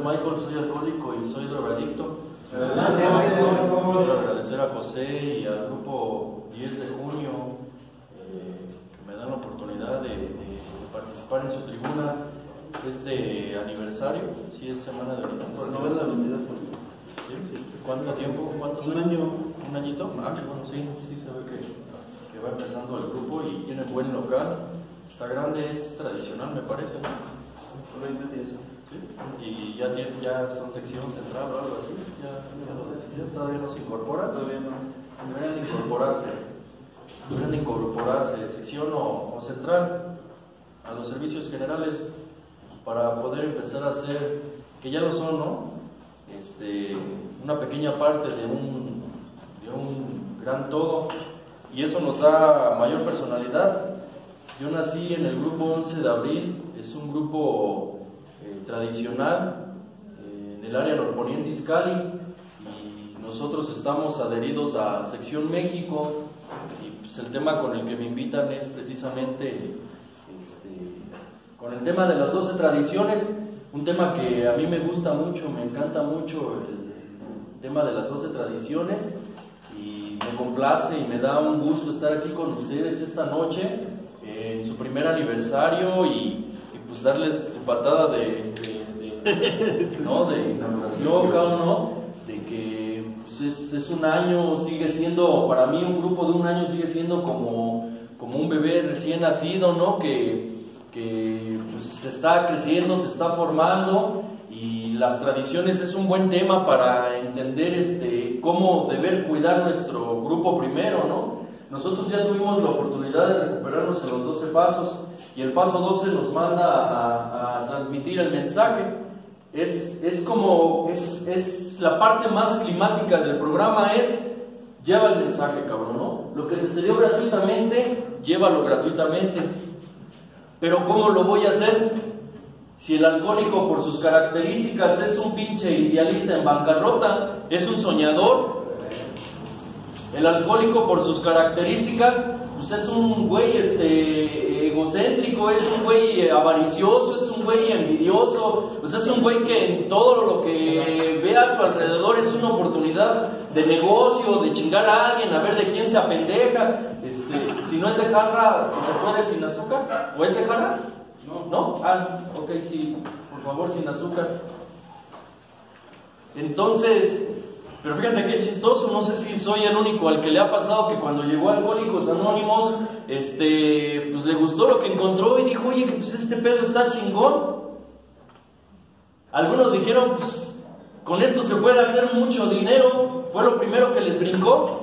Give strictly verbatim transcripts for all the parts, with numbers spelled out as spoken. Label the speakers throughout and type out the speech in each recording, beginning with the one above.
Speaker 1: Michael, soy alcohólico y soy drogadicto.
Speaker 2: Adelante,
Speaker 1: Quiero agradecer a José y al grupo diez de junio eh, que me dan la oportunidad de, de, de participar en su tribuna. Es de aniversario, sí, es semana de aniversario.
Speaker 2: Por novena unidad.
Speaker 1: ¿Sí? ¿Cuánto tiempo? ¿Cuántos
Speaker 2: Un
Speaker 1: años?
Speaker 2: año.
Speaker 1: ¿Un añito? Ah, qué bueno, sí, sí, se ve que, que va empezando el grupo y tiene buen local. Está grande, es tradicional, me parece, ¿no?
Speaker 2: veinte días.
Speaker 1: Sí. Y ya, tiene, ya son sección central o algo así. Ya, ya lo decía, todavía no se incorpora.
Speaker 2: Todavía no.
Speaker 1: Deberían incorporarse. Deberían incorporarse, sección o, o central, a los servicios generales para poder empezar a hacer, que ya lo son, ¿no? Este, una pequeña parte de un, de un gran todo, y eso nos da mayor personalidad. Yo nací en el grupo once de abril, es un grupo eh, tradicional eh, en el área norponiente Izcalli, y nosotros estamos adheridos a Sección México, y pues el tema con el que me invitan es precisamente este, con el tema de las doce tradiciones, un tema que a mí me gusta mucho, me encanta mucho el, el tema de las doce tradiciones, y me complace y me da un gusto estar aquí con ustedes esta noche en su primer aniversario y, y pues darles su patada de, de, de, ¿no? de inauguración, cada uno, de que pues es, es un año, sigue siendo, para mí un grupo de un año sigue siendo como, como un bebé recién nacido, ¿no? que, que pues, se está creciendo, se está formando, y las tradiciones es un buen tema para entender este, cómo deber cuidar nuestro grupo primero, ¿no? Nosotros ya tuvimos la oportunidad de recuperarnos en los doce pasos, y el paso doce nos manda a, a transmitir el mensaje. Es, es como, es, es la parte más climática del programa, es lleva el mensaje, cabrón, ¿no? Lo que se te dio gratuitamente, llévalo gratuitamente. Pero ¿cómo lo voy a hacer? Si el alcohólico por sus características es un pinche idealista en bancarrota, es un soñador. El alcohólico por sus características, pues es un güey este, egocéntrico, es un güey avaricioso, es un güey envidioso, pues es un güey que en todo lo que ve a su alrededor es una oportunidad de negocio, de chingar a alguien, a ver de quién se apendeja. Este, si no es de jarra, si se puede sin azúcar, ¿o es de jarra? No. ¿No? Ah, ok, sí, por favor, sin azúcar. Entonces, pero fíjate qué chistoso, no sé si soy el único al que le ha pasado que cuando llegó a Alcohólicos Anónimos, este, pues le gustó lo que encontró y dijo, oye, que pues este pedo está chingón. Algunos dijeron, pues con esto se puede hacer mucho dinero, fue lo primero que les brincó.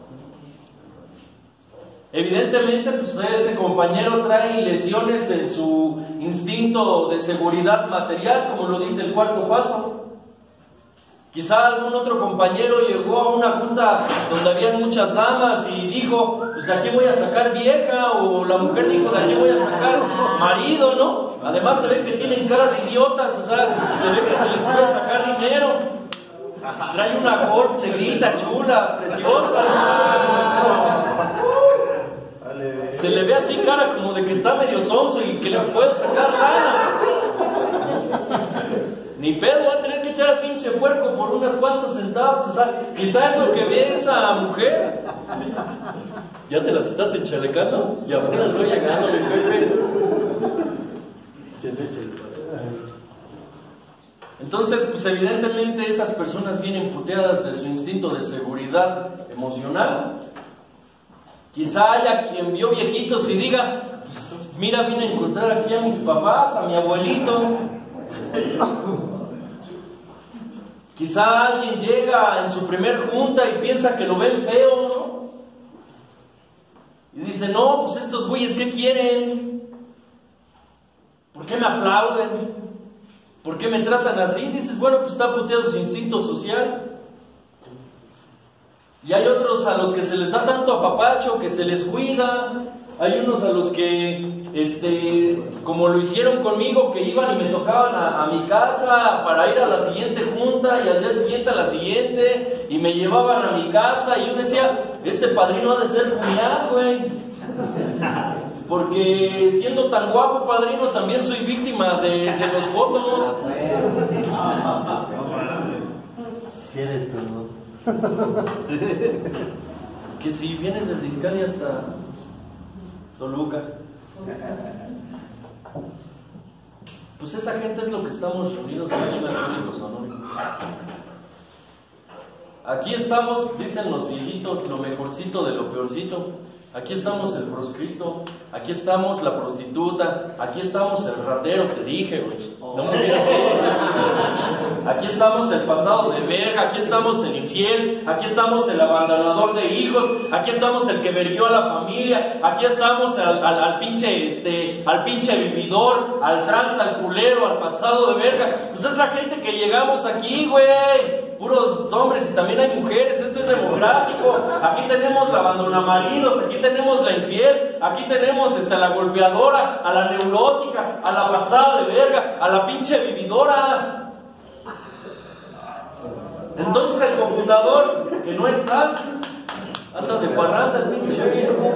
Speaker 1: Evidentemente, pues ese compañero trae lesiones en su instinto de seguridad material, como lo dice el cuarto paso. Quizá algún otro compañero llegó a una junta donde habían muchas damas y dijo, pues de aquí voy a sacar vieja, o la mujer dijo, de aquí voy a sacar marido, ¿no? Además se ve que tienen cara de idiotas, o sea, se ve que se les puede sacar dinero. Trae una Golf negrita, chula, preciosa, ¿no? Se le ve así cara como de que está medio sonso y que le puedo sacar lana. Ni pedo, va a tener que echar al pinche puerco por unas cuantos centavos. O sea, quizás es lo que ve esa mujer. ¿Ya te las estás enchalecando? Y apenas voy llegando, mi Pepe. Entonces, pues evidentemente esas personas vienen puteadas de su instinto de seguridad emocional. Quizá haya quien vio viejitos y diga, pues, mira, vine a encontrar aquí a mis papás, a mi abuelito. Quizá alguien llega en su primer junta y piensa que lo ven feo, ¿no? Y dice, no, pues estos güeyes, ¿qué quieren? ¿Por qué me aplauden? ¿Por qué me tratan así? Y dices, bueno, pues está puteado su instinto social. Y hay otros a los que se les da tanto apapacho, que se les cuida. Hay unos a los que, este, como lo hicieron conmigo, que iban y me tocaban a, a mi casa para ir a la siguiente junta y al día siguiente a la siguiente, y me llevaban a mi casa y yo decía, este padrino ha de ser cuñado, güey. Porque siendo tan guapo, padrino, también soy víctima de, de los fotos.
Speaker 2: ¿Quieres tú?
Speaker 1: Que si vienes desde Izcali hasta Toluca, pues esa gente es lo que estamos reunidos aquí en Alcohólicos Anónimos. Aquí estamos, dicen los viejitos, lo mejorcito de lo peorcito. Aquí estamos el proscrito, aquí estamos la prostituta, aquí estamos el ratero, te dije, güey. No me hubieras dicho. Aquí estamos el pasado de verga, aquí estamos el infiel, aquí estamos el abandonador de hijos, aquí estamos el que verguió a la familia, aquí estamos al, al, al pinche este, al pinche vividor, al trans, al culero, al pasado de verga. Pues es la gente que llegamos aquí, güey. Puros hombres y también hay mujeres, esto es democrático. Aquí tenemos la abandonamaridos, aquí tenemos la infiel, aquí tenemos este, la golpeadora, a la neurótica, a la pasada de verga, a la pinche vividora. Entonces el cofundador, que no está, anda de parranda el pinche viejo.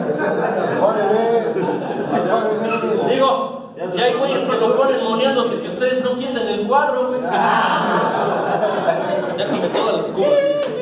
Speaker 1: Digo, si hay güeyes que lo ponen moneándose, que ustedes no quiten el cuadro, güey. Déjame todas las cubas.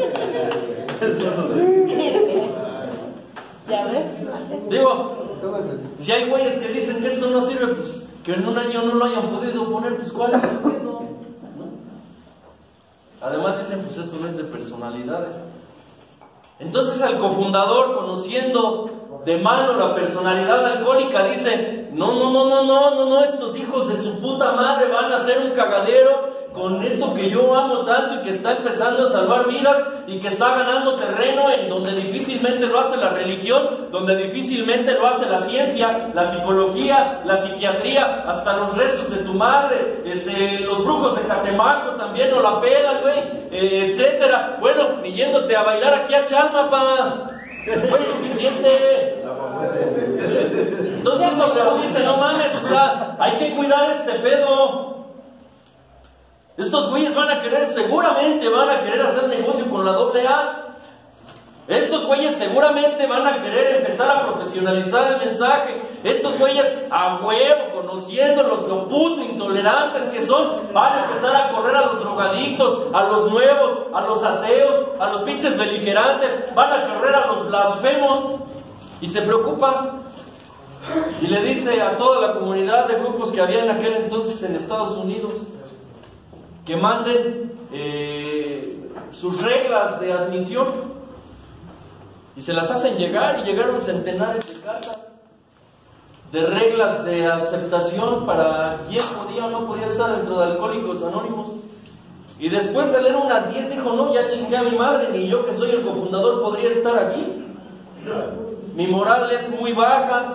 Speaker 3: ¿Ya ves?
Speaker 1: Digo, si hay güeyes que dicen que esto no sirve, pues que en un año no lo hayan podido poner, pues ¿cuál es el pedo? ¿No? Además dicen, pues esto no es de personalidades. Entonces el cofundador, conociendo de mano la personalidad alcohólica, dice, no, no, no, no, no, no, no, estos hijos de su puta madre van a hacer un cagadero con esto que yo amo tanto y que está empezando a salvar vidas y que está ganando terreno en donde difícilmente lo hace la religión, donde difícilmente lo hace la ciencia, la psicología, la psiquiatría, hasta los rezos de tu madre, este, los brujos de Catemaco también no la pelan, güey, eh, etcétera. Bueno, y yéndote a bailar aquí a Chalma, pa, fue suficiente. Entonces lo que dice, no mames, o sea, hay que cuidar este pedo. Estos güeyes van a querer, seguramente van a querer hacer negocio con la doble A. Estos güeyes seguramente van a querer empezar a profesionalizar el mensaje. Estos güeyes a huevo, conociéndolos, lo puto intolerantes que son, van a empezar a correr a los drogadictos, a los nuevos, a los ateos, a los pinches beligerantes, van a correr a los blasfemos. Y se preocupa. Y le dice a toda la comunidad de grupos que había en aquel entonces en Estados Unidos, que manden eh, sus reglas de admisión, y se las hacen llegar, y llegaron centenares de cartas de reglas de aceptación para quién podía o no podía estar dentro de Alcohólicos Anónimos. Y después de leer unas diez dijo, no, ya chingué a mi madre, ni yo que soy el cofundador podría estar aquí. Mi moral es muy baja.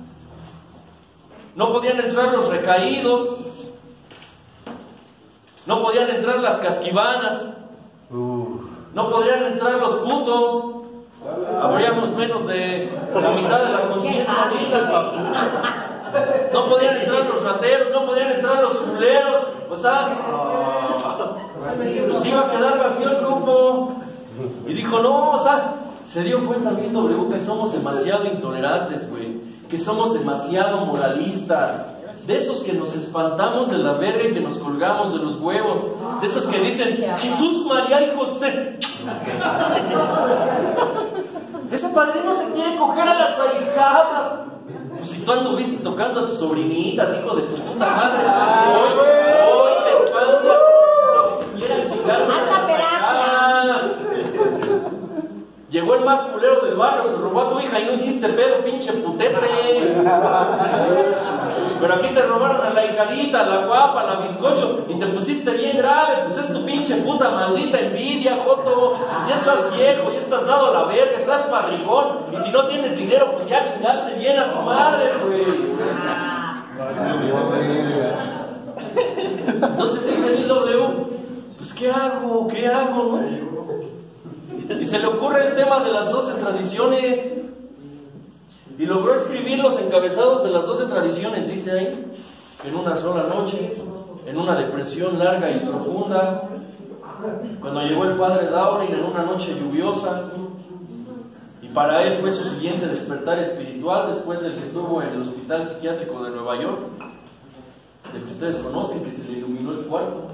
Speaker 1: No podían entrar los recaídos, no podían entrar las casquivanas, no podían entrar los putos. Habríamos menos de la mitad de la conciencia ahorita. No podían entrar los rateros, no podían entrar los culeros. O sea, pues iba a quedar vacío el grupo. Y dijo, no, o sea, se dio cuenta bien W que somos demasiado intolerantes, güey, que somos demasiado moralistas. De esos que nos espantamos de la verga y que nos colgamos de los huevos. De esos que dicen, Jesús, María y José. Ese padrino se quiere coger a las ahijadas. Pues si tú anduviste tocando a tus sobrinitas, hijo de tu puta madre. Hoy, hoy te espantas. Que se quieran chingar a las ahijadas. Llegó el más culero del barrio, se robó a tu hija y no hiciste pedo, pinche putete. Pero aquí te robaron a la hijadita, a la guapa, a la bizcocho, y te pusiste bien grave. Pues es tu pinche puta maldita envidia, joto. Pues ya estás viejo, ya estás dado a la verga, estás parrigón. Y si no tienes dinero, pues ya chingaste bien a tu madre, güey. Entonces dice el W, pues ¿qué hago? ¿Qué hago, no? Y se le ocurre el tema de las doce tradiciones. Y logró escribir los encabezados de las doce tradiciones, dice ahí, en una sola noche, en una depresión larga y profunda, cuando llegó el padre Daurin en una noche lluviosa, y para él fue su siguiente despertar espiritual después del que tuvo en el hospital psiquiátrico de Nueva York, del que ustedes conocen, que se le iluminó el cuarto.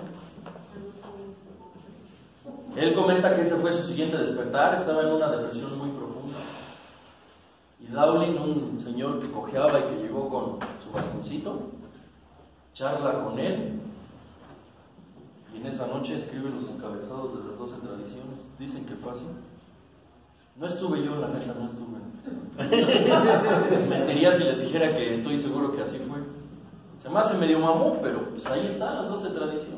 Speaker 1: Él comenta que ese fue su siguiente despertar, estaba en una depresión muy profunda. Y Dowling, un señor que cojeaba y que llegó con su bastoncito, charla con él, y en esa noche escribe los encabezados de las doce tradiciones. Dicen que fue así. No estuve yo, la neta, no estuve. Les mentiría si les dijera que estoy seguro que así fue. Se me hace medio mamón, pero pues ahí están las doce tradiciones.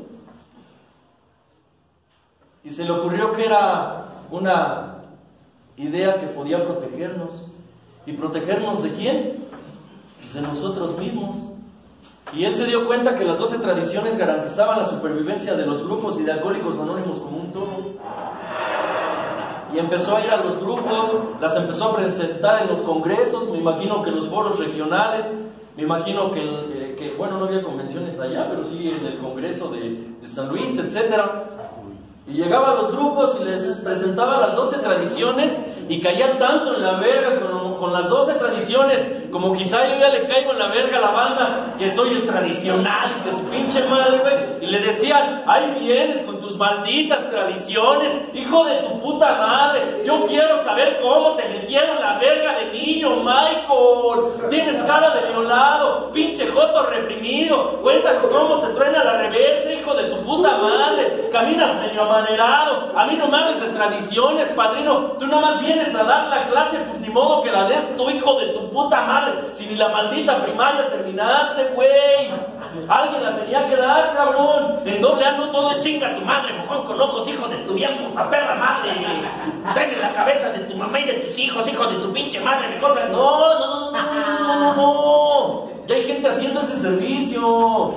Speaker 1: Y se le ocurrió que era una idea que podía protegernos. ¿Y protegernos de quién? Pues de nosotros mismos. Y él se dio cuenta que las doce tradiciones garantizaban la supervivencia de los grupos y de Alcohólicos Anónimos como un todo. Y empezó a ir a los grupos, las empezó a presentar en los congresos, me imagino que en los foros regionales, me imagino que, eh, que bueno, no había convenciones allá, pero sí en el congreso de, de San Luis, etcétera. Y llegaba a los grupos y les presentaba las doce tradiciones y caían tanto en la verga con, con las doce tradiciones, como quizá yo ya le caigo en la verga a la banda, que soy el tradicional y que su pinche madre, güey. Y le decían, ahí vienes con tus malditas tradiciones, hijo de tu puta madre. Yo quiero saber cómo te metieron la verga de niño, Michael. Tienes cara de violado, pinche joto reprimido. Cuéntanos cómo te truena la reversa, hijo de tu puta madre. Caminas medio amanerado. A mí no me hables de tradiciones, padrino. Tú nomás vienes a dar la clase, pues ni modo que la des tu hijo de tu puta madre. Si ni la maldita primaria terminaste, güey. Alguien la tenía que dar, cabrón. En doble A no todo es chinga tu madre, mojón con ojos, hijo de tu viejo, a perra madre. Tráeme la cabeza de tu mamá y de tus hijos, hijo de tu pinche madre, mejor. No, no, no, no, no, no. Ya hay gente haciendo ese servicio.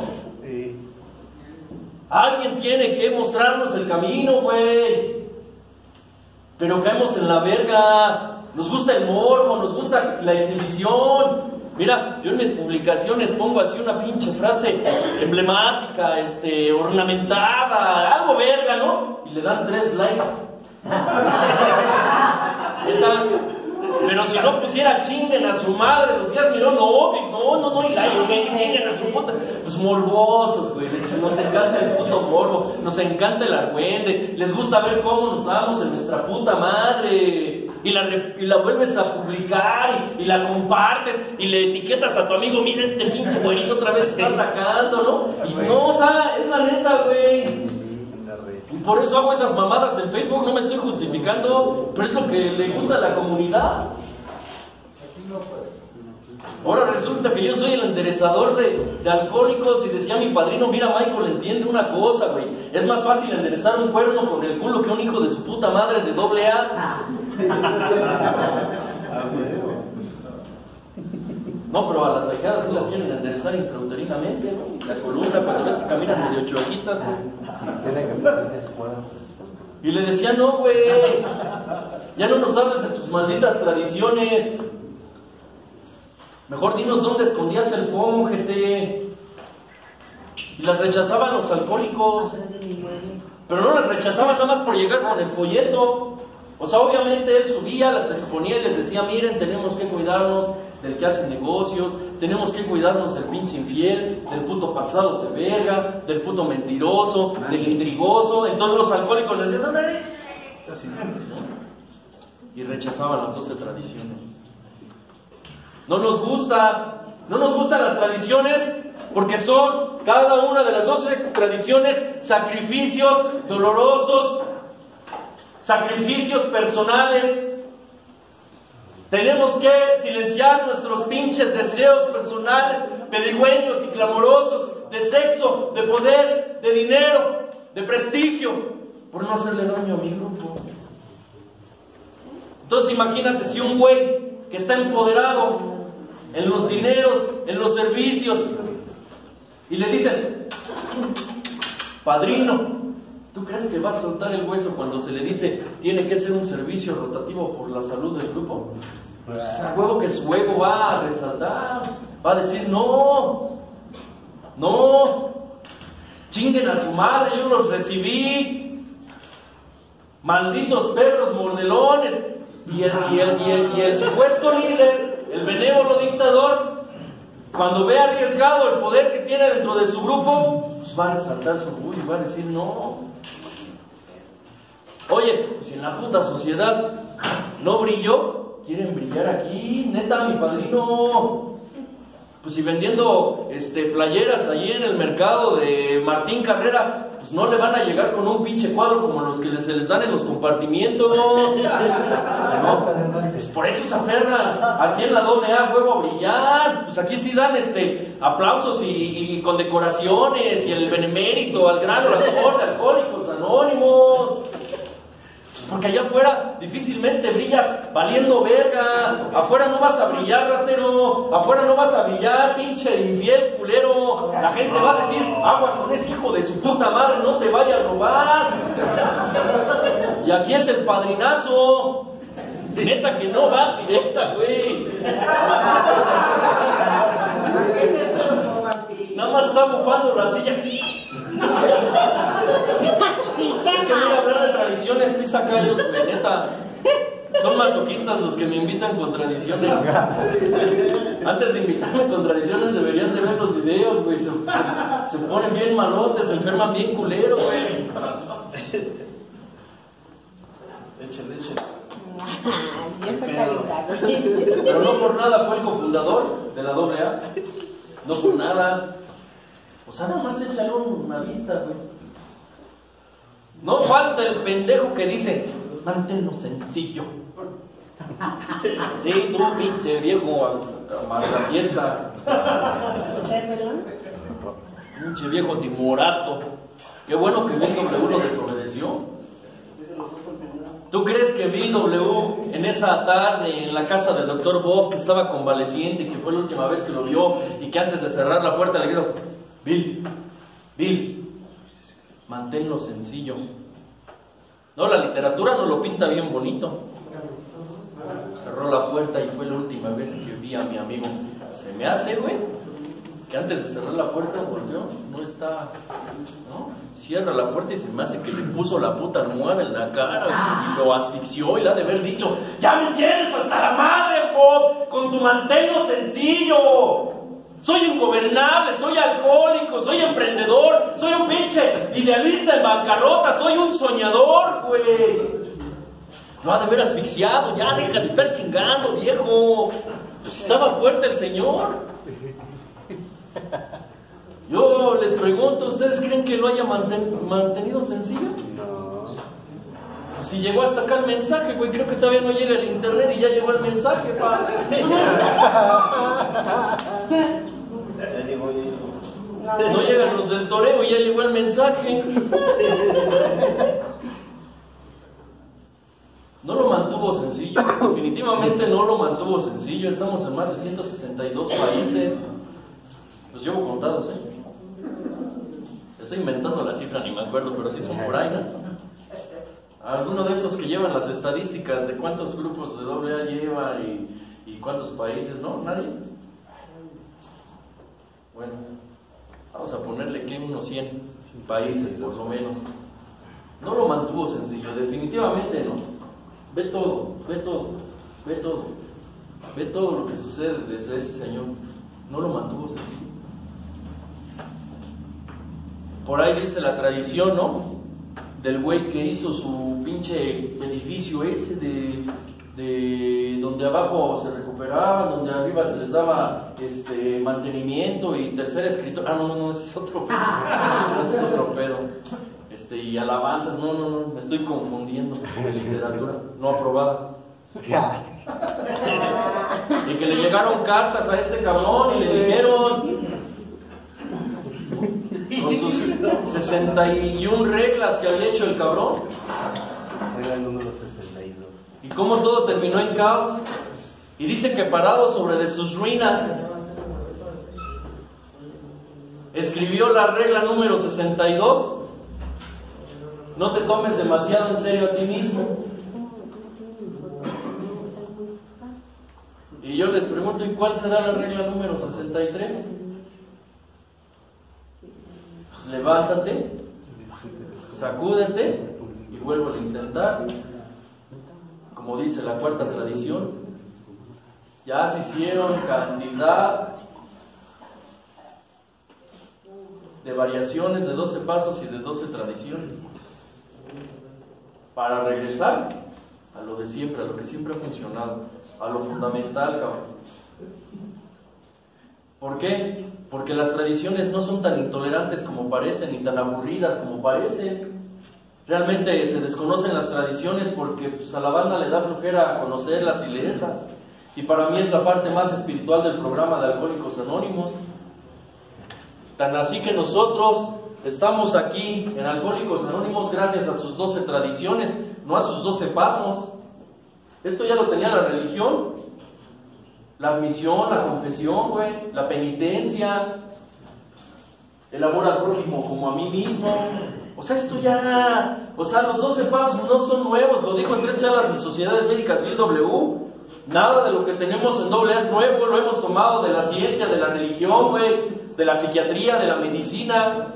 Speaker 1: Alguien tiene que mostrarnos el camino, güey. Pero caemos en la verga. Nos gusta el morbo, nos gusta la exhibición. Mira, yo en mis publicaciones pongo así una pinche frase emblemática, este, ornamentada, algo verga, ¿no? Y le dan tres likes. Pero si no pusiera chinguen a su madre los días, miró, no, no, no, no, y likes, chinguen a su puta. Pues morbosos, güey, nos encanta el puto morbo, nos encanta el argüende, les gusta ver cómo nos damos en nuestra puta madre. Y la, y la vuelves a publicar y, y la compartes y le etiquetas a tu amigo, mira este pinche güerito otra vez está atacando, ¿no? Y no, o sea, es la neta, güey. Y por eso hago esas mamadas en Facebook, no me estoy justificando, pero es lo que le gusta a la comunidad. Ahora resulta que yo soy el enderezador de, de alcohólicos y decía mi padrino, mira Michael, entiende una cosa, güey. Es más fácil enderezar un cuerno con el culo que un hijo de su puta madre de doble A. No, pero a las ahijadas sí las quieren enderezar intrauterinamente, ¿no? La columna, cuando ves que caminan medio choquitas, güey. Y le decía, no, güey, ya no nos hables de tus malditas tradiciones. Mejor dinos dónde escondías el pomo, gente. Y las rechazaban los alcohólicos. Pero no las rechazaban nada más por llegar con el folleto. O sea, obviamente él subía, las exponía y les decía, miren, tenemos que cuidarnos del que hace negocios, tenemos que cuidarnos del pinche infiel, del puto pasado de verga, del puto mentiroso, del intrigoso. Entonces los alcohólicos les decían, ¡dale! Y rechazaban las doce tradiciones. No nos gusta, no nos gustan las tradiciones porque son cada una de las doce tradiciones sacrificios dolorosos, sacrificios personales. Tenemos que silenciar nuestros pinches deseos personales, pedigüeños y clamorosos, de sexo, de poder, de dinero, de prestigio, por no hacerle daño a mi grupo. Entonces imagínate si un güey que está empoderado en los dineros, en los servicios, y le dicen, padrino, ¿tú crees que va a soltar el hueso cuando se le dice tiene que ser un servicio rotativo por la salud del grupo? Pues a huevo que su ego va a resaltar, va a decir, no, no, chinguen a su madre, yo los recibí, malditos perros mordelones. Y el, y el, y el, y el supuesto líder, el benévolo dictador, cuando ve arriesgado el poder que tiene dentro de su grupo, pues va a resaltar su orgullo y va a decir no. Oye, pues si en la puta sociedad no brilló, quieren brillar aquí, neta, mi padrino. Pues si vendiendo este, playeras ahí en el mercado de Martín Carrera, pues no le van a llegar con un pinche cuadro como los que se les dan en los compartimientos. ¿No? Pues por eso se aferran. Aquí en la doble A, huevo a brillar. Pues aquí sí dan este, aplausos y, y condecoraciones y el benemérito al gran orador de Alcohólicos Anónimos. Porque allá afuera difícilmente brillas valiendo verga. Afuera no vas a brillar, ratero. Afuera no vas a brillar, pinche infiel, culero. La gente va a decir, aguas con ese hijo de su puta madre, no te vaya a robar. Y aquí es el padrinazo. Neta que no va directa, güey. Nada más está bufando la silla. Es que mira, hablar de tradiciones pisa callos, neta. Son masoquistas los que me invitan con tradiciones. Antes de invitarme con tradiciones deberían de ver los videos, güey. Se, se ponen bien malotes, se enferman bien culero, güey.
Speaker 2: Échale, échale.
Speaker 1: Pero no por nada fue el cofundador de la doble A. No por nada. O sea, nada más échale una vista, güey. No falta el pendejo que dice, manténlo sencillo. Sí, tú, pinche viejo, marcafiestas. Pinche viejo timorato. Qué bueno que Bill W lo desobedeció. ¿Tú crees que Bill W en esa tarde en la casa del doctor Bob, que estaba convaleciente y que fue la última vez que lo vio y que antes de cerrar la puerta le dijo, Bill, Bill, manténlo sencillo? No, la literatura nos lo pinta bien bonito. Cerró la puerta y fue la última vez que vi a mi amigo. Se me hace, güey, que antes de cerrar la puerta volvió, no está, ¿no? Cierra la puerta y se me hace que le puso la puta almohada en la cara, güey, y lo asfixió y le ha de haber dicho, ya me tienes hasta la madre, Bob, con tu manténlo sencillo. Soy ingobernable, soy alcohólico, soy emprendedor, soy un pinche idealista en bancarrota, soy un soñador, güey. Lo ha de haber asfixiado, ya deja de estar chingando, viejo. Pues estaba fuerte el señor. Yo les pregunto, ¿ustedes creen que lo haya manten mantenido sencillo?
Speaker 2: No.
Speaker 1: Si llegó hasta acá el mensaje, güey, creo que todavía no llega el internet y ya llegó el mensaje, pa. No llegan los del toreo y ya llegó el mensaje. No lo mantuvo sencillo, definitivamente no lo mantuvo sencillo. Estamos en más de ciento sesenta y dos países. Los llevo contados, ¿eh? Estoy inventando la cifra, ni me acuerdo, pero sí son por ahí, ¿no? Alguno de esos que llevan las estadísticas de cuántos grupos de doble A lleva y, y cuántos países, ¿no? ¿Nadie? Bueno, vamos a ponerle que unos cien países, por lo menos. No lo mantuvo sencillo, definitivamente no. Ve todo, ve todo, ve todo, ve todo lo que sucede desde ese señor. No lo mantuvo sencillo. Por ahí dice la tradición, ¿no? Del güey que hizo su pinche edificio ese de, de donde abajo se recuperaban, donde arriba se les daba este mantenimiento y tercer escritor. Ah, no, no, no, ese es otro pedo. No, ese es otro pedo. Este, y alabanzas, no, no, no, me estoy confundiendo de literatura, no aprobada. Y que le llegaron cartas a este cabrón y le dijeron, con sus sesenta y una reglas que había hecho el cabrón,
Speaker 2: Regla número sesenta y dos.
Speaker 1: y cómo todo terminó en caos. Y dice que parado sobre de sus ruinas escribió la regla número sesenta y dos: no te tomes demasiado en serio a ti mismo. Y yo les pregunto, ¿y cuál será la regla número sesenta y tres? Pues levántate, sacúdete y vuelvo a intentar. Como como dice la cuarta tradición, ya se hicieron cantidad de variaciones de doce pasos y de doce tradiciones para regresar a lo de siempre, a lo que siempre ha funcionado, a lo fundamental, cabrón. ¿Por qué? Porque las tradiciones no son tan intolerantes como parecen, ni tan aburridas como parecen. Realmente se desconocen las tradiciones porque pues, a la banda le da flojera conocerlas y leerlas. Y para mí es la parte más espiritual del programa de Alcohólicos Anónimos. Tan así que nosotros estamos aquí en Alcohólicos Anónimos gracias a sus doce tradiciones, no a sus doce pasos. Esto ya lo tenía la religión. La admisión, la confesión, güey, la penitencia, el amor al prójimo como a mí mismo. O sea, esto ya, o sea, los doce pasos no son nuevos, lo dijo en tres charlas de Sociedades Médicas Bill W. Nada de lo que tenemos en doble A es nuevo, lo hemos tomado de la ciencia, de la religión, güey, de la psiquiatría, de la medicina.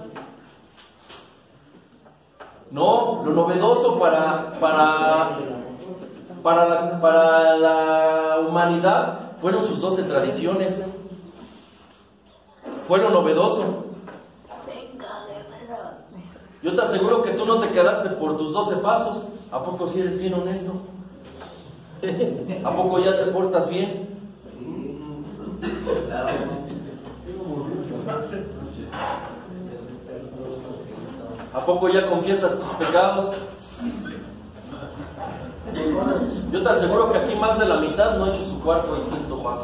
Speaker 1: No, lo novedoso para, para, para, la, para la humanidad fueron sus doce tradiciones. Fue lo novedoso. Yo te aseguro que tú no te quedaste por tus doce pasos. ¿A poco si eres bien honesto? ¿A poco ya te portas bien? ¿A poco ya confiesas tus pecados? Yo te aseguro que aquí más de la mitad no ha hecho su cuarto y quinto paso.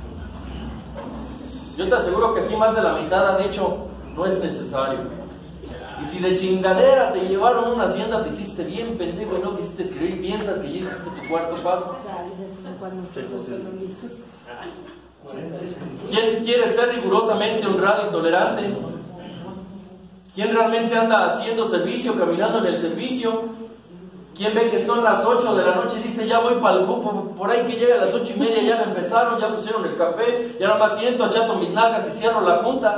Speaker 1: Yo te aseguro que aquí más de la mitad han dicho, no es necesario. Y si de chingadera te llevaron a una hacienda, te hiciste bien pendejo y no quisiste escribir, piensas que ya hiciste tu cuarto paso. ¿Quién quiere ser rigurosamente honrado y tolerante? ¿Quién realmente anda haciendo servicio, caminando en el servicio? ¿Quién ve que son las ocho de la noche y dice, ya voy para el grupo, por ahí que llega a las ocho y media, ya la empezaron, ya pusieron el café, ya nada más siento, achato mis nalgas y cierro la junta?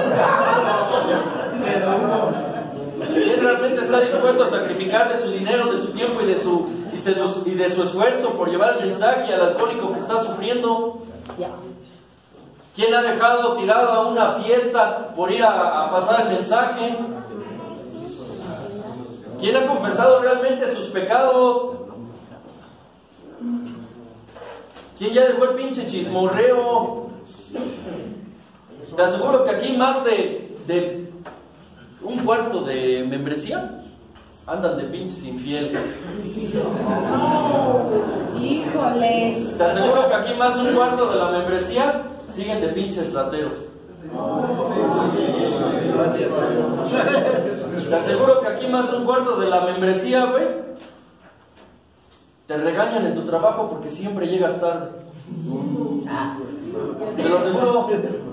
Speaker 1: ¿Quién realmente está dispuesto a sacrificar de su dinero, de su tiempo y de su, y se, y de su esfuerzo por llevar el mensaje al alcohólico que está sufriendo? ¿Quién ha dejado tirada una fiesta por ir a, a pasar el mensaje? ¿Quién ha confesado realmente sus pecados? ¿Quién ya dejó el pinche chismorreo? Te aseguro que aquí más de, de un cuarto de membresía andan de pinches infieles.
Speaker 3: Híjoles.
Speaker 1: Te aseguro que aquí más de un cuarto de la membresía siguen de pinches rateros.
Speaker 2: Gracias.
Speaker 1: Te aseguro que aquí más de un cuarto de la membresía, güey, te regañan en tu trabajo porque siempre llegas tarde. Te lo aseguro.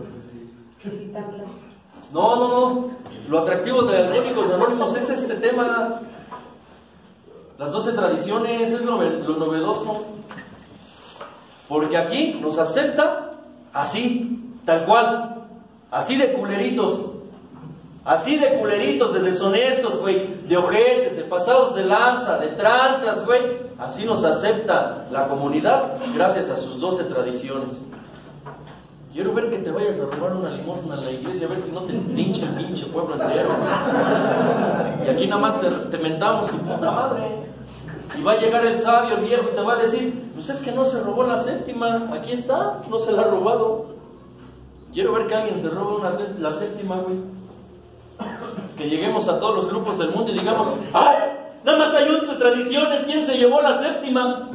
Speaker 1: No, no, no. Lo atractivo de Alcohólicos Anónimos es este tema. Las doce tradiciones es lo, lo novedoso. Porque aquí nos acepta así, tal cual. Así de culeritos. Así de culeritos, de deshonestos, güey, de ojetes, de pasados de lanza, de tranzas, güey. Así nos acepta la comunidad gracias a sus doce tradiciones. Quiero ver que te vayas a robar una limosna en la iglesia, a ver si no te lincha el pinche pueblo entero. Y aquí nada más te, te mentamos tu puta madre. Y va a llegar el sabio, el viejo, y te va a decir, pues es que no se robó la séptima, aquí está, no se la ha robado. Quiero ver que alguien se robe una, la séptima, güey. Que lleguemos a todos los grupos del mundo y digamos, ¡ay! Nada más hay once tradiciones, ¿quién se llevó la séptima?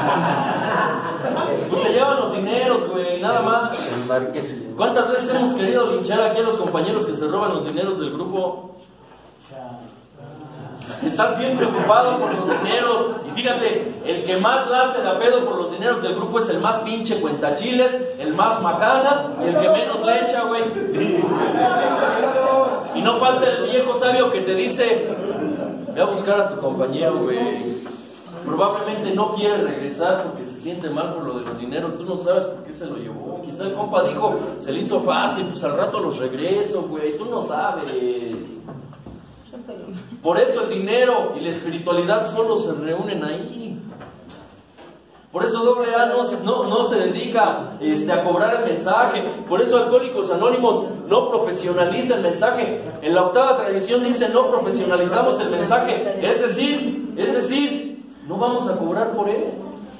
Speaker 1: Pues se llevan los dineros, güey, nada más. ¿Cuántas veces hemos querido linchar aquí a los compañeros que se roban los dineros del grupo? Estás bien preocupado por los dineros. Y fíjate, el que más la hace de a pedo por los dineros del grupo es el más pinche cuentachiles, el más macana y el que menos le echa, güey. Y no falta el viejo sabio que te dice, ve a buscar a tu compañero, güey. Probablemente no quiere regresar porque se siente mal por lo de los dineros. Tú no sabes por qué se lo llevó. Quizá el compa dijo, se le hizo fácil, pues al rato los regreso, güey. Tú no sabes. Por eso el dinero y la espiritualidad solo se reúnen ahí. Por eso doble A no, no, no se dedica este, a cobrar el mensaje. Por eso Alcohólicos Anónimos no profesionaliza el mensaje. En la octava tradición dice no profesionalizamos el mensaje. Es decir, es decir, no vamos a cobrar por él.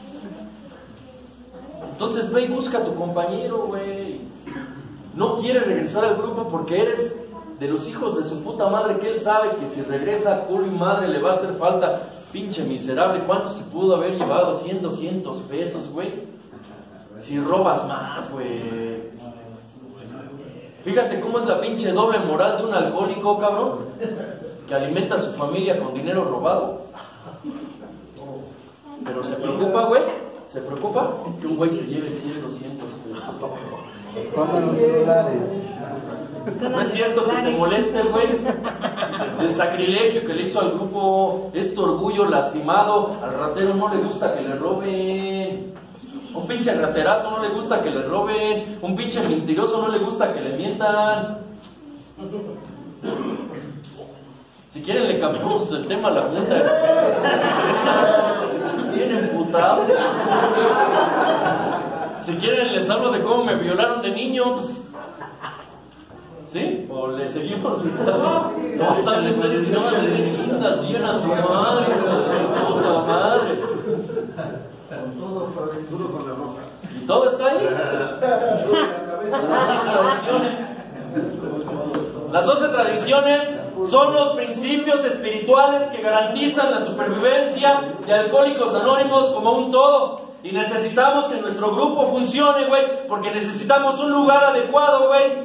Speaker 1: Entonces ve y busca a tu compañero, güey. No quiere regresar al grupo porque eres de los hijos de su puta madre, que él sabe que si regresa culo y madre le va a hacer falta. Pinche miserable, ¿cuánto se pudo haber llevado? cien, doscientos pesos, güey. Si robas más, güey. Fíjate cómo es la pinche doble moral de un alcohólico, cabrón, que alimenta a su familia con dinero robado. Pero se preocupa, güey, se preocupa que un güey se lleve cien, doscientos pesos.
Speaker 2: Pongan los celulares.
Speaker 1: No es cierto que te moleste, güey. El sacrilegio que le hizo al grupo, este orgullo lastimado. Al ratero no le gusta que le roben. Un pinche raterazo no le gusta que le roben. Un pinche mentiroso no le gusta que le mientan. Si quieren le cambiamos el tema a la junta. Estoy bien emputado. Si quieren les hablo de cómo me violaron de niño, pues, ¿sí? O le seguimos. Todos están en selecciones de lindas, llenas su madre, su puta madre.
Speaker 2: Con todo, duro con la roja.
Speaker 1: ¿Y todo está ahí? Las doce tradiciones son los principios espirituales que garantizan la supervivencia de Alcohólicos Anónimos como un todo. Y necesitamos que nuestro grupo funcione, güey, porque necesitamos un lugar adecuado, güey.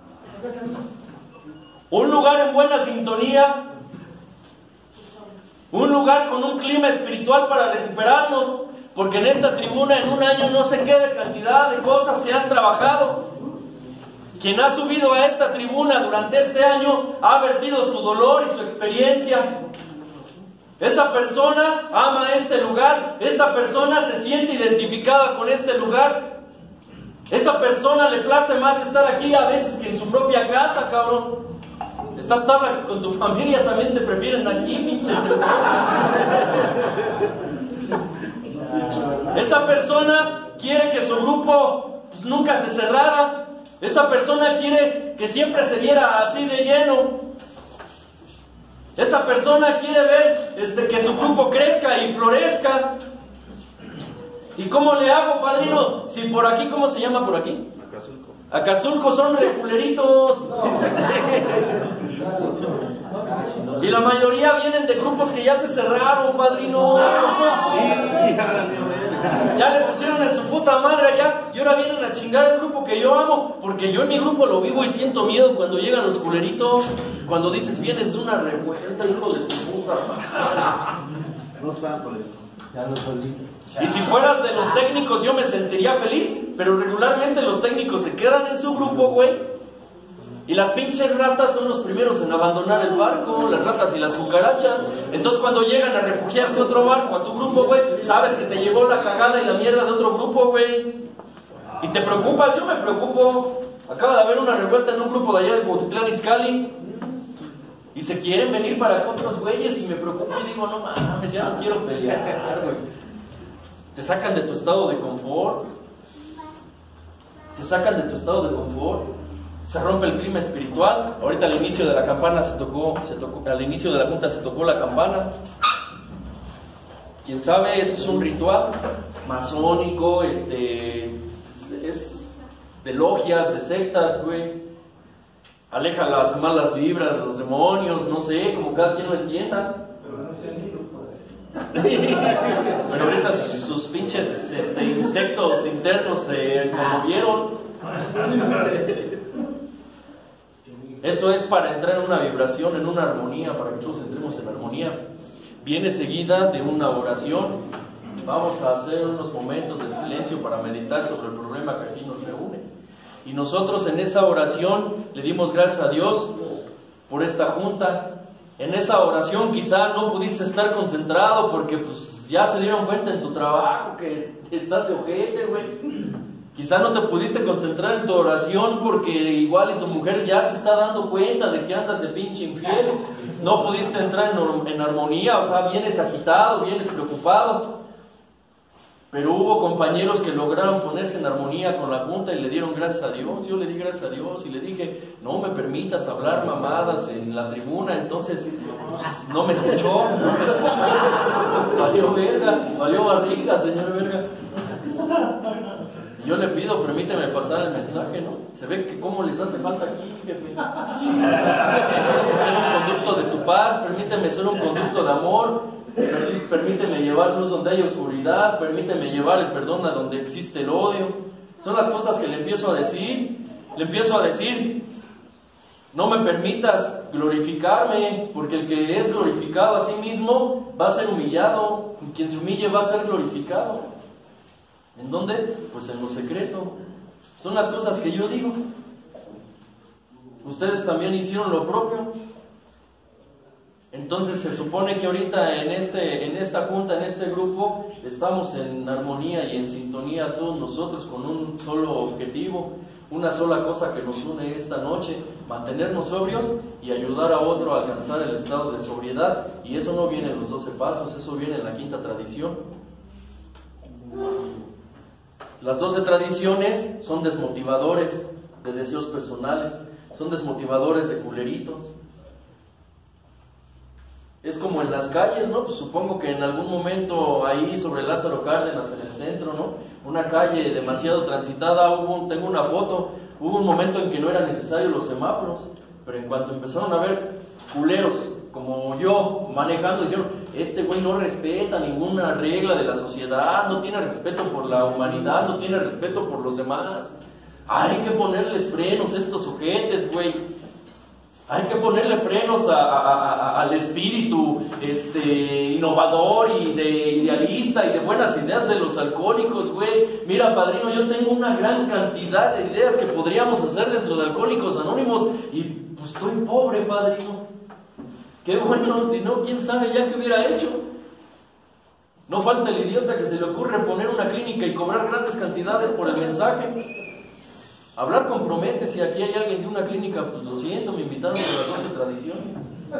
Speaker 1: Un lugar en buena sintonía. Un lugar con un clima espiritual para recuperarnos. Porque en esta tribuna en un año no sé qué de cantidad de cosas se han trabajado. Quien ha subido a esta tribuna durante este año ha vertido su dolor y su experiencia. Esa persona ama este lugar. Esta persona se siente identificada con este lugar. Esa persona le place más estar aquí a veces que en su propia casa, cabrón. Estás tablas con tu familia, también te prefieren aquí, pinche. Esa persona quiere que su grupo pues, nunca se cerrara. Esa persona quiere que siempre se viera así de lleno. Esa persona quiere ver este, que su grupo crezca y florezca. ¿Y cómo le hago, padrino? Si por aquí, ¿cómo se llama por aquí?
Speaker 2: Acazulco.
Speaker 1: Acazulco son reculeritos. Y la mayoría vienen de grupos que ya se cerraron, padrino. Ya le pusieron en su puta madre allá y ahora vienen a chingar el grupo que yo amo. Porque yo en mi grupo lo vivo y siento miedo cuando llegan los culeritos. Cuando dices, vienes de una revuelta, hijo de tu puta madre.
Speaker 2: No está por eso. Ya no solí.
Speaker 1: Y si fueras de los técnicos yo me sentiría feliz, pero regularmente los técnicos se quedan en su grupo, güey. Y las pinches ratas son los primeros en abandonar el barco, las ratas y las cucarachas. Entonces cuando llegan a refugiarse a otro barco, a tu grupo, güey, sabes que te llevó la cagada y la mierda de otro grupo, güey. Y te preocupas, yo me preocupo. Acaba de haber una revuelta en un grupo de allá de Cuautitlán Izcalli. Y se quieren venir para acá otros güeyes y me preocupo y digo, no mames, ya no quiero pelear, güey. Te sacan de tu estado de confort. Te sacan de tu estado de confort. Se rompe el clima espiritual. Ahorita al inicio de la campana se tocó, se tocó, al inicio de la junta se tocó la campana. Quién sabe, ese es un ritual masónico, este, es de logias, de sectas, güey. Aleja las malas vibras, los demonios, no sé, como cada quien lo entienda. Pero ahorita sus, sus pinches este, insectos internos se conmovieron. Eso es para entrar en una vibración, en una armonía, para que todos entremos en armonía. Viene seguida de una oración. Vamos a hacer unos momentos de silencio para meditar sobre el problema que aquí nos reúne. Y nosotros en esa oración le dimos gracias a Dios por esta junta. En esa oración quizá no pudiste estar concentrado porque pues ya se dieron cuenta en tu trabajo que estás de ojete, güey. Quizá no te pudiste concentrar en tu oración porque igual y tu mujer ya se está dando cuenta de que andas de pinche infiel. No pudiste entrar en, en armonía, o sea, vienes agitado, vienes preocupado. Pero hubo compañeros que lograron ponerse en armonía con la junta y le dieron gracias a Dios. Yo le di gracias a Dios y le dije, no me permitas hablar mamadas en la tribuna. Entonces, pues, no me escuchó, no me escuchó. Valió verga, valió barriga, señor verga. Yo le pido, permíteme pasar el mensaje, ¿no? Se ve que cómo les hace falta aquí, jefe. Ser un conducto de tu paz, permíteme ser un conducto de amor. Permíteme llevar luz donde hay oscuridad, permíteme llevar el perdón a donde existe el odio. Son las cosas que le empiezo a decir. Le empiezo a decir, no me permitas glorificarme, porque el que es glorificado a sí mismo va a ser humillado. Quien se humille va a ser glorificado. ¿En dónde? Pues en lo secreto. Son las cosas que yo digo. Ustedes también hicieron lo propio. Entonces se supone que ahorita en, este, en esta junta, en este grupo, estamos en armonía y en sintonía todos nosotros con un solo objetivo, una sola cosa que nos une esta noche, mantenernos sobrios y ayudar a otro a alcanzar el estado de sobriedad. Y eso no viene en los doce pasos, eso viene en la quinta tradición. Las doce tradiciones son desmotivadores de deseos personales, son desmotivadores de culeritos. Es como en las calles, ¿no? Pues supongo que en algún momento ahí sobre Lázaro Cárdenas, en el centro, ¿no? Una calle demasiado transitada, hubo un, tengo una foto, hubo un momento en que no eran necesarios los semáforos, pero en cuanto empezaron a ver culeros como yo manejando, dijeron, este güey no respeta ninguna regla de la sociedad, no tiene respeto por la humanidad, no tiene respeto por los demás. Hay que ponerles frenos a estos ojetes, güey. Hay que ponerle frenos a, a, a, al espíritu este, innovador y de idealista y de buenas ideas de los alcohólicos, güey. Mira, padrino, yo tengo una gran cantidad de ideas que podríamos hacer dentro de Alcohólicos Anónimos y pues estoy pobre, padrino. Qué bueno, si no, quién sabe ya qué hubiera hecho. No falta el idiota que se le ocurre poner una clínica y cobrar grandes cantidades por el mensaje. Hablar compromete, si aquí hay alguien de una clínica, pues lo siento, me invitaron a las doce tradiciones.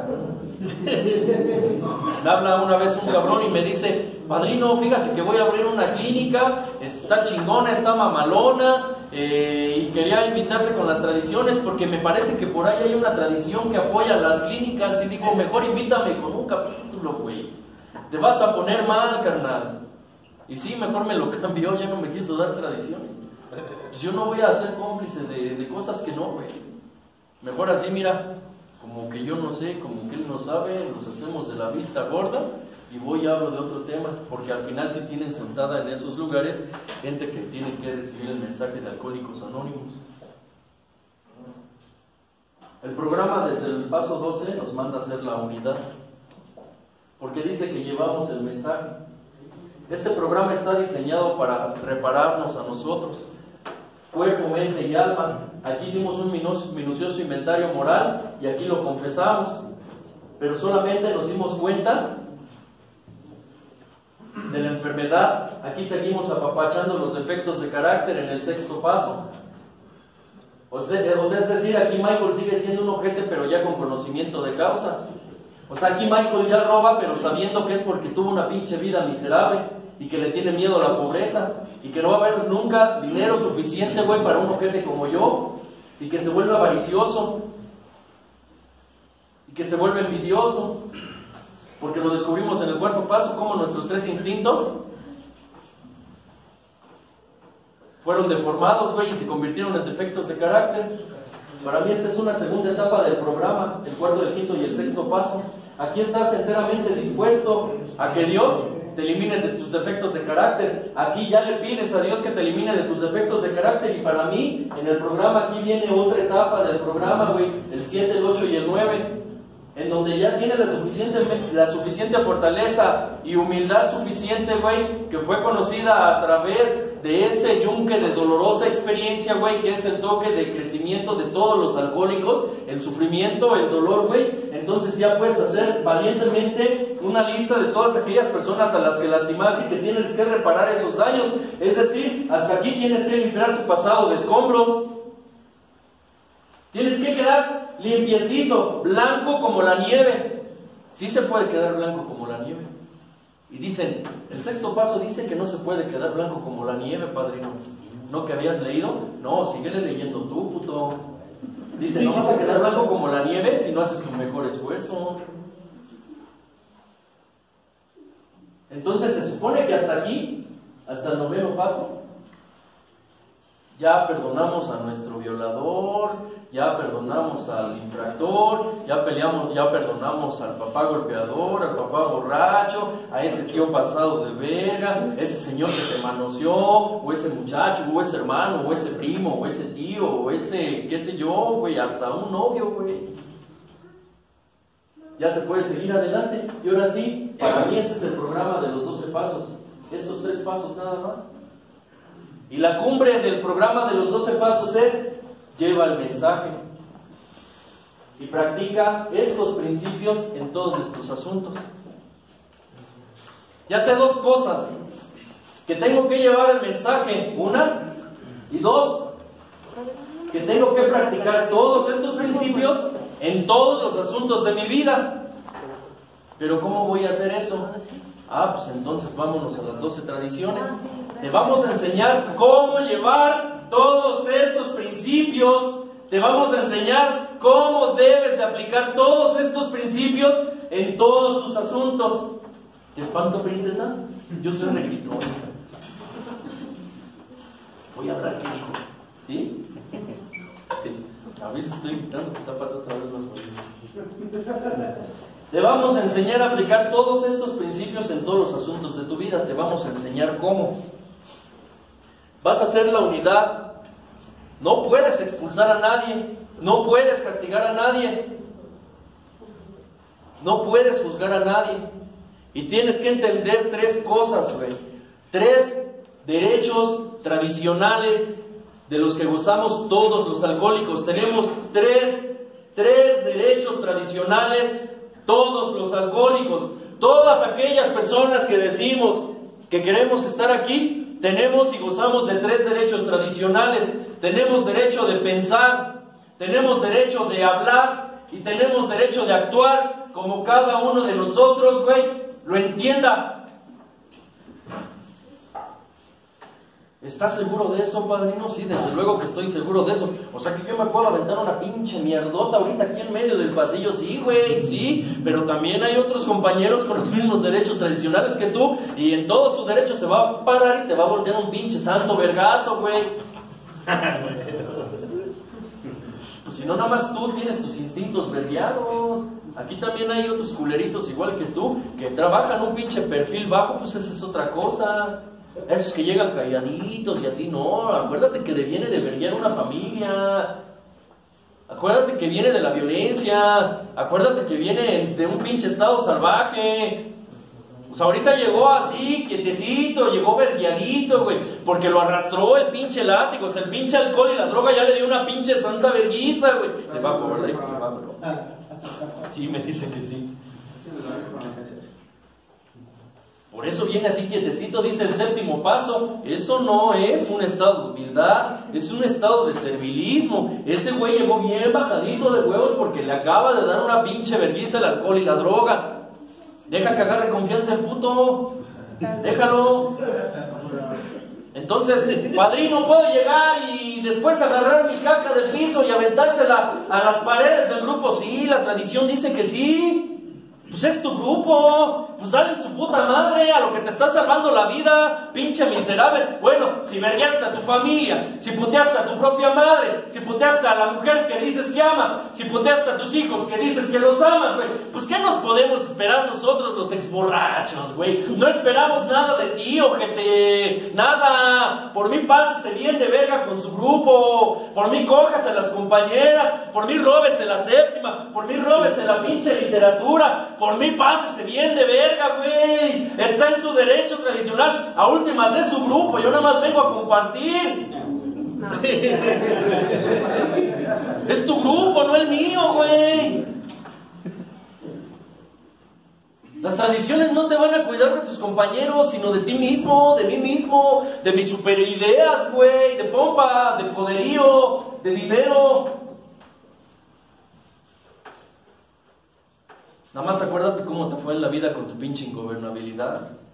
Speaker 1: Me habla una vez un cabrón y me dice, padrino, fíjate que voy a abrir una clínica, está chingona, está mamalona, eh, y quería invitarte con las tradiciones porque me parece que por ahí hay una tradición que apoya las clínicas. Y digo, mejor invítame con un capítulo, güey. Te vas a poner mal, carnal. Y sí, mejor me lo cambió, ya no me quiso dar tradiciones. Pues yo no voy a ser cómplice de, de cosas que no, güey. Mejor así, mira, como que yo no sé, como que él no sabe, nos hacemos de la vista gorda y voy y hablo de otro tema, porque al final sí tienen sentada en esos lugares gente que tiene que recibir el mensaje de Alcohólicos Anónimos. El programa desde el paso doce nos manda a hacer la unidad, porque dice que llevamos el mensaje. Este programa está diseñado para repararnos a nosotros, cuerpo, mente y alma. Aquí hicimos un minucioso inventario moral y aquí lo confesamos, pero solamente nos dimos cuenta de la enfermedad. Aquí seguimos apapachando los defectos de carácter en el sexto paso. O sea, o sea, es decir, aquí Michael sigue siendo un ojete, pero ya con conocimiento de causa. O sea, aquí Michael ya roba, pero sabiendo que es porque tuvo una pinche vida miserable y que le tiene miedo a la pobreza y que no va a haber nunca dinero suficiente, güey, para un ojete como yo, y que se vuelve avaricioso y que se vuelve envidioso, porque lo descubrimos en el cuarto paso, como nuestros tres instintos fueron deformados, güey, y se convirtieron en defectos de carácter. Para mí esta es una segunda etapa del programa, el cuarto, el quinto y el sexto paso. Aquí estás enteramente dispuesto a que Dios te elimine de tus defectos de carácter. Aquí ya le pides a Dios que te elimine de tus defectos de carácter. Y para mí, en el programa, aquí viene otra etapa del programa, güey, el siete, el ocho y el nueve, en donde ya tienes la suficiente, la suficiente fortaleza y humildad suficiente, güey, que fue conocida a través de ese yunque de dolorosa experiencia, güey, que es el toque de crecimiento de todos los alcohólicos, el sufrimiento, el dolor, güey. Entonces ya puedes hacer valientemente una lista de todas aquellas personas a las que lastimaste y que tienes que reparar esos daños. Es decir, hasta aquí tienes que limpiar tu pasado de escombros. Tienes que quedar limpiecito, blanco como la nieve. Sí se puede quedar blanco como la nieve. Y dicen, el sexto paso dice que no se puede quedar blanco como la nieve, padrino. ¿No que habías leído? No, síguele leyendo tú, puto. Dice, no vas a quedar blanco como la nieve si no haces tu mejor esfuerzo. Entonces se supone que hasta aquí, hasta el noveno paso, ya perdonamos a nuestro violador, ya perdonamos al infractor, ya peleamos, ya perdonamos al papá golpeador, al papá borracho, a ese tío pasado de verga, ese señor que te manoseó, o ese muchacho, o ese hermano, o ese primo, o ese tío, o ese, qué sé yo, güey, hasta un novio, güey. Ya se puede seguir adelante. Y ahora sí, para mí este es el programa de los doce pasos. Estos tres pasos nada más. Y la cumbre del programa de los doce pasos es, lleva el mensaje y practica estos principios en todos nuestros asuntos. Ya sé dos cosas, que tengo que llevar el mensaje, una, y dos, que tengo que practicar todos estos principios en todos los asuntos de mi vida. Pero ¿cómo voy a hacer eso? Ah, pues entonces vámonos a las doce tradiciones. Te vamos a enseñar cómo llevar todos estos principios. Te vamos a enseñar cómo debes de aplicar todos estos principios en todos tus asuntos. ¿Te espanto, princesa? Yo soy negrito. Voy a hablar, ¿qué dijo? ¿Sí? A veces estoy gritando que tapas otra vez más bonito. Te vamos a enseñar a aplicar todos estos principios en todos los asuntos de tu vida. Te vamos a enseñar cómo. Vas a hacer la unidad. No puedes expulsar a nadie. No puedes castigar a nadie. No puedes juzgar a nadie. Y tienes que entender tres cosas, güey. Tres derechos tradicionales de los que gozamos todos los alcohólicos. Tenemos tres, tres derechos tradicionales todos los alcohólicos. Todas aquellas personas que decimos que queremos estar aquí, tenemos y gozamos de tres derechos tradicionales. Tenemos derecho de pensar, tenemos derecho de hablar y tenemos derecho de actuar como cada uno de nosotros, güey, lo entienda. ¿Estás seguro de eso, padrino? Sí, desde luego que estoy seguro de eso. O sea que yo me puedo aventar una pinche mierdota ahorita aquí en medio del pasillo. Sí, güey, sí. Pero también hay otros compañeros con los mismos derechos tradicionales que tú. Y en todos sus derechos se va a parar y te va a voltear un pinche santo vergazo, güey. Pues si no, nada más tú tienes tus instintos vergueados. Aquí también hay otros culeritos igual que tú, que trabajan un pinche perfil bajo, pues esa es otra cosa. Esos que llegan calladitos y así, no, acuérdate que viene de verguiar una familia, acuérdate que viene de la violencia, acuérdate que viene de un pinche estado salvaje. Pues ahorita llegó así, quietecito, llegó verguiadito, güey, porque lo arrastró el pinche látigo, o sea, el pinche alcohol y la droga ya le dio una pinche santa verguiza, güey. De bajo, ¿verdad, hijo? De bajo, ¿no? Sí, me dice que sí. Por eso viene así quietecito, dice el séptimo paso. Eso no es un estado de humildad, es un estado de servilismo. Ese güey llegó bien bajadito de huevos porque le acaba de dar una pinche vergüenza el alcohol y la droga. Deja que agarre confianza el puto. Déjalo. Entonces, padrino, puedo llegar y después agarrar mi caca del piso y aventársela a las paredes del grupo. Sí, la tradición dice que sí. Pues es tu grupo, pues dale su puta madre a lo que te está salvando la vida, pinche miserable. Bueno, si vergueaste a tu familia, si puteaste a tu propia madre, si puteaste a la mujer que dices que amas, si puteaste a tus hijos que dices que los amas, güey, pues ¿qué nos podemos esperar nosotros los exborrachos, güey? No esperamos nada de ti, ojete, nada. Por mí pásese bien de verga con su grupo, por mí cójase a las compañeras, por mí róbese la séptima, por mí róbese la pinche literatura. Por mí pásese bien de verga, güey. Está en su derecho tradicional. A últimas es su grupo. Yo nada más vengo a compartir. No. Es tu grupo, no el mío, güey. Las tradiciones no te van a cuidar de tus compañeros, sino de ti mismo, de mí mismo, de mis superideas, güey, de pompa, de poderío, de dinero. Nada más acuérdate cómo te fue en la vida con tu pinche ingobernabilidad.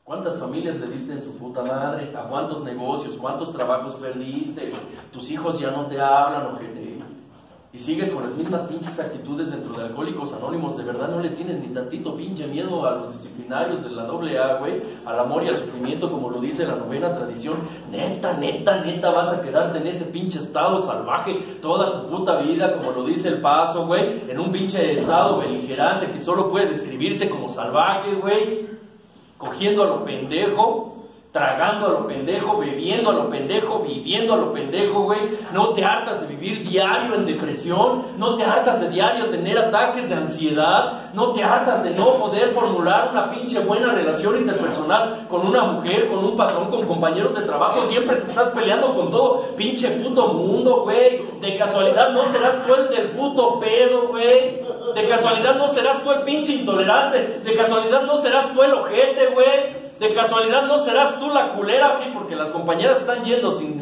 Speaker 1: ¿Cuántas familias le diste en su puta madre? ¿A cuántos negocios? ¿Cuántos trabajos perdiste? Tus hijos ya no te hablan, ojete. Y sigues con las mismas pinches actitudes dentro de Alcohólicos Anónimos. De verdad no le tienes ni tantito pinche miedo a los disciplinarios de la doble A, güey. Al amor y al sufrimiento, como lo dice la novena tradición. Neta, neta, neta, vas a quedarte en ese pinche estado salvaje toda tu puta vida, como lo dice el Paso, güey. En un pinche estado beligerante que solo puede describirse como salvaje, güey. Cogiendo a lo pendejo, tragando a lo pendejo, bebiendo a lo pendejo, viviendo a lo pendejo, güey. No te hartas de vivir diario en depresión, no te hartas de diario tener ataques de ansiedad, no te hartas de no poder formular una pinche buena relación interpersonal con una mujer, con un patrón, con compañeros de trabajo. Siempre te estás peleando con todo pinche puto mundo, güey. De casualidad no serás tú el del puto pedo, güey. De casualidad no serás tú el pinche intolerante. De casualidad no serás tú el ojete, güey. De casualidad no serás tú la culera, sí, porque las compañeras están yendo sin...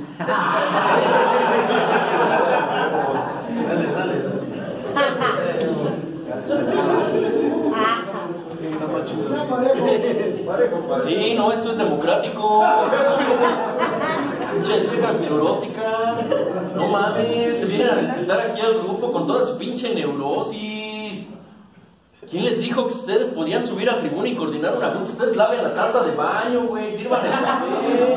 Speaker 2: Dale, dale, dale.
Speaker 1: Sí, no, esto es democrático. Muchas viejas neuróticas. No mames, se vienen a respetar aquí al grupo con toda su pinche neurosis. ¿Quién les dijo que ustedes podían subir a tribuna y coordinar una junta? Ustedes laven la taza de baño, güey, sirvan el café.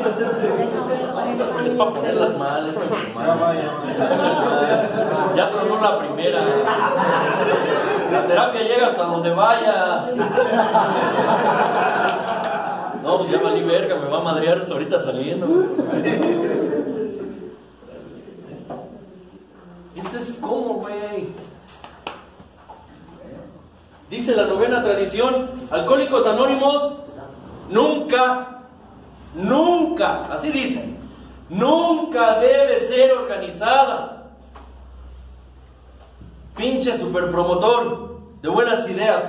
Speaker 1: Es para ponerlas mal, es para mal. Ya tronó la primera. La terapia llega hasta donde vayas. No, pues ya valí verga, me va a madrear ahorita saliendo. Este es como, güey. Dice la novena tradición, Alcohólicos Anónimos nunca, nunca, así dicen, nunca debe ser organizada. Pinche superpromotor de buenas ideas.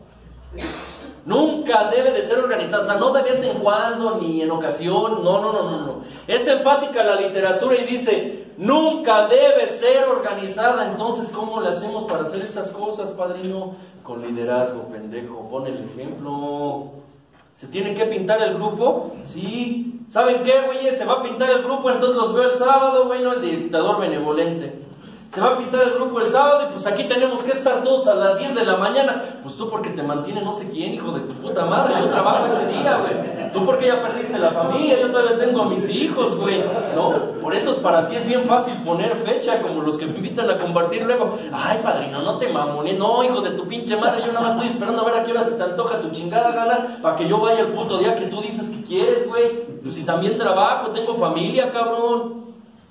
Speaker 1: Nunca debe de ser organizada, o sea, no de vez en cuando ni en ocasión, no, no, no, no, no. Es enfática la literatura y dice, nunca debe ser organizada. Entonces, ¿cómo le hacemos para hacer estas cosas, padrino? Con liderazgo, pendejo, pon el ejemplo. ¿Se tiene que pintar el grupo? Sí. ¿Saben qué, güey? Se va a pintar el grupo, entonces los veo el sábado, güey, no el dictador benevolente. Se va a pintar el grupo el sábado y pues aquí tenemos que estar todos a las diez de la mañana. Pues tú porque te mantiene no sé quién, hijo de tu puta madre. Yo trabajo ese día, güey. Tú porque ya perdiste la familia, yo todavía tengo a mis hijos, güey. ¿No? Por eso para ti es bien fácil poner fecha, como los que me invitan a compartir luego. Ay, padrino, no te mamones. No, hijo de tu pinche madre, yo nada más estoy esperando a ver a qué hora se te antoja tu chingada gana para que yo vaya el puto día que tú dices que quieres, güey. Pues si también trabajo, tengo familia, cabrón.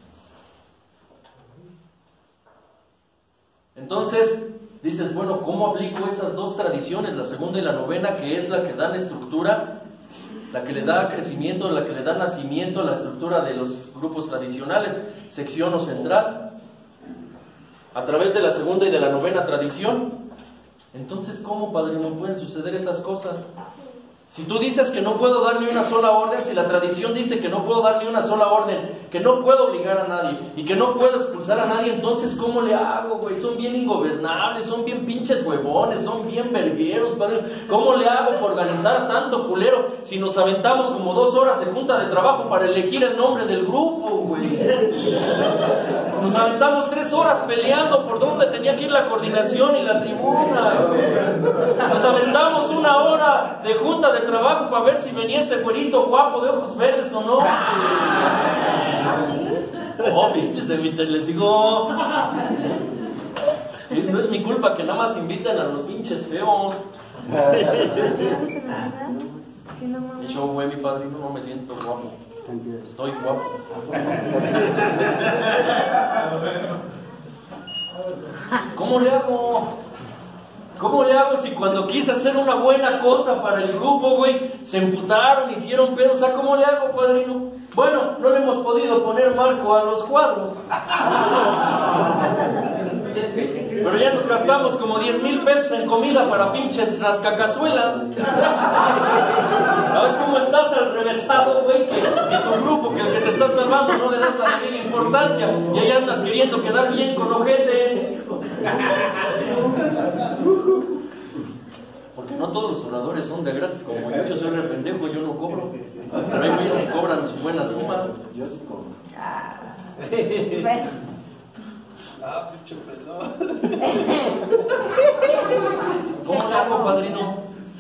Speaker 1: Entonces, dices, bueno, ¿cómo aplico esas dos tradiciones, la segunda y la novena, que es la que dan estructura, la que le da crecimiento, la que le da nacimiento a la estructura de los grupos tradicionales, sección o central, a través de la segunda y de la novena tradición? Entonces, ¿cómo, padrino, pueden suceder esas cosas? Si tú dices que no puedo dar ni una sola orden, si la tradición dice que no puedo dar ni una sola orden, que no puedo obligar a nadie y que no puedo expulsar a nadie, entonces ¿cómo le hago, güey? Son bien ingobernables, son bien pinches huevones, son bien vergueros, padre. ¿Cómo le hago para organizar a tanto culero si nos aventamos como dos horas de junta de trabajo para elegir el nombre del grupo, güey? Nos aventamos tres horas peleando por dónde tenía que ir la coordinación y la tribuna, güey. Nos aventamos una hora de junta de trabajo para ver si venía ese güerito guapo de ojos verdes o no. Oh, pinches emites, les digo. No es mi culpa que nada más inviten a los pinches feos. Y yo, güey, mi padrino, no me siento guapo. Estoy guapo. ¿Cómo le hago? ¿Cómo le hago si cuando quise hacer una buena cosa para el grupo, güey, se emputaron, hicieron pedos? O sea, ¿cómo le hago, padrino? Bueno, no le hemos podido poner marco a los cuadros. Pero ya nos gastamos como diez mil pesos en comida para pinches rascacazuelas. ¿Sabes cómo estás al revésado, güey? Que, que tu grupo, que el que te está salvando, no le das la debida importancia. Y ahí andas queriendo quedar bien con ojetes. Porque No todos los oradores son de gratis como yo. Yo soy re pendejo, yo no cobro. Pero hay güeyes que cobran su buena suma.
Speaker 2: Yo sí cobro.
Speaker 3: Ah, bueno.
Speaker 2: Ah, pinche pelón.
Speaker 1: ¿Cómo le hago, padrino?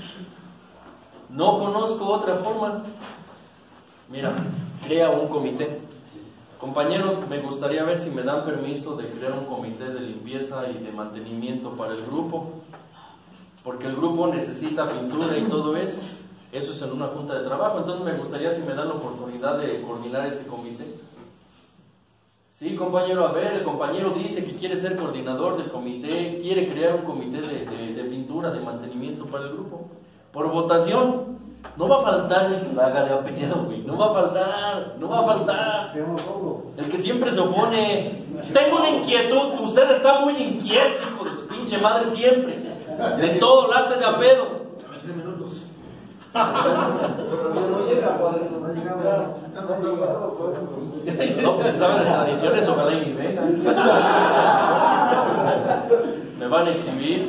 Speaker 1: No conozco otra forma. Mira, crea un comité. Compañeros, me gustaría ver si me dan permiso de crear un comité de limpieza y de mantenimiento para el grupo, porque el grupo necesita pintura y todo eso. Eso es en una junta de trabajo, entonces me gustaría si me dan la oportunidad de coordinar ese comité. Sí, compañero, a ver, el compañero dice que quiere ser coordinador del comité, quiere crear un comité de, de, de pintura, de mantenimiento para el grupo. Por votación. No va a faltar el que la haga de a pedo, güey. No va a faltar, no va a faltar. El que siempre se opone. Tengo una inquietud, usted está muy inquieto, hijo de su pinche madre, siempre. De todo lo hace de a pedo. No, pues sabe de tradiciones, ojalá y ni venga. Me van a exhibir.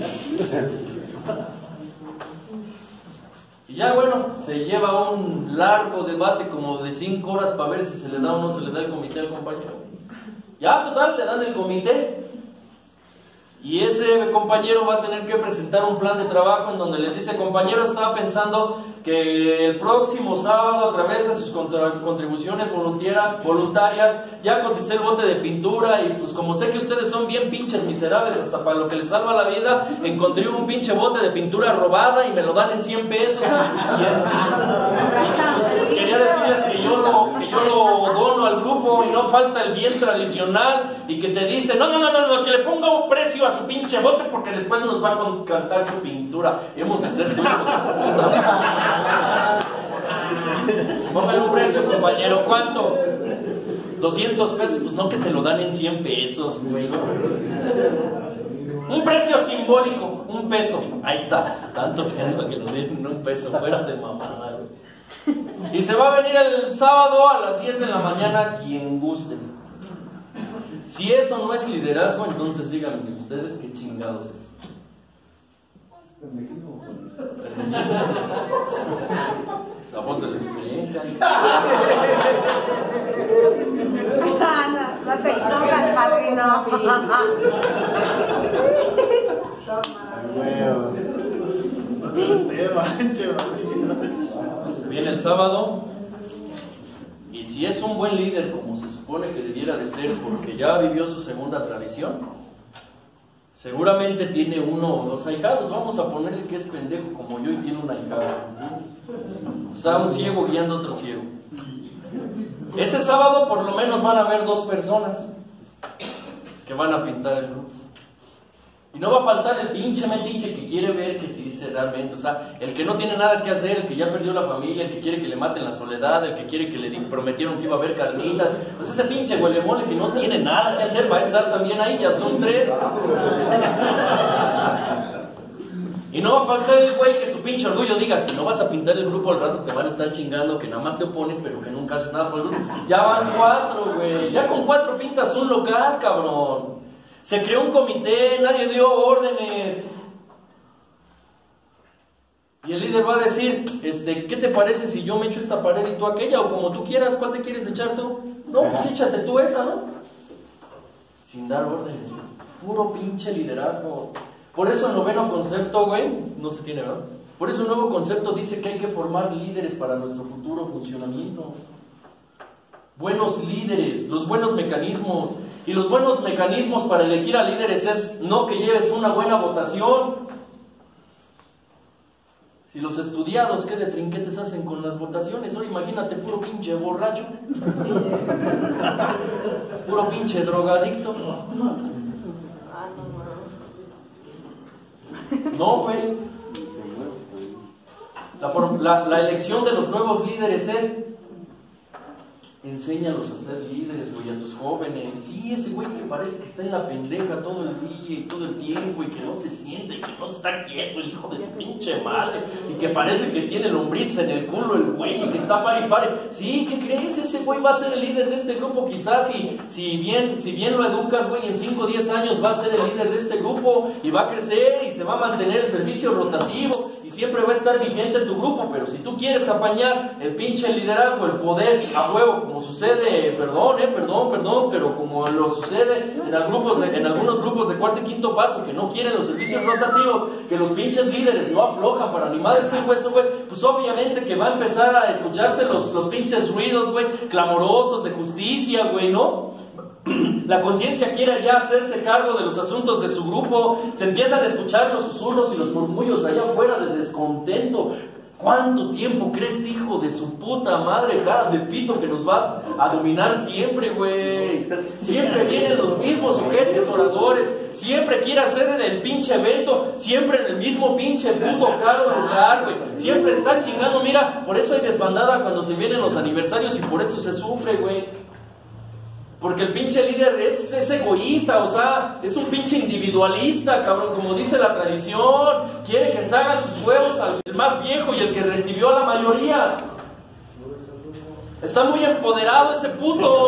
Speaker 1: Y ya bueno, se lleva un largo debate como de cinco horas para ver si se le da o no se le da el comité al compañero. Ya, total, le dan el comité. Y ese compañero va a tener que presentar un plan de trabajo en donde les dice: compañero, estaba pensando que el próximo sábado, a través de sus contribuciones voluntarias, ya coticé el bote de pintura y pues como sé que ustedes son bien pinches miserables hasta para lo que les salva la vida, encontré un pinche bote de pintura robada y me lo dan en cien pesos. Y, es, y pues, quería decirles que yo, lo, que yo lo dono al grupo y no falta el bien tradicional y que te dice: no, no, no, no, no, que le ponga un precio a su pinche bote porque después nos va a cantar su pintura. Y hemos de ser tuyos. Póngale un precio, compañero. ¿Cuánto? doscientos pesos. Pues no, que te lo dan en cien pesos, güey. Un precio simbólico, un peso. Ahí está. Tanto pedo que lo den en un peso. Fuera de mamada, güey. Y se va a venir el sábado a las diez de la mañana quien guste. Si eso no es liderazgo, entonces díganme ustedes qué chingados es. La voz de la experiencia.
Speaker 3: No te expongas, padrino.
Speaker 1: Se viene el sábado. Y si es un buen líder, como se supone que debiera de ser, porque ya vivió su segunda tradición, seguramente tiene uno o dos ahijados. Vamos a ponerle que es pendejo como yo y tiene un ahijado. O sea, un ciego guiando a otro ciego. Ese sábado por lo menos van a haber dos personas que van a pintar el grupo. Y no va a faltar el pinche metiche que quiere ver que sí dice realmente, o sea, el que no tiene nada que hacer, el que ya perdió la familia, el que quiere que le maten la soledad, el que quiere que le prometieron que iba a haber carnitas, pues ese pinche huelemole que no tiene nada que hacer va a estar también ahí, ya son tres. Y no va a faltar el güey que su pinche orgullo diga: si no vas a pintar el grupo al rato te van a estar chingando, que nada más te opones pero que nunca haces nada por el grupo. Ya van cuatro, güey, ya con cuatro pintas un local, cabrón. Se creó un comité, nadie dio órdenes. Y el líder va a decir: este, ¿qué te parece si yo me echo esta pared y tú aquella? O como tú quieras, ¿cuál te quieres echar tú? No, pues échate tú esa, ¿no? Sin dar órdenes, puro pinche liderazgo. Por eso el noveno concepto, güey, no se tiene, ¿verdad? Por eso el nuevo concepto dice que hay que formar líderes para nuestro futuro funcionamiento. Buenos líderes, los buenos mecanismos. Y los buenos mecanismos para elegir a líderes es no que lleves una buena votación. Si los estudiados, ¿qué de trinquetes hacen con las votaciones? Ahora imagínate, puro pinche borracho. Puro pinche drogadicto. No, güey. La, la, la elección de los nuevos líderes es: enséñalos a ser líderes, güey, a tus jóvenes. Sí, ese güey que parece que está en la pendeja todo el día y todo el tiempo y que no se siente, y que no está quieto, el hijo de su pinche madre, y que parece que tiene lombriz en el culo el güey y que está pare y pare. Sí, ¿qué crees? Ese güey va a ser el líder de este grupo. Quizás si, si, bien, si bien lo educas, güey, en cinco o diez años va a ser el líder de este grupo y va a crecer y se va a mantener el servicio rotativo. Y siempre va a estar vigente tu grupo, pero si tú quieres apañar el pinche liderazgo, el poder a huevo, como sucede, perdón, eh, perdón, perdón, pero como lo sucede en, algunos grupos de, en algunos grupos de cuarto y quinto paso, que no quieren los servicios rotativos, que los pinches líderes no aflojan para animar ese hueso, güey, pues obviamente que va a empezar a escucharse los, los pinches ruidos, güey, clamorosos de justicia, güey, ¿no? La conciencia quiere ya hacerse cargo de los asuntos de su grupo, se empiezan a escuchar los susurros y los murmullos allá afuera de descontento. ¿Cuánto tiempo crees, hijo de su puta madre, cara de pito, que nos va a dominar siempre, güey? Siempre vienen los mismos sujetos oradores, siempre quiere hacer en el pinche evento, siempre en el mismo pinche puto caro lugar, güey. Siempre está chingando, mira, por eso hay desbandada cuando se vienen los aniversarios y por eso se sufre, güey. Porque el pinche líder es, es egoísta, o sea, es un pinche individualista, cabrón, como dice la tradición. Quiere que se hagan sus huevos al el más viejo y el que recibió a la mayoría. Está muy empoderado ese puto.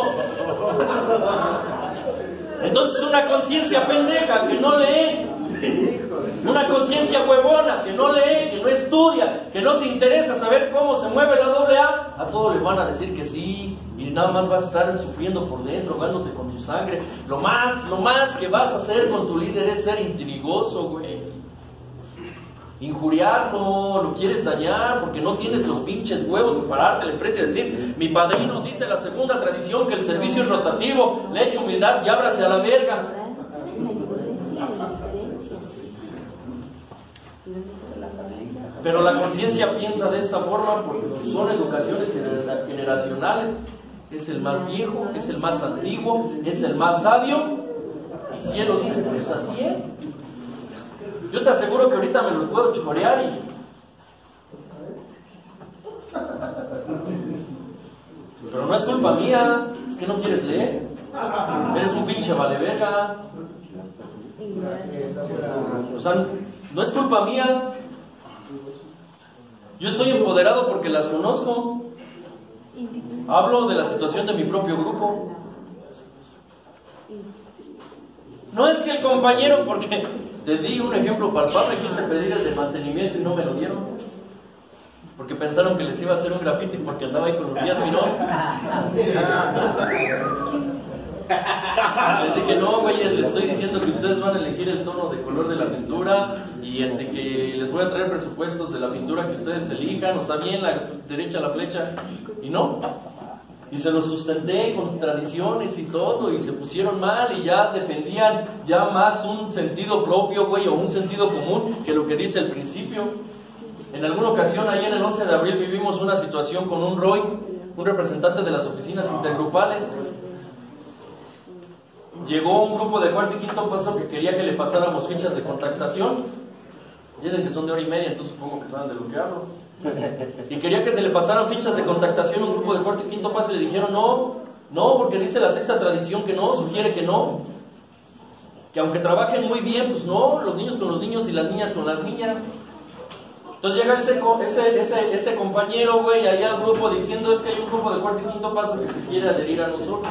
Speaker 1: Entonces una conciencia pendeja que no lee, una conciencia huevona que no lee, que no estudia, que no se interesa saber cómo se mueve la doble A, a todos le van a decir que sí, y nada más vas a estar sufriendo por dentro, ahogándote con tu sangre. Lo más, lo más que vas a hacer con tu líder es ser intrigoso, güey. Injuriarlo, lo quieres dañar porque no tienes los pinches huevos de pararte enfrente y decir: mi padrino dice la segunda tradición que el servicio es rotativo, le echo humildad y ábrase a la verga. Pero la conciencia piensa de esta forma porque son educaciones generacionales. Es el más viejo, es el más antiguo, es el más sabio. Y cielo dice: pues así es. Yo te aseguro que ahorita me los puedo chorear y... Pero no es culpa mía, es que no quieres leer. Eres un pinche valeverga. O sea, no es culpa mía. Yo estoy empoderado porque las conozco. Hablo de la situación de mi propio grupo. No es que el compañero, porque te di un ejemplo palpable, quise pedir el de mantenimiento y no me lo dieron. Porque pensaron que les iba a hacer un graffiti porque andaba ahí con los días, ¿no? Les dije: no, güeyes, les estoy diciendo que ustedes van a elegir el tono de color de la pintura y este que les voy a traer presupuestos de la pintura que ustedes elijan, o sea, bien la derecha la flecha, y no. Y se los sustenté con tradiciones y todo, y se pusieron mal y ya defendían ya más un sentido propio, güey, o un sentido común que lo que dice el principio. En alguna ocasión, ahí en el once de abril, vivimos una situación con un Roy, un representante de las oficinas intergrupales. Llegó un grupo de cuarto y quinto paso que quería que le pasáramos fichas de contactación. Dicen que son de hora y media, entonces supongo que saben de lo que hablo. Y quería que se le pasaran fichas de contactación a un grupo de cuarto y quinto paso y le dijeron: no, no, porque dice la sexta tradición que no, sugiere que no. Que aunque trabajen muy bien, pues no, los niños con los niños y las niñas con las niñas. Entonces llega ese, ese, ese, ese compañero, güey, allá al grupo diciendo: es que hay un grupo de cuarto y quinto paso que se quiere adherir a nosotros.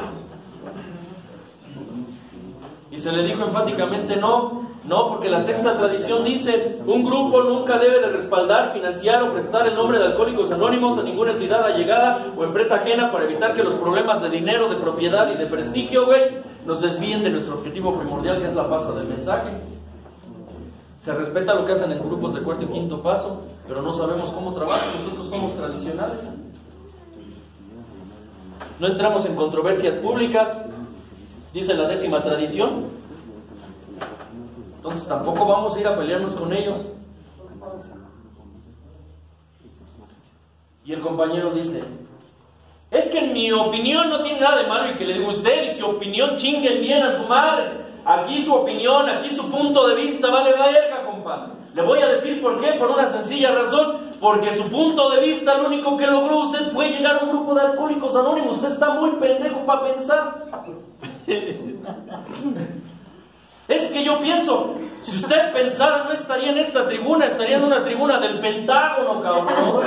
Speaker 1: Y se le dijo enfáticamente: no, no, porque la sexta tradición dice: un grupo nunca debe de respaldar, financiar o prestar el nombre de Alcohólicos Anónimos a ninguna entidad allegada o empresa ajena para evitar que los problemas de dinero, de propiedad y de prestigio, güey, nos desvíen de nuestro objetivo primordial, que es la paz del mensaje. Se respeta lo que hacen en grupos de cuarto y quinto paso, pero no sabemos cómo trabajan. Nosotros somos tradicionales. No entramos en controversias públicas, dice la décima tradición. Entonces tampoco vamos a ir a pelearnos con ellos. Y el compañero dice: es que en mi opinión no tiene nada de malo. Y que le digo: usted y su opinión chinguen bien a su madre. Aquí su opinión, aquí su punto de vista vale verga, compadre. Le voy a decir por qué, por una sencilla razón. Porque su punto de vista, lo único que logró usted fue llegar a un grupo de alcohólicos anónimos. Usted está muy pendejo para pensar. Es que yo pienso, Si usted pensara, no estaría en esta tribuna, estaría en una tribuna del Pentágono, cabrón.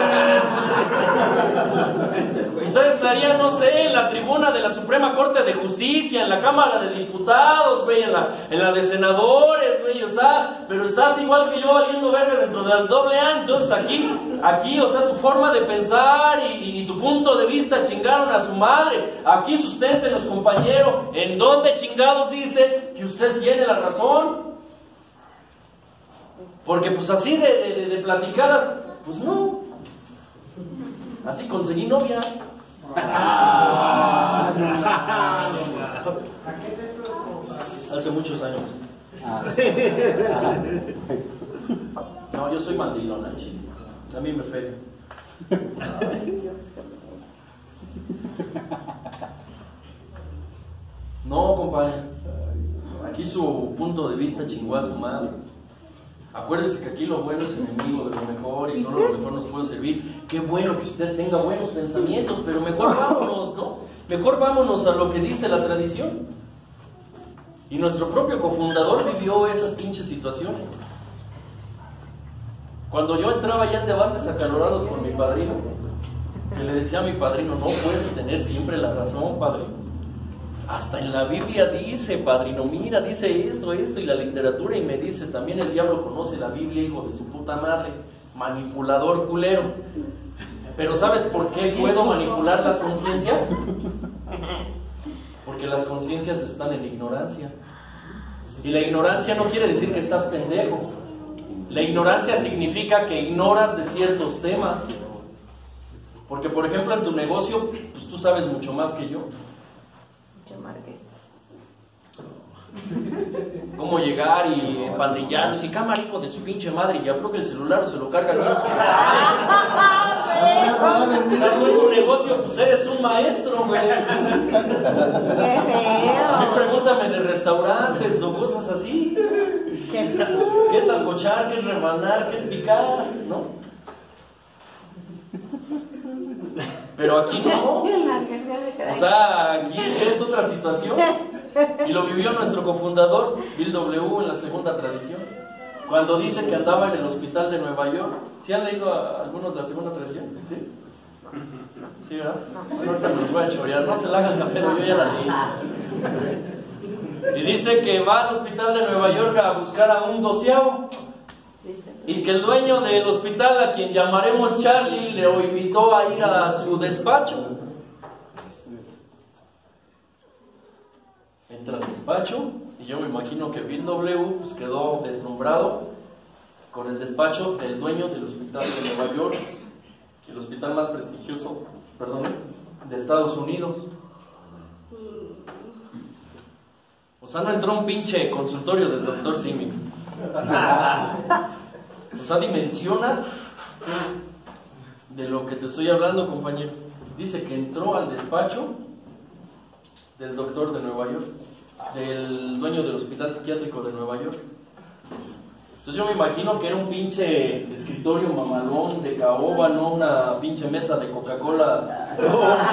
Speaker 1: Usted estaría, no sé, en la tribuna de la Suprema Corte de Justicia, en la Cámara de Diputados, güey, en la, en la de senadores, güey, o sea, pero estás igual que yo valiendo verga dentro del doble A. Entonces aquí, aquí, o sea, tu forma de pensar y, y tu punto de vista chingaron a su madre. Aquí susténtenos, compañero, ¿en dónde chingados dice que usted tiene la razón? Porque pues así de, de, de platicadas, pues no. Así conseguí novia. Hace muchos años. No, yo soy mandilona, chico. A mí me pega. No, compadre. Aquí su punto de vista chingó a su madre. Acuérdese que aquí lo bueno es enemigo de lo mejor y solo lo mejor nos puede servir. Qué bueno que usted tenga buenos pensamientos, pero mejor vámonos, ¿no? Mejor vámonos a lo que dice la tradición. Y nuestro propio cofundador vivió esas pinches situaciones. Cuando yo entraba ya en debates acalorados con mi padrino, que le decía a mi padrino, no puedes tener siempre la razón, padrino. Hasta en la Biblia dice, padrino, mira, dice esto, esto, y la literatura, y me dice, también el diablo conoce la Biblia, hijo de su puta madre, manipulador culero. Pero ¿sabes por qué puedo manipular las conciencias? Porque las conciencias están en ignorancia. Y la ignorancia no quiere decir que estás pendejo. La ignorancia significa que ignoras de ciertos temas. Porque, por ejemplo, en tu negocio, pues tú sabes mucho más que yo. Cómo llegar y empandillar, y cámara, hijo de su pinche madre, y afloja el celular o se lo carga bien. O sea, tú en tu negocio, pues eres un maestro, güey.
Speaker 3: Qué feo.
Speaker 1: A mí pregúntame de restaurantes o cosas así.
Speaker 3: Qué
Speaker 1: ¿Qué es ancochar? ¿Qué es rebanar? ¿Qué es picar? ¿No? Pero aquí no. O sea, aquí es otra situación. Y lo vivió nuestro cofundador, Bill W., en la segunda tradición. Cuando dice que andaba en el hospital de Nueva York. ¿Sí han leído a algunos de la segunda tradición? ¿Sí? ¿Sí, verdad? No, ahorita me los voy a chorear. No se la hagan capero, yo ya la leí. Y dice que va al hospital de Nueva York a buscar a un doceavo. Y que el dueño del hospital, a quien llamaremos Charlie, le invitó a ir a su despacho. Entra al despacho y yo me imagino que Bill W. pues quedó deslumbrado con el despacho del dueño del hospital de Nueva York, el hospital más prestigioso, perdón, de Estados Unidos. O sea, no entró un pinche consultorio del doctor Simi. O sea, dimensiona de lo que te estoy hablando, compañero. Dice que entró al despacho del doctor de Nueva York, del dueño del hospital psiquiátrico de Nueva York. Entonces yo me imagino que era un pinche escritorio mamalón de caoba, no una pinche mesa de Coca-Cola de,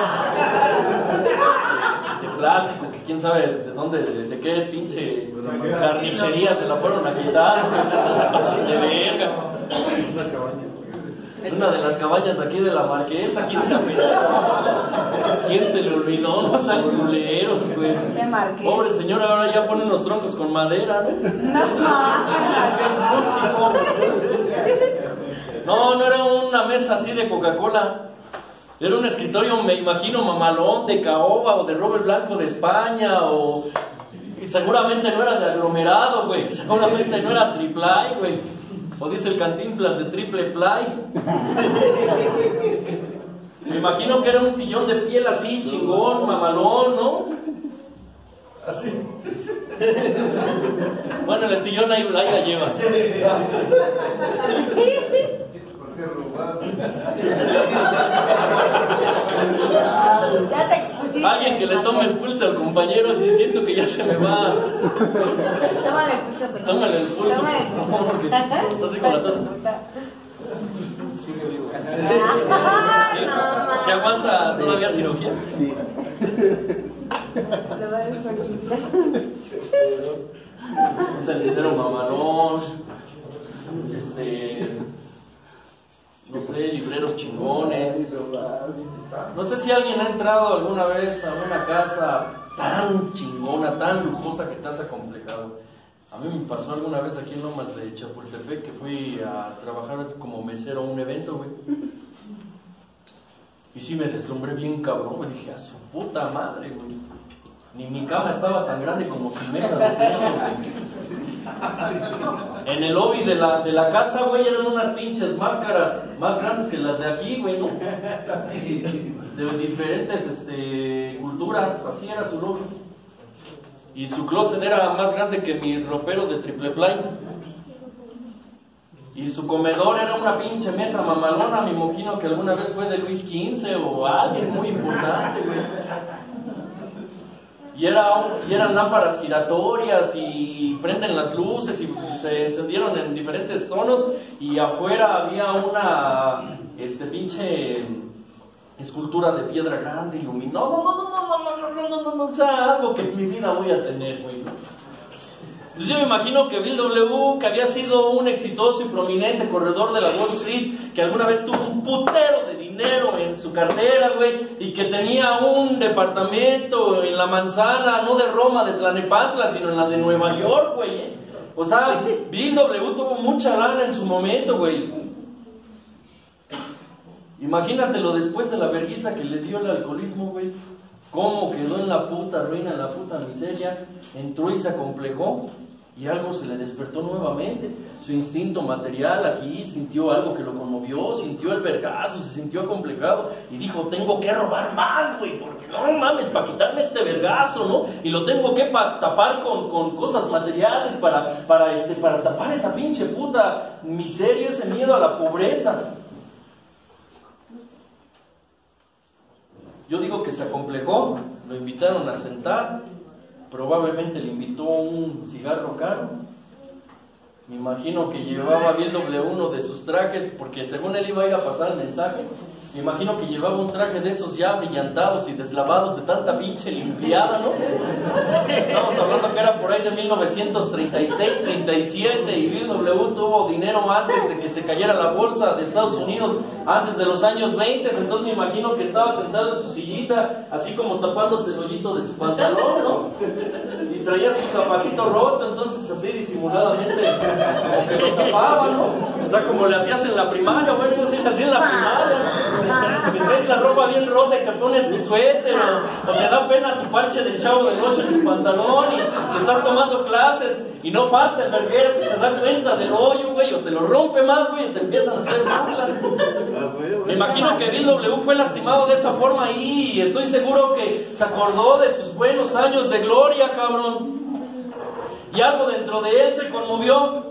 Speaker 1: de plástico, que quién sabe de dónde, de, de qué pinche carnicería se la fueron a quitar, no se pasen de verga.
Speaker 2: Una cabaña.
Speaker 1: Una de las cabañas de aquí de la Marquesa, ¿quién se apeló? ¿Quién se le olvidó? No sean culeros, güey. Pobre señora, ahora ya pone unos troncos con madera, ¿no? No, no era una mesa así de Coca-Cola. Era un escritorio, me imagino, mamalón, de caoba o de roble blanco de España, o... Y seguramente no era de aglomerado, güey. Seguramente no era triplay, güey. O dice el Cantinflas de triple play. Me imagino que era un sillón de piel así, chingón, mamalón, ¿no?
Speaker 2: Así.
Speaker 1: Bueno, el sillón ahí, ahí la lleva.
Speaker 2: ¿Por qué robar?
Speaker 3: Ya te expusiste.
Speaker 1: Alguien que le tome el pulso al compañero, si siento que ya se me va.
Speaker 3: Tómale el pulso, pero.
Speaker 1: Tómale el pulso,
Speaker 3: Tómale el
Speaker 1: por favor, porque está así con la tos.
Speaker 2: Sigue vivo.
Speaker 1: ¿Sí? ¿Se aguanta todavía cirugía?
Speaker 2: Sí.
Speaker 3: Lo va a desconectar.
Speaker 1: un cenicero mamalón, este, no sé, libreros chingones. No sé si alguien ha entrado alguna vez a una casa tan chingona, tan lujosa que te has acomplejado. A mí me pasó alguna vez aquí en Lomas de Chapultepec que fui a trabajar como mesero a un evento, güey. Y sí me deslumbré bien cabrón, me dije, a su puta madre, güey. Ni mi cama estaba tan grande como su mesa de centro, güey. En el lobby de la, de la casa, güey, eran unas pinches máscaras más grandes que las de aquí, güey, ¿no? De diferentes este, culturas, así era su lobby. Y su closet era más grande que mi ropero de triple play. Y su comedor era una pinche mesa mamalona, me imagino que alguna vez fue de Luis quince o alguien muy importante, güey. Y, era un, y eran lámparas giratorias y prenden las luces y se encendieron en diferentes tonos y afuera había una este pinche escultura de piedra grande iluminada. No, no, no, no, no, no, no, no, no, no, o sea, algo que en mi vida voy a tener, güey. Entonces yo me imagino que Bill W., que había sido un exitoso y prominente corredor de la Wall Street, que alguna vez tuvo un putero de dinero en su cartera, güey, y que tenía un departamento en la manzana, no de Roma, de Tlalnepantla, sino en la de Nueva York, güey. ¿eh? O sea, Bill W. tuvo mucha lana en su momento, güey. Imagínatelo después de la vergüenza que le dio el alcoholismo, güey. Cómo quedó en la puta ruina, en la puta miseria. Entró y se acomplejó. Y algo se le despertó nuevamente. Su instinto material aquí sintió algo que lo conmovió, sintió el vergazo, se sintió acomplejado. Y dijo, tengo que robar más, güey. Porque no mames, para quitarme este vergazo, ¿no? Y lo tengo que pa tapar con, con cosas materiales para, para, este, para tapar esa pinche puta miseria, ese miedo a la pobreza. Yo digo que se acomplejó, lo invitaron a sentar, probablemente le invitó un cigarro caro. Me imagino que llevaba Bill W. uno de sus trajes, porque según él iba a ir a pasar el mensaje. Me imagino que llevaba un traje de esos ya brillantados y deslavados de tanta pinche limpiada, ¿no? Estamos hablando que era por ahí de mil novecientos treinta y seis, treinta y siete, y Bill W. tuvo dinero antes de que se cayera la bolsa de Estados Unidos, antes de los años veinte, entonces me imagino que estaba sentado en su sillita, así como tapándose el hoyito de su pantalón, ¿no? Y traía su zapatito roto, entonces así disimuladamente, como que lo tapaba, ¿no? O sea, como le hacías en la primaria, bueno, yo sí le hacía en la primaria. Te traes la ropa bien rota y te pones tu suéter, o, o te da pena tu parche del Chavo del Ocho en tu pantalón y te estás tomando clases y no falta el verguero que se da cuenta del hoyo, güey, o te lo rompe más, güey, y te empiezan a hacer burla. Me imagino que Bill W. fue lastimado de esa forma ahí y estoy seguro que se acordó de sus buenos años de gloria, cabrón. Y algo dentro de él se conmovió.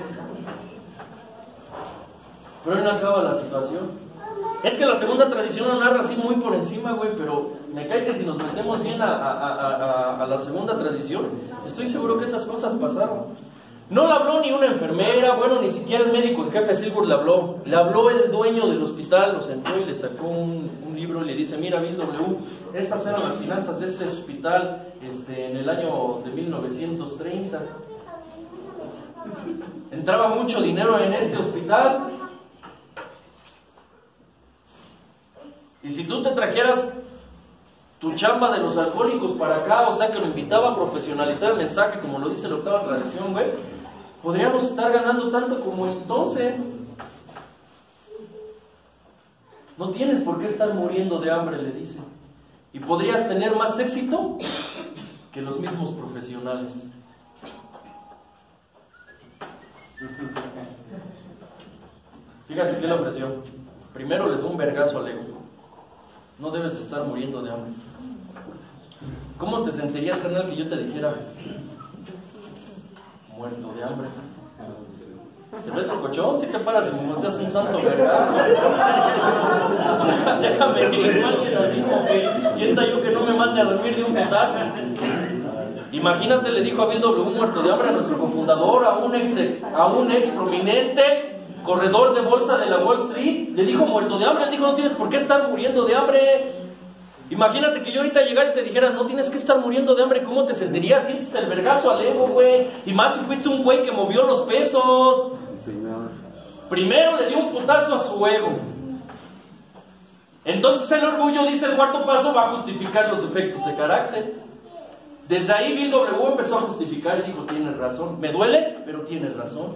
Speaker 1: Pero ahí no acaba la situación. Es que la segunda tradición lo narra así muy por encima, güey, pero me cae que si nos metemos bien a, a, a, a, a la segunda tradición, estoy seguro que esas cosas pasaron. No le habló ni una enfermera, bueno, ni siquiera el médico en jefe Silver le habló. Le habló el dueño del hospital, lo sentó y le sacó un, un libro y le dice, mira, Bill W., estas eran las finanzas de este hospital este, en el año de mil novecientos treinta. Entraba mucho dinero en este hospital. Y si tú te trajeras tu chamba de los alcohólicos para acá, o sea que lo invitaba a profesionalizar el mensaje, como lo dice la octava tradición, güey, podríamos estar ganando tanto como entonces. No tienes por qué estar muriendo de hambre, le dice. Y podrías tener más éxito que los mismos profesionales. Fíjate qué le ofreció. Primero le dio un vergazo al ego. No debes de estar muriendo de hambre. ¿Cómo te sentirías, carnal, que yo te dijera muerto de hambre? ¿Te ves locochón? Si te paras y me montas un santo vergazo. Déjame que alguien así como que sienta yo que no me mande a dormir de un putazo. Imagínate, le dijo a Bill W. muerto de hambre a nuestro cofundador, a un ex, ex, a un ex prominente corredor de bolsa de la Wall Street, le dijo muerto de hambre. Él dijo, no tienes por qué estar muriendo de hambre. Imagínate que yo ahorita llegara y te dijera, no tienes que estar muriendo de hambre, ¿cómo te sentirías? Sientes el vergazo al ego, güey. Y más si fuiste un güey que movió los pesos. Primero le dio un putazo a su ego. Entonces el orgullo, dice el cuarto paso, va a justificar los defectos de carácter. Desde ahí Bill W. empezó a justificar y dijo, tienes razón. Me duele, pero tienes razón.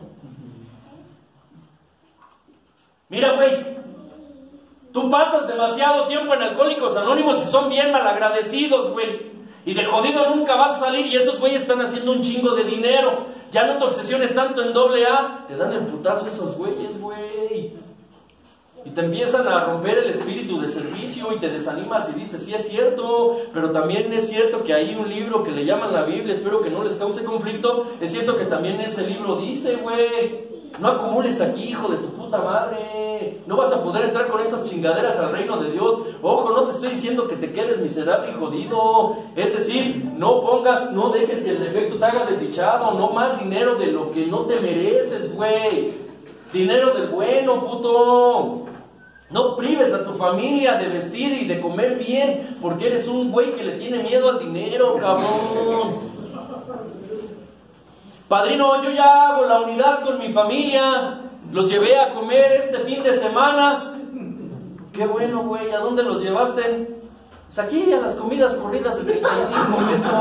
Speaker 1: Mira, güey, tú pasas demasiado tiempo en Alcohólicos Anónimos y son bien malagradecidos, güey. Y de jodido nunca vas a salir y esos güeyes están haciendo un chingo de dinero. Ya no te obsesiones tanto en doble A. Te dan el putazo esos güeyes, güey. Y te empiezan a romper el espíritu de servicio y te desanimas y dices, sí es cierto, pero también es cierto que hay un libro que le llaman la Biblia, espero que no les cause conflicto. Es cierto que también ese libro dice, güey, no acumules aquí, hijo de tu puta madre. No vas a poder entrar con esas chingaderas al reino de Dios. Ojo, no te estoy diciendo que te quedes miserable y jodido. Es decir, no pongas, no dejes que el defecto te haga desdichado. No más dinero de lo que no te mereces, güey. Dinero del bueno, puto. No prives a tu familia de vestir y de comer bien, porque eres un güey que le tiene miedo al dinero, cabrón. Padrino, yo ya hago la unidad con mi familia. Los llevé a comer este fin de semana. Qué bueno, güey. ¿A dónde los llevaste? Pues aquí, a las comidas corridas de treinta y cinco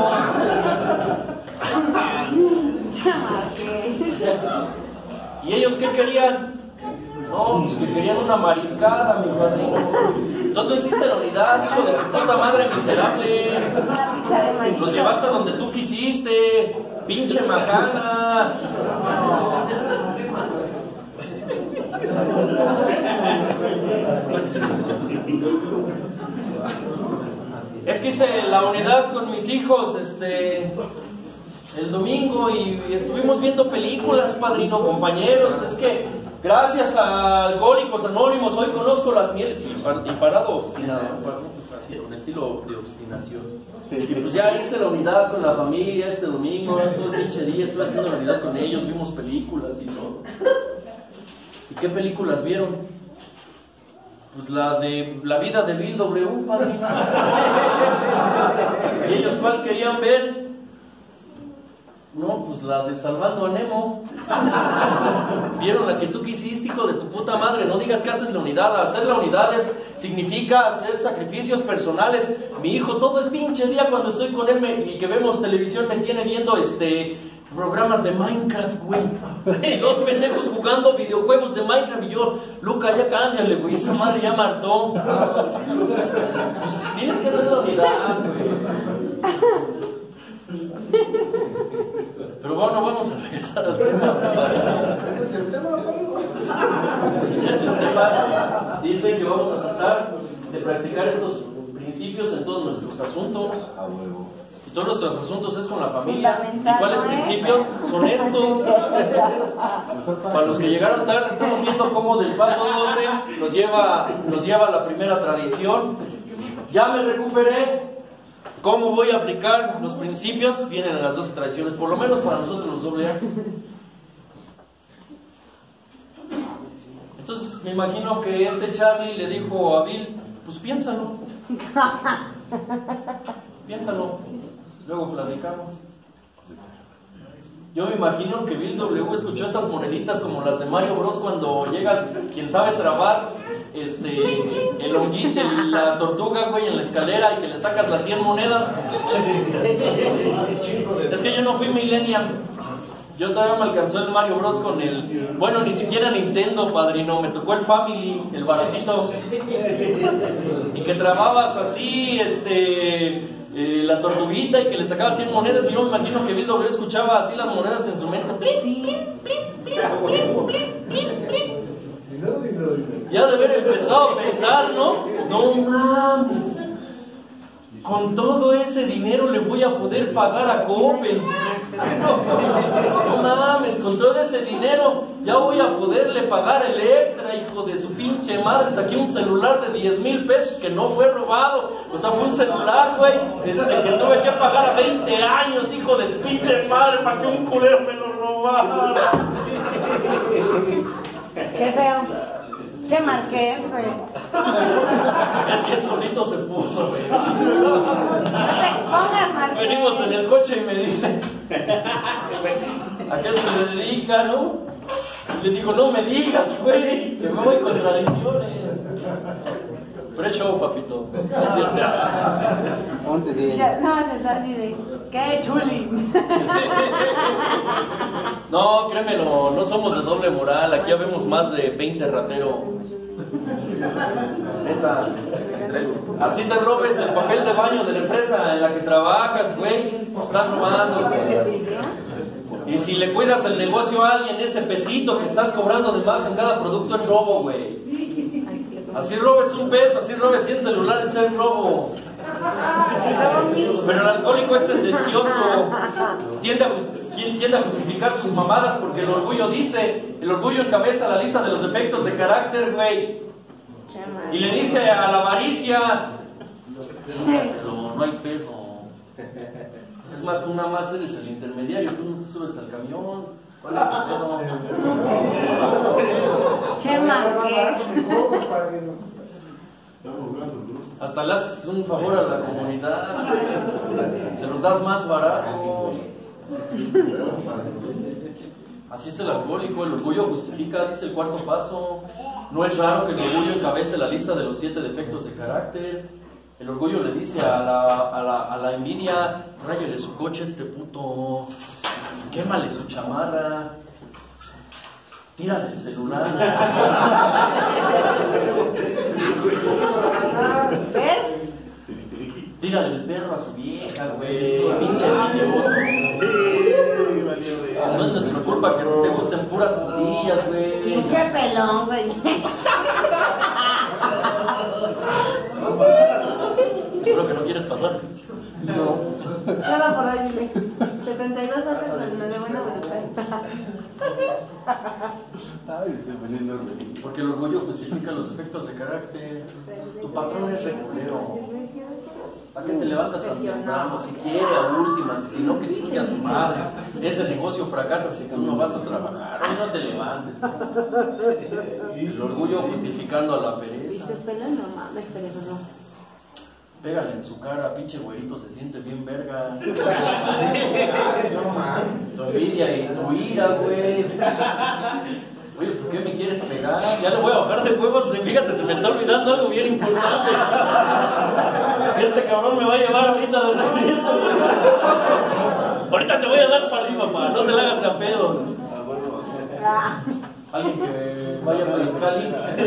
Speaker 1: pesos. ¿Y ellos qué querían? No, pues que querían una mariscada, mi padrino. Entonces no hiciste la unidad, hijo de tu puta madre miserable. Los llevaste a donde tú quisiste, pinche macana. Es que hice la unidad con mis hijos, este... el domingo y estuvimos viendo películas, padrino, compañeros. Es que gracias a Alcohólicos Anónimos hoy conozco las mieles y, par, y parado obstinado, así, con estilo de obstinación. Y pues ya hice la unidad con la familia este domingo, todo el pinche día estuve haciendo la unidad con ellos, vimos películas y todo. ¿Y qué películas vieron? Pues la de La vida de Bill W, padrino. ¿Y ellos cuál querían ver? No, pues la de Salvando a Nemo. ¿Vieron la que tú quisiste, hijo de tu puta madre? No digas que haces la unidad. Hacer la unidad es, significa hacer sacrificios personales. Mi hijo todo el pinche día cuando estoy con él me, y que vemos televisión me tiene viendo este programas de Minecraft, güey. Y dos pendejos jugando videojuegos de Minecraft y yo, Luca, ya cámbiale, güey, esa madre ya me hartó. Pues tienes que hacer la unidad, güey. Pero bueno, vamos a regresar al tema.
Speaker 2: ¿Ese es el tema?
Speaker 1: Ese es el tema. Dice que vamos a tratar de practicar estos principios en todos nuestros asuntos. Y todos nuestros asuntos es con la familia. ¿Y cuáles principios? Son estos. Para los que llegaron tarde, estamos viendo cómo del paso doce nos lleva, nos lleva a la primera tradición. Ya me recuperé. ¿Cómo voy a aplicar los principios? Vienen en las doce tradiciones, por lo menos para nosotros los doble A. Entonces me imagino que este Charlie le dijo a Bill, pues piénsalo. Piénsalo. Luego platicamos. Yo me imagino que Bill W escuchó esas moneditas como las de Mario Bros cuando llegas, quien sabe trabar este, el honguito, la tortuga, güey, en la escalera y que le sacas las cien monedas. Es que yo no fui millennial. Yo todavía me alcanzó el Mario Bros con el... Bueno, ni siquiera Nintendo, padrino. Me tocó el Family, el baratito. Y que trababas así, este... Eh, la tortuguita y que le sacaba cien monedas. Y yo me imagino que Bill W escuchaba así las monedas en su mente. Plin, plin, plin, plin, plin, plin, plin, plin. Ya de haber empezado a pensar, ¿no? No mames. Con todo ese dinero le voy a poder pagar a Coppel. No mames, con todo ese dinero ya voy a poderle pagar a Electra, hijo de su pinche madre. Saqué un celular de diez mil pesos que no fue robado. O sea, fue un celular, güey, desde que tuve que pagar a veinte años, hijo de su pinche madre, para que un culero me lo robara.
Speaker 3: Qué feo. Che Marqués, güey.
Speaker 1: Es que solito se puso, güey.
Speaker 3: No te expongas, Marqués.
Speaker 1: Venimos en el coche y me dice, ¿a qué se dedica, no? Le digo, no me digas, güey, que me voy con tradiciones. Pero es show, papito. Es cierto.
Speaker 4: Ponte bien.
Speaker 3: Ya, no, se está así de. ¡Qué chuli!
Speaker 1: No, créemelo, no somos de doble moral. Aquí habemos más de veinte rateros. Neta. Así te robes el papel de baño de la empresa en la que trabajas, güey. Estás robando, güey. Y si le cuidas el negocio a alguien, ese pesito que estás cobrando de más en cada producto es robo, güey. Así robes un peso, así robes cien celulares, es robo. Pero el alcohólico es tendencioso. Tiende a, tiende a justificar sus mamadas porque el orgullo dice, el orgullo encabeza la lista de los defectos de carácter, güey. Y le dice a la avaricia, pero no hay pedo. Es más, tú nada más eres el intermediario, tú no te subes al camión. ¿Cuál es el pedo?
Speaker 3: Che Marqués.
Speaker 1: Hasta le haces un favor a la comunidad, se los das más baratos. Así es el alcohólico, el orgullo justifica, dice el cuarto paso. No es raro que el orgullo encabece la lista de los siete defectos de carácter. El orgullo le dice a la, a la, a la envidia, ráyale su coche a este puto, quémale su chamarra, tírale el celular.
Speaker 3: ¿Ves?
Speaker 1: Tírale el perro a su vieja, güey, pinche envidioso. No es nuestra culpa que no te gusten puras putillas, güey.
Speaker 3: Pinche pelón, güey.
Speaker 1: Seguro que no quieres pasar.
Speaker 3: No. Solo por ahí, dile. setenta y dos horas con una de buena voluntad.
Speaker 1: Porque el orgullo justifica los defectos de carácter. Tu patrón es reculero. ¿Para qué te levantas tan temprano? Si quiere, a últimas, si no, que chingue a su madre. Ese negocio fracasa si tú no vas a trabajar. Hoy no te levantes. El orgullo justificando a la pereza.
Speaker 3: ¿Viste pelón? No mames, pero eso no.
Speaker 1: Pégale en su cara, pinche güerito, se siente bien verga. Tu envidia y tu ira, güey. Oye, ¿por qué me quieres pegar? Ya le voy a bajar de huevos. Fíjate, se me está olvidando algo bien importante. Este cabrón me va a llevar ahorita de regreso, güey. Ahorita te voy a dar para arriba, papá. No te la hagas a pedo. Alguien que vaya para Iscali.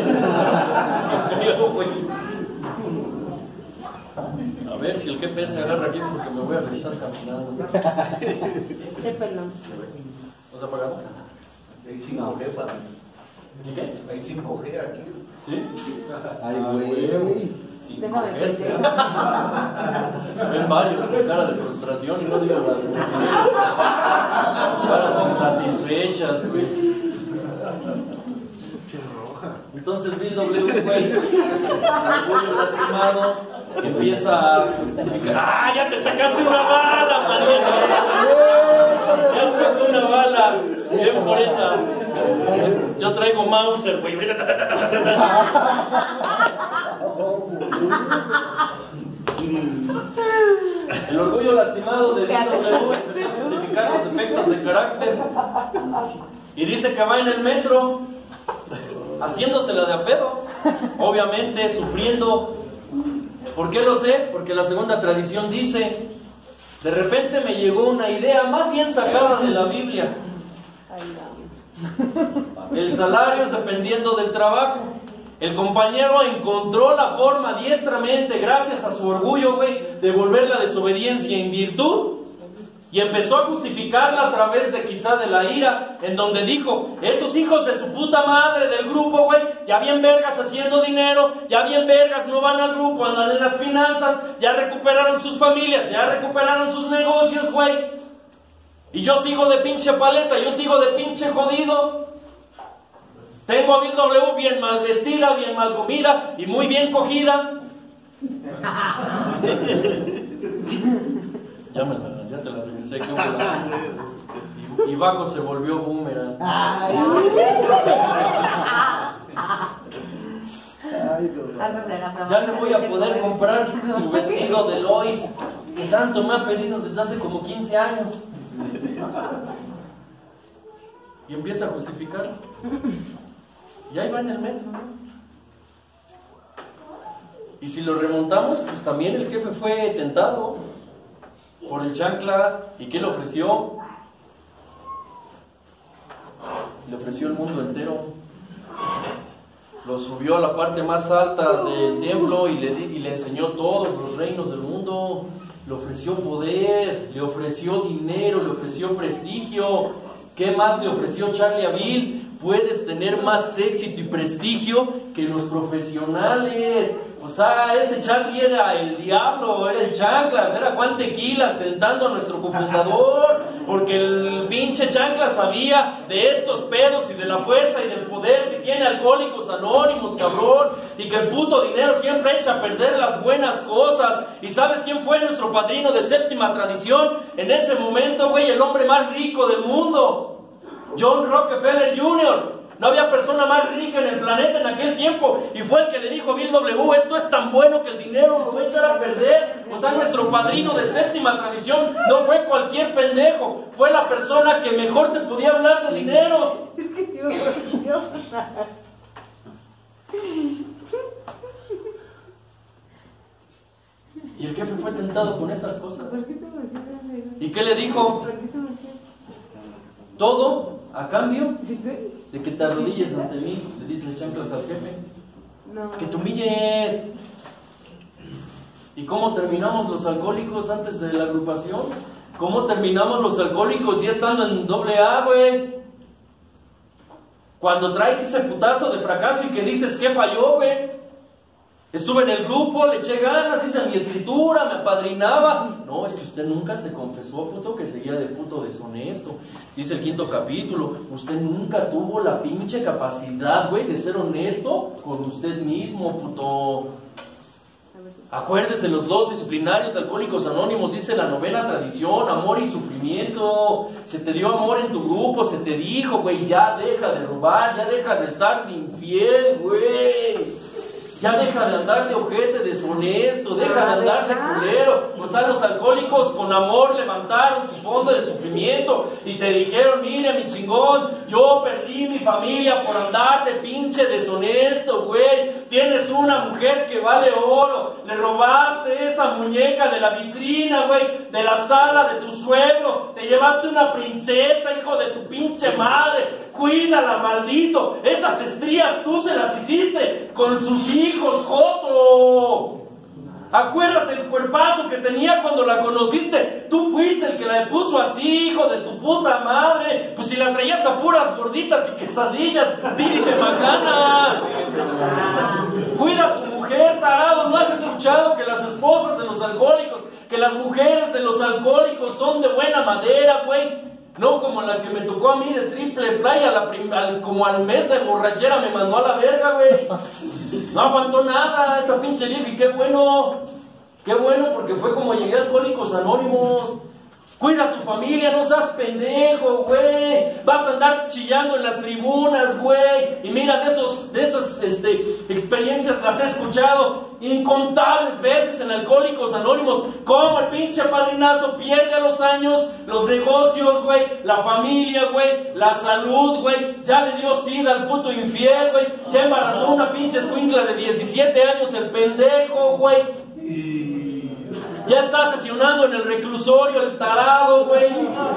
Speaker 1: Yo, güey. A ver si el G P S agarra aquí porque me voy a regresar caminando.
Speaker 3: Che pelón.
Speaker 1: ¿No se ha apagado?
Speaker 2: Hay cinco G para mí.
Speaker 1: ¿Y qué?
Speaker 2: Hay cinco G aquí.
Speaker 1: ¿Sí?
Speaker 4: Ay, güey.
Speaker 1: Sin
Speaker 3: Déjame
Speaker 1: cogerse.
Speaker 3: pensar.
Speaker 1: Se ven varios con cara de frustración y no digo las mujeres. Caras insatisfechas, güey. Entonces Bill W, güey, orgullo lastimado, empieza a justificar. ¡Ah, ya te sacaste una bala, manito! Ya sacó una bala. Bien por esa. Yo traigo Mauser, güey. El orgullo lastimado de Bill W empezó a justificar los efectos de carácter. Y dice que va en el metro haciéndosela de a pedo, obviamente sufriendo. ¿Por qué lo sé? Porque la segunda tradición dice: de repente me llegó una idea más bien sacada de la Biblia. El salario es dependiendo del trabajo. El compañero encontró la forma diestramente, gracias a su orgullo, güey, de volver la desobediencia en virtud. Y empezó a justificarla a través de quizá de la ira, en donde dijo: esos hijos de su puta madre del grupo, güey, ya bien vergas haciendo dinero, ya bien vergas no van al grupo, andan en las finanzas, ya recuperaron sus familias, ya recuperaron sus negocios, güey. Y yo sigo de pinche paleta, yo sigo de pinche jodido. Tengo a Bill W bien mal vestida, bien mal comida y muy bien cogida. Ya me la, ya te la regresé, qué buena. Y, y Baco se volvió boomerang. Ya le voy a poder comprar su vestido de Lois, que tanto me ha pedido desde hace como quince años. Y empieza a justificar. Y ahí va en el metro, ¿no? Y si lo remontamos, pues también el jefe fue tentado por el chanclas. ¿Y qué le ofreció? Le ofreció el mundo entero. Lo subió a la parte más alta del templo y le, y le enseñó todos los reinos del mundo. Le ofreció poder, le ofreció dinero, le ofreció prestigio. ¿Qué más le ofreció Charlie a Bill? Puedes tener más éxito y prestigio que los profesionales. O sea, ese Charlie era el diablo, era el chanclas, era Juan Tequilas tentando a nuestro cofundador, porque el pinche chanclas sabía de estos pedos y de la fuerza y del poder que tiene Alcohólicos Anónimos, cabrón, y que el puto dinero siempre echa a perder las buenas cosas. ¿Y sabes quién fue nuestro padrino de séptima tradición? En ese momento, güey, el hombre más rico del mundo, John Rockefeller junior No había persona más rica en el planeta en aquel tiempo, y fue el que le dijo a Bill W, esto es tan bueno que el dinero lo va a echar a perder. O sea, nuestro padrino de séptima tradición no fue cualquier pendejo, fue la persona que mejor te podía hablar de dineros.
Speaker 3: Es que tío, Dios.
Speaker 1: Y el jefe fue tentado con esas cosas.
Speaker 3: ¿Por qué te emocionas?
Speaker 1: ¿Y qué le dijo?
Speaker 3: ¿Por qué te emocionas?
Speaker 1: Todo a cambio
Speaker 3: ¿Sí, güey?
Speaker 1: de que te arrodilles ante mí, le dice el chanclas al jefe.
Speaker 3: No.
Speaker 1: Que te humilles. ¿Y cómo terminamos los alcohólicos antes de la agrupación? ¿Cómo terminamos los alcohólicos ya estando en doble A, güey? Cuando traes ese putazo de fracaso y que dices que falló, güey. Estuve en el grupo, le eché ganas, hice mi escritura, me apadrinaba. No, es que usted nunca se confesó, puto, que seguía de puto deshonesto. Dice el quinto capítulo, usted nunca tuvo la pinche capacidad, güey, de ser honesto con usted mismo, puto. Acuérdese, los dos disciplinarios de Alcohólicos Anónimos, dice la novena tradición, amor y sufrimiento. Se te dio amor en tu grupo, se te dijo, güey, ya deja de robar, ya deja de estar de infiel, güey. Ya deja de andar de ojete deshonesto, deja de andar de culero. O sea, los alcohólicos con amor levantaron su fondo de sufrimiento y te dijeron, mire mi chingón, yo perdí mi familia por andar de pinche deshonesto, güey. Tienes una mujer que vale oro, le robaste esa muñeca de la vitrina, güey, de la sala de tu suegro, te llevaste una princesa, hijo de tu pinche madre, cuídala, maldito. Esas estrías tú se las hiciste con sus hijos, joto. Acuérdate el cuerpazo que tenía cuando la conociste. Tú fuiste el que la puso así, hijo de tu puta madre. Pues si la traías a puras gorditas y quesadillas, pinche macana. Cuida a tu mujer, tarado. ¿No has escuchado que las esposas de los alcohólicos, que las mujeres de los alcohólicos son de buena madera, güey? No como la que me tocó a mí de triple playa, la prim al, como al mes de borrachera me mandó a la verga, güey. No aguantó nada esa pinche vieja y qué bueno, qué bueno, porque fue como llegué a Alcohólicos Anónimos. Cuida a tu familia, no seas pendejo, güey. Vas a andar chillando en las tribunas, güey. Y mira, de, esos, de esas este, experiencias las he escuchado incontables veces en Alcohólicos Anónimos. Cómo el pinche padrinazo pierde a los años los negocios, güey, la familia, güey, la salud, güey. Ya le dio sida al puto infiel, güey. Ya embarazó una pinche escuincla de diecisiete años el pendejo, güey. Ya está sesionando en el reclusorio el tarado, güey.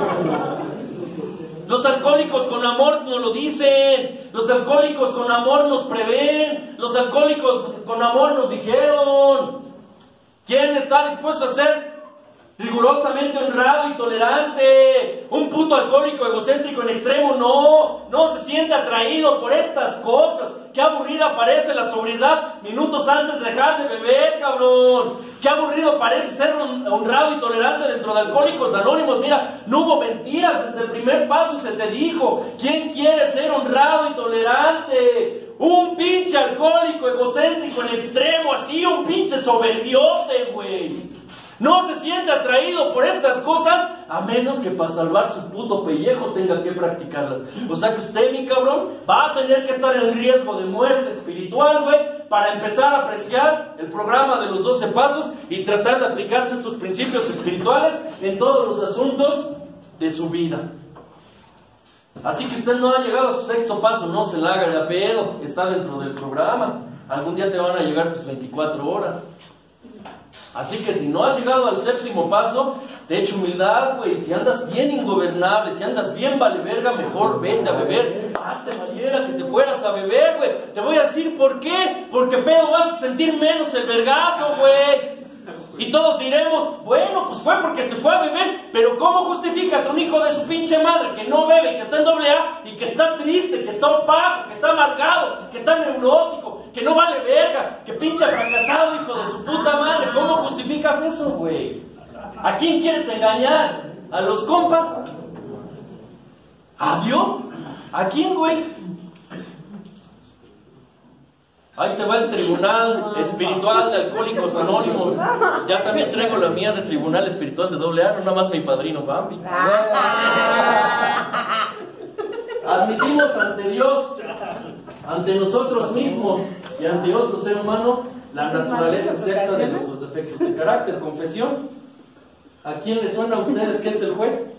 Speaker 1: Los alcohólicos con amor nos lo dicen. Los alcohólicos con amor nos prevén. Los alcohólicos con amor nos dijeron. ¿Quién está dispuesto a ser rigurosamente honrado y tolerante? Un puto alcohólico egocéntrico en extremo no. No se siente atraído por estas cosas. Qué aburrida parece la sobriedad minutos antes de dejar de beber, cabrón. Qué aburrido parece ser honrado y tolerante dentro de Alcohólicos Anónimos. Mira, no hubo mentiras, desde el primer paso se te dijo. ¿Quién quiere ser honrado y tolerante? Un pinche alcohólico egocéntrico en extremo, así, un pinche soberbiote, güey. No se siente atraído por estas cosas, a menos que para salvar su puto pellejo tenga que practicarlas. O sea que usted, mi cabrón, va a tener que estar en riesgo de muerte espiritual, güey, para empezar a apreciar el programa de los doce pasos y tratar de aplicarse estos principios espirituales en todos los asuntos de su vida. Así que usted no ha llegado a su sexto paso, no se la haga de a pedo, está dentro del programa. Algún día te van a llegar tus veinticuatro horas. Así que si no has llegado al séptimo paso, te echo humildad, güey. Si andas bien ingobernable, si andas bien vale verga, mejor vete a beber. Hazte valiera que te fueras a beber, güey. Te voy a decir por qué. Porque pedo vas a sentir menos el vergazo, güey. Y todos diremos, bueno, pues fue porque se fue a beber. Pero ¿cómo justificas a un hijo de su pinche madre que no bebe, que está en doble A y que está triste, que está opaco, que está amargado, que está neurótico, que no vale verga, que pinche fracasado, hijo de su puta madre? ¿Cómo justificas eso, güey? ¿A quién quieres engañar? ¿A los compas? ¿A Dios? ¿A quién, güey? Ahí te va el tribunal espiritual de Alcohólicos Anónimos. Ya también traigo la mía de tribunal espiritual de doble A, no nada más mi padrino Bambi. Admitimos ante Dios, ante nosotros mismos y ante otro ser humano la naturaleza exacta de nuestros defectos de carácter. Confesión. ¿A quién le suena a ustedes que es el juez?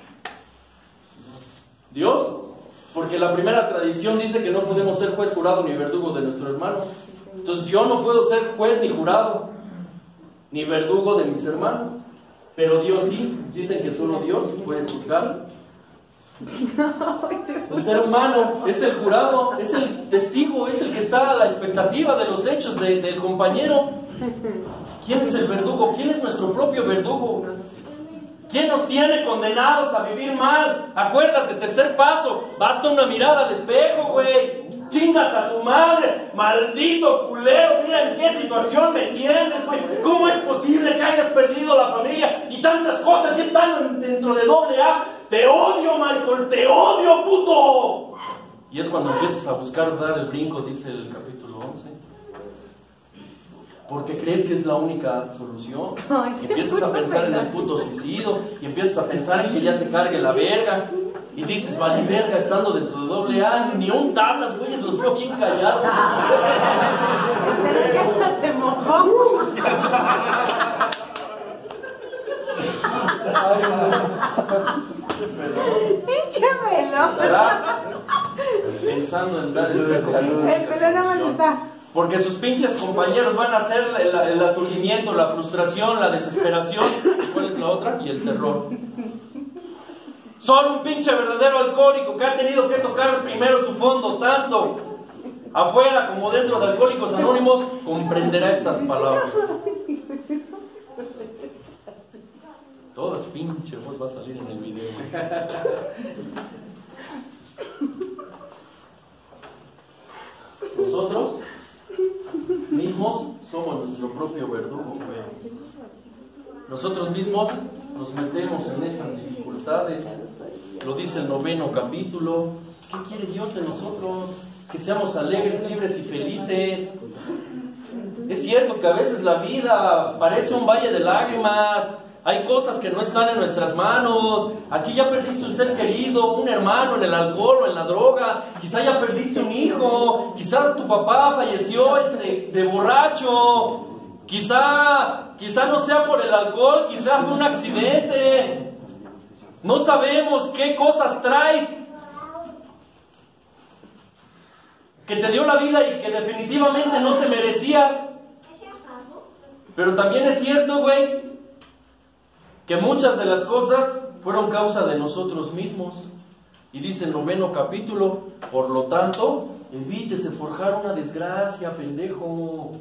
Speaker 1: ¿Dios? Porque la primera tradición dice que no podemos ser juez, jurado ni verdugo de nuestro hermano. Entonces yo no puedo ser juez ni jurado ni verdugo de mis hermanos. Pero Dios sí. Dicen que solo Dios puede juzgar. El ser humano es el jurado, es el testigo, es el que está a la expectativa de los hechos de, del compañero. ¿Quién es el verdugo? ¿Quién es nuestro propio verdugo? ¿Quién nos tiene condenados a vivir mal? Acuérdate, tercer paso, basta una mirada al espejo, güey. Chingas a tu madre, maldito culero, mira en qué situación me tienes, güey. ¿Cómo es posible que hayas perdido la familia y tantas cosas y están dentro de doble A? Te odio, Michael, te odio, puto. Y es cuando empiezas a buscar dar el brinco, dice el capítulo once. Porque crees que es la única solución. Y empiezas a pensar en el puto suicidio y empiezas a pensar en que ya te cargue la verga. Y dices, vale verga, estando dentro de doble A, ni un tablas, güeyes, los veo bien callados.
Speaker 3: Pero que hasta se mojó. Échamelo.
Speaker 1: Estará pensando en dar el
Speaker 3: El pelo nada más está.
Speaker 1: Porque sus pinches compañeros van a hacer el, el aturdimiento, la frustración, la desesperación. ¿Cuál es la otra? Y el terror. Solo un pinche verdadero alcohólico que ha tenido que tocar primero su fondo, tanto afuera como dentro de Alcohólicos Anónimos, comprenderá estas palabras. Todas pinche voz va a salir en el video. Nosotros mismos somos nuestro propio verdugo, pues. Nosotros mismos nos metemos en esas dificultades. Lo dice el noveno capítulo. ¿Qué quiere Dios de nosotros? Que seamos alegres, libres y felices. Es cierto que a veces la vida parece un valle de lágrimas. Hay cosas que no están en nuestras manos. Aquí ya perdiste un ser querido, un hermano en el alcohol o en la droga. Quizá ya perdiste un hijo. Quizá tu papá falleció este, de borracho. Quizá, quizá no sea por el alcohol, quizá fue un accidente. No sabemos qué cosas traes que te dio la vida y que definitivamente no te merecías. Pero también es cierto, güey, que muchas de las cosas fueron causa de nosotros mismos. Y dice el noveno capítulo, por lo tanto, evítese forjar una desgracia, pendejo.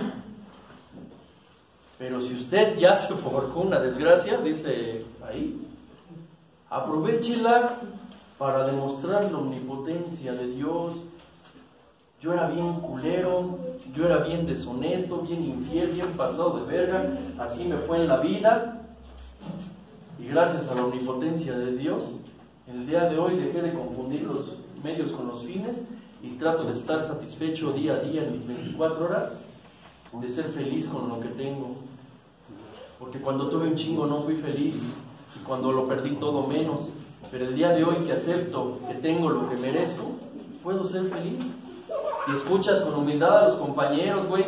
Speaker 1: Pero si usted ya se forjó una desgracia, dice ahí, aprovéchela para demostrar la omnipotencia de Dios. Yo era bien culero, yo era bien deshonesto, bien infiel, bien pasado de verga, así me fue en la vida. Y gracias a la omnipotencia de Dios, el día de hoy dejé de confundir los medios con los fines y trato de estar satisfecho día a día en mis veinticuatro horas, de ser feliz con lo que tengo. porque cuando tuve un chingo no fui feliz, y cuando lo perdí todo menos, pero el día de hoy que acepto que tengo lo que merezco, puedo ser feliz. Y escuchas con humildad a los compañeros, güey,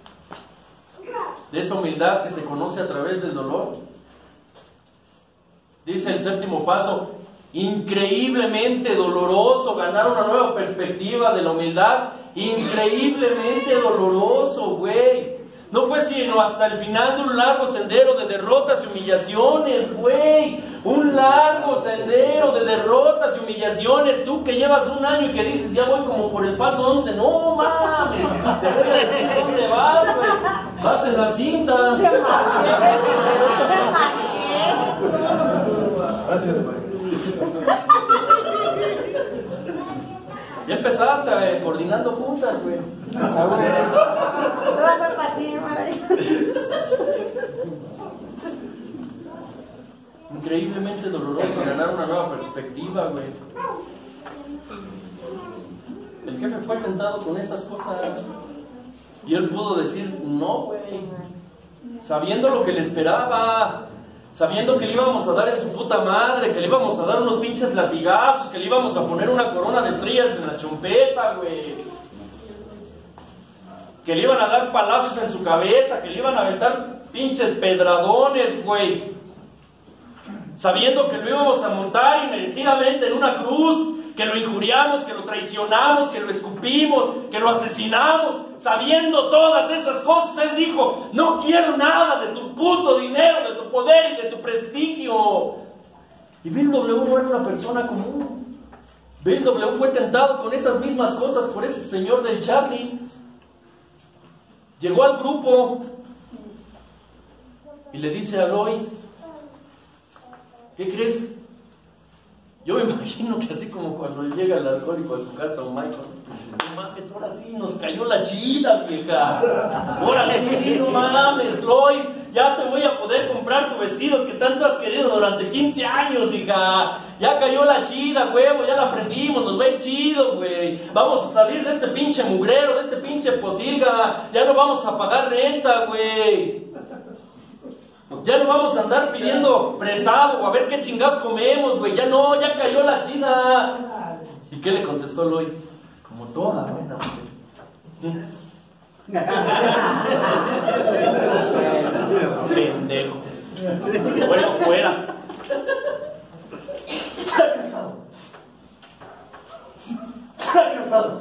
Speaker 1: de esa humildad que se conoce a través del dolor. Dice el séptimo paso, increíblemente doloroso ganar una nueva perspectiva de la humildad, increíblemente doloroso, güey. No fue sino hasta el final de un largo sendero de derrotas y humillaciones, güey. Un largo sendero de derrotas y humillaciones. Tú que llevas un año y que dices, ya voy como por el paso once. No mames, te voy a decir dónde vas, güey. Vas en las cintas.
Speaker 2: Gracias, güey.
Speaker 1: Ya empezaste eh, coordinando juntas, güey.
Speaker 3: No fue para ti, madre.
Speaker 1: Increíblemente doloroso ganar una nueva perspectiva, güey. El jefe fue tentado con esas cosas y él pudo decir no, güey, sabiendo lo que le esperaba, sabiendo que le íbamos a dar en su puta madre, que le íbamos a dar unos pinches latigazos, que le íbamos a poner una corona de estrellas en la chompeta, güey, que le iban a dar palazos en su cabeza, que le iban a aventar pinches pedradones, güey, sabiendo que lo íbamos a montar inmerecidamente en una cruz, que lo injuriamos, que lo traicionamos, que lo escupimos, que lo asesinamos, sabiendo todas esas cosas, él dijo, no quiero nada de tu puto dinero, de tu poder y de tu prestigio. Y Bill W. no era una persona común. Bill W. fue tentado con esas mismas cosas por ese señor del Chaplin. Llegó al grupo y le dice a Lois, ¿qué crees? Yo me imagino que así como cuando llega el alcohólico a su casa o Michael, no mames, ahora sí nos cayó la chida, vieja. Ahora sí, no mames, Lois, ya te voy a poder comprar tu vestido que tanto has querido durante quince años, hija. Ya cayó la chida, huevo, ya la aprendimos, nos va a ir chido, güey. Vamos a salir de este pinche mugrero, de este pinche posilga. Ya no vamos a pagar renta, güey. Ya no vamos a andar pidiendo prestado o a ver qué chingados comemos, güey. Ya no, ya cayó la chida. ¿Y qué le contestó Lois? Como toda buena mujer. Pendejo. Bueno, fuera. Está casado. Está casado.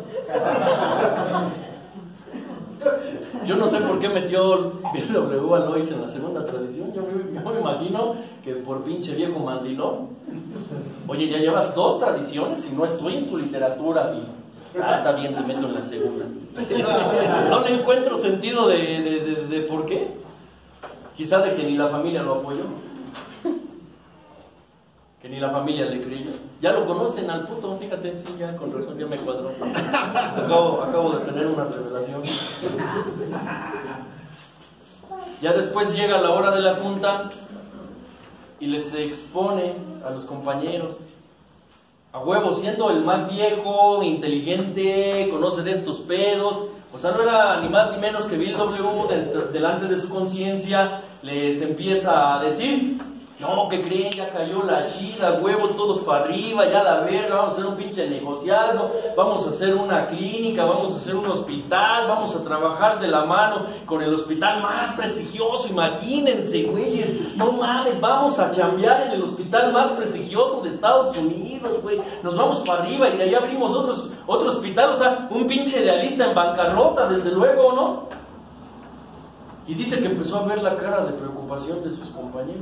Speaker 1: Yo no sé por qué metió Bill W. a Lois en la segunda tradición. Yo me, yo me imagino que por pinche viejo mandilón. Oye, ya llevas dos tradiciones y no estoy en tu literatura. Y, ah, está bien, te meto en la segunda. No le encuentro sentido de, de, de, de por qué. Quizá de que ni la familia lo apoyó. Que ni la familia le creyó. Ya lo conocen al puto, fíjate, sí, ya con razón, ya me cuadró. Acabo, acabo de tener una revelación. Ya después llega la hora de la junta y les expone a los compañeros. A huevo, siendo el más viejo, inteligente, conoce de estos pedos. O sea, no era ni más ni menos que Bill W. de, delante de su conciencia les empieza a decir: no, ¿qué creen? Ya cayó la chida, huevo, todos para arriba, ya la verga, vamos a hacer un pinche negociazo, vamos a hacer una clínica, vamos a hacer un hospital, vamos a trabajar de la mano con el hospital más prestigioso, imagínense, güeyes, no mames, vamos a chambear en el hospital más prestigioso de Estados Unidos, güey, nos vamos para arriba y de ahí abrimos otros, otro hospital, o sea, un pinche idealista en bancarrota, desde luego, ¿no? Y dice que empezó a ver la cara de preocupación de sus compañeros.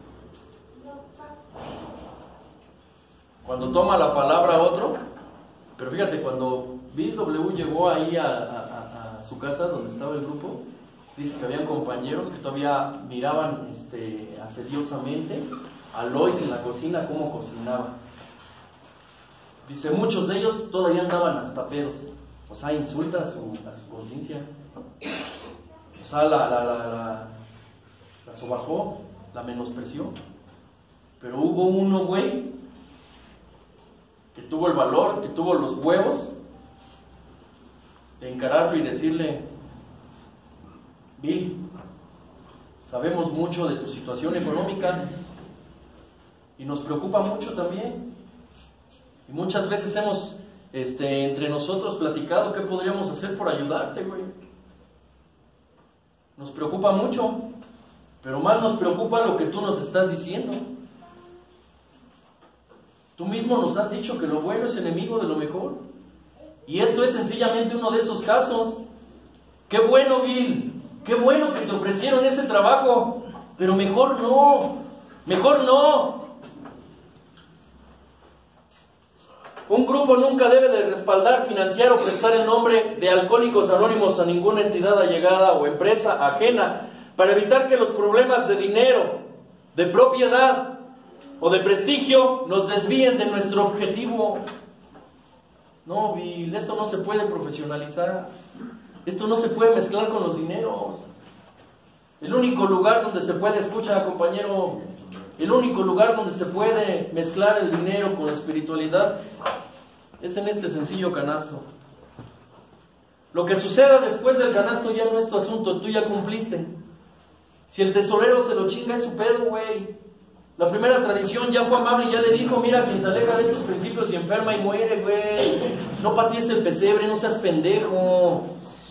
Speaker 1: Cuando toma la palabra otro, pero fíjate, cuando Bill W. llegó ahí a, a, a su casa donde estaba el grupo, dice que había compañeros que todavía miraban este, asediosamente a Lois en la cocina, cómo cocinaba. Dice, muchos de ellos todavía andaban hasta pedos, o sea, insulta a su, a su conciencia, o sea, la, la, la, la, la sobajó, la menospreció, pero hubo uno, güey, que tuvo el valor, que tuvo los huevos de encararlo y decirle: Bill, Sabemos mucho de tu situación económica y nos preocupa mucho también. Y muchas veces hemos este, entre nosotros platicado qué podríamos hacer por ayudarte, güey. Nos preocupa mucho, pero más nos preocupa lo que tú nos estás diciendo. Tú mismo nos has dicho que lo bueno es enemigo de lo mejor. Y esto es sencillamente uno de esos casos. ¡Qué bueno, Bill! ¡Qué bueno que te ofrecieron ese trabajo! Pero mejor no, mejor no. Un grupo nunca debe de respaldar, financiar o prestar el nombre de Alcohólicos Anónimos a ninguna entidad allegada o empresa ajena para evitar que los problemas de dinero, de propiedad o de prestigio nos desvíen de nuestro objetivo. No, Bill, esto no se puede profesionalizar. Esto no se puede mezclar con los dineros. El único lugar donde se puede, escucha, compañero, el único lugar donde se puede mezclar el dinero con la espiritualidad es en este sencillo canasto. Lo que suceda después del canasto ya no es tu asunto, tú ya cumpliste. Si el tesorero se lo chinga es su pedo, güey. La primera tradición ya fue amable y ya le dijo, mira, quien se aleja de estos principios y enferma y muere, güey. No patees el pesebre, no seas pendejo.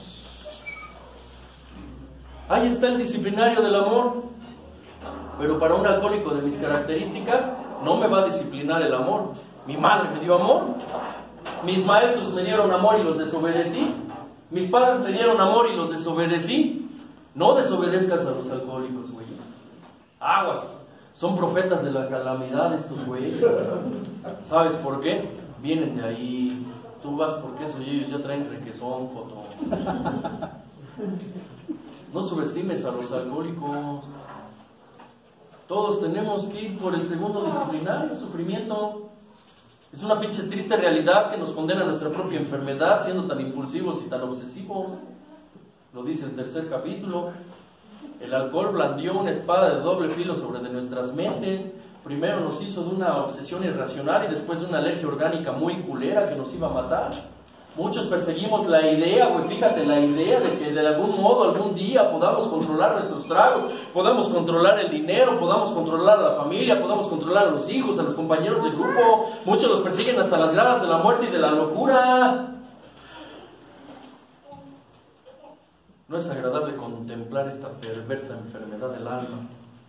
Speaker 1: Ahí está el disciplinario del amor. Pero para un alcohólico de mis características, no me va a disciplinar el amor. Mi madre me dio amor. Mis maestros me dieron amor y los desobedecí. Mis padres me dieron amor y los desobedecí. No desobedezcas a los alcohólicos, güey. Aguas. Son profetas de la calamidad estos güeyes. ¿Sabes por qué? Vienen de ahí. Tú vas porque eso y ellos ya traen requesón, foto. No subestimes a los alcohólicos. Todos tenemos que ir por el segundo disciplinario, sufrimiento. Es una pinche triste realidad que nos condena a nuestra propia enfermedad, siendo tan impulsivos y tan obsesivos. Lo dice el tercer capítulo. El alcohol blandió una espada de doble filo sobre de nuestras mentes. Primero nos hizo de una obsesión irracional y después de una alergia orgánica muy culera que nos iba a matar. Muchos perseguimos la idea, güey, fíjate, la idea de que de algún modo, algún día podamos controlar nuestros tragos, podamos controlar el dinero, podamos controlar a la familia, podamos controlar a los hijos, a los compañeros del grupo. Muchos los persiguen hasta las gradas de la muerte y de la locura. No es agradable contemplar esta perversa enfermedad del alma.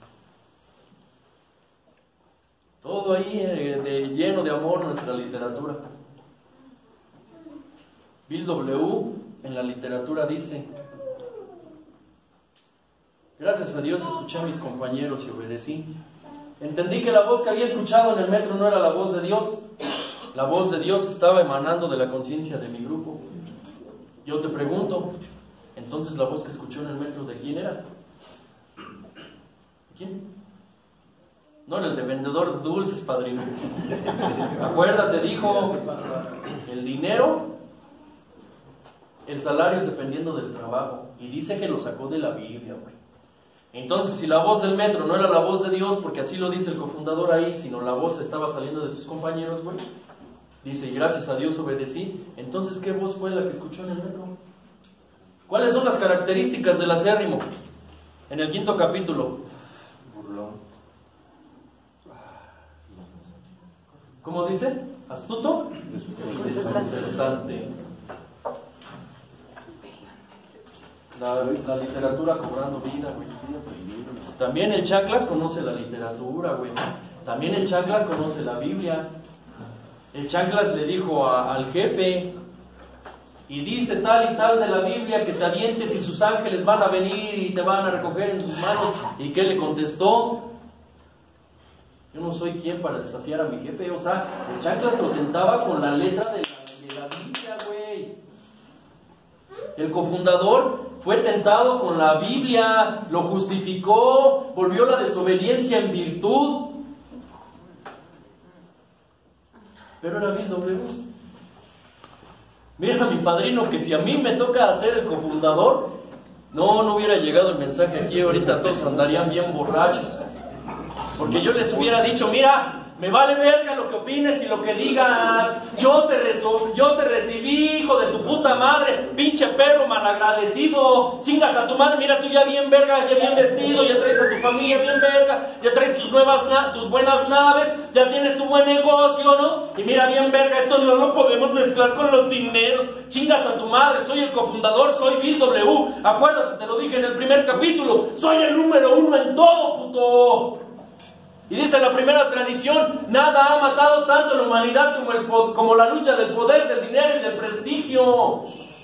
Speaker 1: Todo ahí eh, de, lleno de amor nuestra literatura. Bill W. en la literatura dice: gracias a Dios escuché a mis compañeros y obedecí. Entendí que la voz que había escuchado en el metro no era la voz de Dios. La voz de Dios estaba emanando de la conciencia de mi grupo. Yo te pregunto, entonces la voz que escuchó en el metro, ¿de quién era? ¿Quién? No era el de vendedor de dulces, padrino. Acuérdate, dijo, el dinero, el salario es dependiendo del trabajo. Y dice que lo sacó de la Biblia, güey. Entonces, si la voz del metro no era la voz de Dios, porque así lo dice el cofundador ahí, sino la voz estaba saliendo de sus compañeros, güey. Dice, y gracias a Dios obedecí. Entonces, ¿qué voz fue la que escuchó en el metro? ¿Cuáles son las características del acérrimo? En el quinto capítulo.
Speaker 4: Burlón.
Speaker 1: ¿Cómo dice? ¿Astuto? Desconcertante. La, la literatura cobrando vida, güey. También el Chanclas conoce la literatura, güey. También el Chanclas conoce la Biblia. El Chanclas le dijo a, al jefe, y dice tal y tal de la Biblia que te avientes y sus ángeles van a venir y te van a recoger en sus manos. ¿Y qué le contestó? Yo no soy quien para desafiar a mi jefe. O sea, el Chanclas lo tentaba con la letra de la, de la Biblia, güey. El cofundador fue tentado con la Biblia, lo justificó, volvió la desobediencia en virtud. Pero era Bill W. Mira, mi padrino, que si a mí me toca ser el cofundador, no, no hubiera llegado el mensaje aquí, ahorita todos andarían bien borrachos. Porque yo les hubiera dicho, mira, Me vale verga lo que opines y lo que digas. Yo te, reso- yo te recibí, hijo de tu puta madre, pinche perro malagradecido. Chingas a tu madre, mira tú ya bien verga, ya bien vestido, ya traes a tu familia bien verga, ya traes tus nuevas na- tus buenas naves, ya tienes tu buen negocio, ¿no? Y mira bien verga, esto no lo podemos mezclar con los dineros. Chingas a tu madre, soy el cofundador, soy Bill W. Acuérdate, te lo dije en el primer capítulo, soy el número uno en todo, puto. Y dice la primera tradición, nada ha matado tanto a la humanidad como, el, como la lucha del poder, del dinero y del prestigio.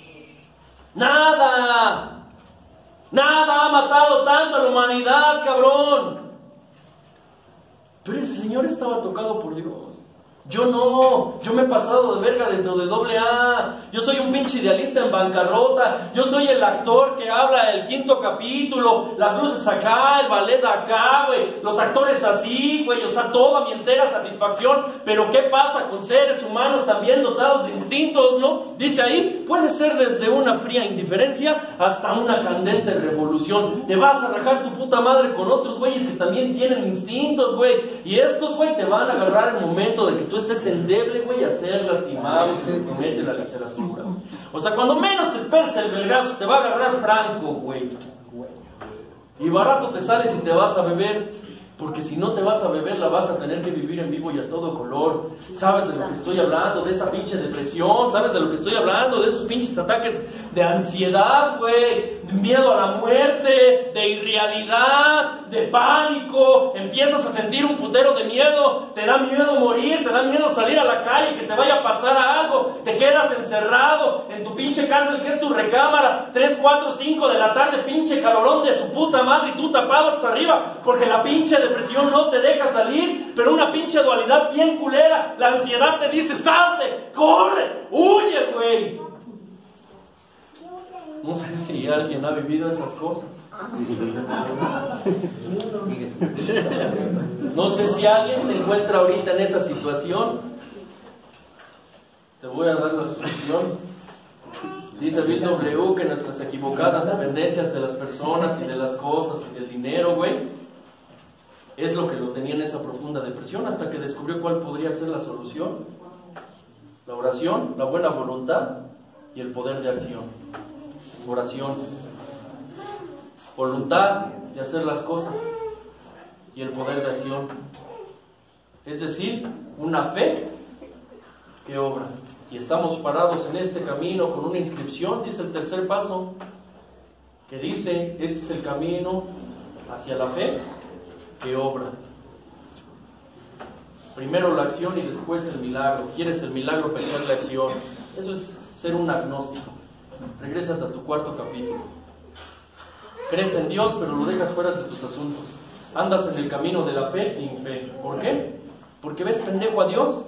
Speaker 1: Nada. Nada ha matado tanto a la humanidad, cabrón. Pero ese señor estaba tocado por Dios. Yo no, yo me he pasado de verga dentro de doble A. Yo soy un pinche idealista en bancarrota. Yo soy el actor que habla el quinto capítulo, las luces acá, el ballet acá, güey, los actores así, güey, o sea, toda mi entera satisfacción. Pero ¿qué pasa con seres humanos también dotados de instintos, no? Dice ahí, puede ser desde una fría indiferencia hasta una candente revolución. Te vas a rajar tu puta madre con otros güeyes que también tienen instintos, güey. Y estos, güey, te van a agarrar el momento de que tú estés endeble, güey, a ser lastimado, que te comete la literatura. O sea, cuando menos te esperes el vergazo, te va a agarrar franco, güey. Y barato te sales y te vas a beber, porque si no te vas a beber, la vas a tener que vivir en vivo y a todo color. ¿Sabes de lo que estoy hablando? De esa pinche depresión. ¿Sabes de lo que estoy hablando? De esos pinches ataques de ansiedad, güey. De miedo a la muerte, de irrealidad, de pánico. Empiezas a sentir un putero de miedo. Te da miedo morir, te da miedo salir a la calle, que te vaya a pasar algo. Te quedas encerrado en tu pinche cárcel, que es tu recámara. tres, cuatro, cinco de la tarde, pinche calorón de su puta madre, y tú tapado hasta arriba, porque la pinche depresión no te deja salir. Pero una pinche dualidad bien culera. La ansiedad te dice, salte, corre, huye, güey. No sé si alguien ha vivido esas cosas. No sé si alguien se encuentra ahorita en esa situación. Te voy a dar la solución. Dice Bill W. que nuestras equivocadas dependencias de las personas y de las cosas y del dinero, güey, es lo que lo tenía en esa profunda depresión, hasta que descubrió cuál podría ser la solución: la oración, la buena voluntad y el poder de acción. Oración, voluntad de hacer las cosas y el poder de acción, es decir, una fe que obra. Y estamos parados en este camino con una inscripción, dice el tercer paso, que dice, este es el camino hacia la fe que obra. Primero la acción y después el milagro. ¿Quieres el milagro? Pensar la acción. Eso es ser un agnóstico. Regrésate a tu cuarto capítulo. Crees en Dios, pero lo dejas fuera de tus asuntos. Andas en el camino de la fe sin fe. ¿Por qué? Porque ves pendejo a Dios.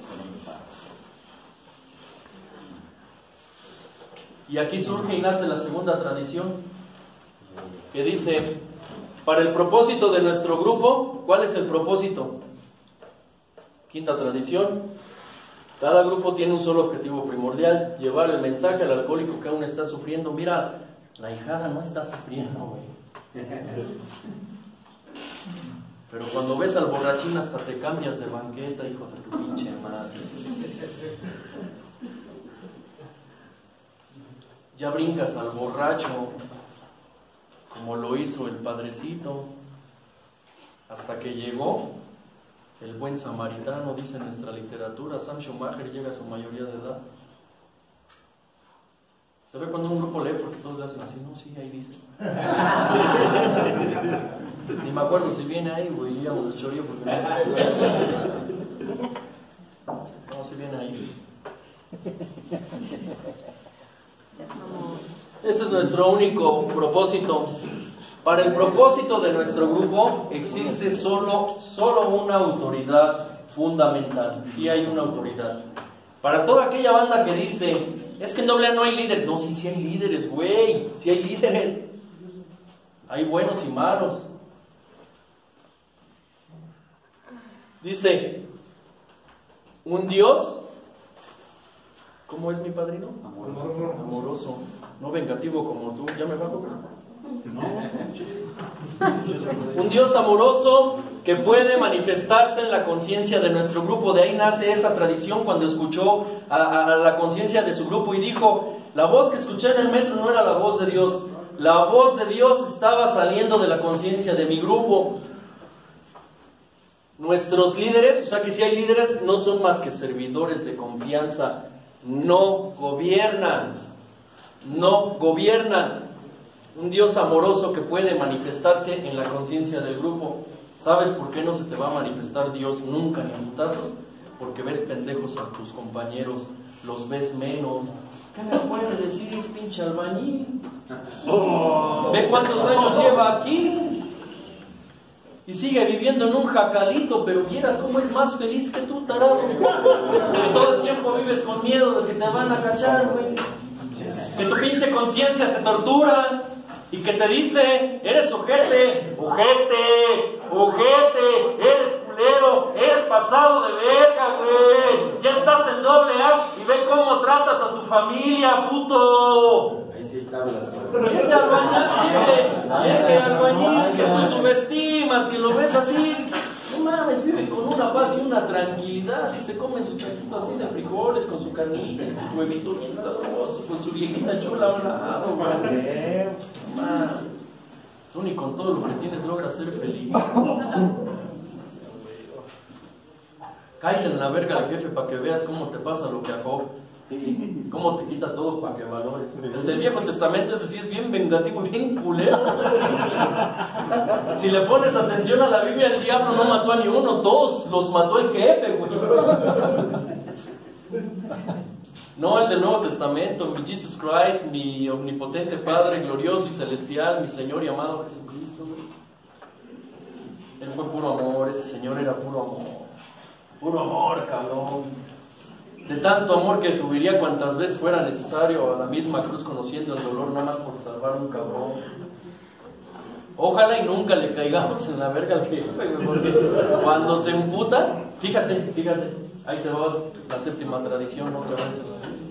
Speaker 1: Y aquí surge y nace la segunda tradición, que dice, para el propósito de nuestro grupo, ¿cuál es el propósito? Quinta tradición, cada grupo tiene un solo objetivo primordial: llevar el mensaje al alcohólico que aún está sufriendo. Mira, la hijada no está sufriendo, güey. Pero cuando ves al borrachín hasta te cambias de banqueta, hijo de tu pinche madre. Ya brincas al borracho, como lo hizo el padrecito, hasta que llegó el buen samaritano, dice nuestra literatura. Sam Schumacher llega a su mayoría de edad. Se ve cuando un grupo lee, porque todos le hacen así, no, sí, ahí dice. Ni me acuerdo si viene ahí, güey, ya me chorío porque no. No, si viene ahí. Ese es nuestro único propósito. Para el propósito de nuestro grupo existe solo, solo una autoridad fundamental. Sí hay una autoridad. Para toda aquella banda que dice, es que en doble A no hay líderes. No, sí, sí hay líderes, güey. Sí hay líderes. Hay buenos y malos. Dice, un Dios, ¿cómo es mi padrino? Amoroso. Amoroso. No vengativo como tú. ¿Ya me bajo? Un Dios amoroso que puede manifestarse en la conciencia de nuestro grupo. De ahí nace esa tradición cuando escuchó a, a, a la conciencia de su grupo y dijo: la voz que escuché en el metro no era la voz de Dios, la voz de Dios estaba saliendo de la conciencia de mi grupo. Nuestros líderes, o sea que si hay líderes, no son más que servidores de confianza, no gobiernan, no gobiernan. Un Dios amoroso que puede manifestarse en la conciencia del grupo. ¿Sabes por qué no se te va a manifestar Dios nunca ni en putazos? Porque ves pendejos a tus compañeros, los ves menos. ¿Qué me puede decir ese pinche albañil? Oh. Ve cuántos años lleva aquí y sigue viviendo en un jacalito, pero vieras cómo es más feliz que tú, tarado. Que todo el tiempo vives con miedo de que te van a cachar, güey. Que tu pinche conciencia te tortura y que te dice: eres ojete, ojete, ojete, eres culero, eres pasado de verga, güey. Ya estás en doble A y ve cómo tratas a tu familia, puto. Y ese albañil, ese, ese albañil que tú subestimas, que lo ves así, no mames, vive con una paz y una tranquilidad y se come su taquito así de frijoles con su carnita y su huevito bien sabroso, con su viejita chula a un lado, güey. Tú ni con todo lo que tienes logras ser feliz. Cállate en la verga al jefe para que veas cómo te pasa lo que a Job. Cómo te quita todo para que valores. El del Viejo Testamento ese sí es bien vengativo y bien culero. Si le pones atención a la Biblia, el diablo no mató a ni uno, todos los mató el jefe, güey. No el del Nuevo Testamento, mi Jesus Christ, mi omnipotente Padre, glorioso y celestial, mi Señor y amado Jesucristo, güey. Él fue puro amor, ese Señor era puro amor. Puro amor, cabrón. De tanto amor que subiría cuantas veces fuera necesario a la misma cruz, conociendo el dolor nada más por salvar a un cabrón. Ojalá y nunca le caigamos en la verga al jefe, porque cuando se emputa, fíjate, fíjate, ahí te va la séptima tradición otra vez.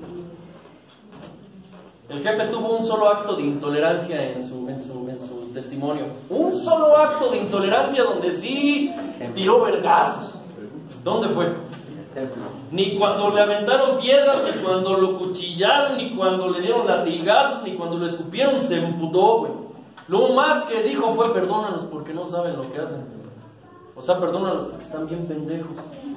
Speaker 1: El jefe tuvo un solo acto de intolerancia en su, en su, en su testimonio. Un solo acto de intolerancia donde sí tiró vergazos. ¿Dónde fue? Ni cuando le aventaron piedras, ni cuando lo cuchillaron, ni cuando le dieron latigazos, ni cuando lo escupieron, se emputó, güey. Lo más que dijo fue: perdónanos porque no saben lo que hacen. O sea, perdónanos porque están bien pendejos.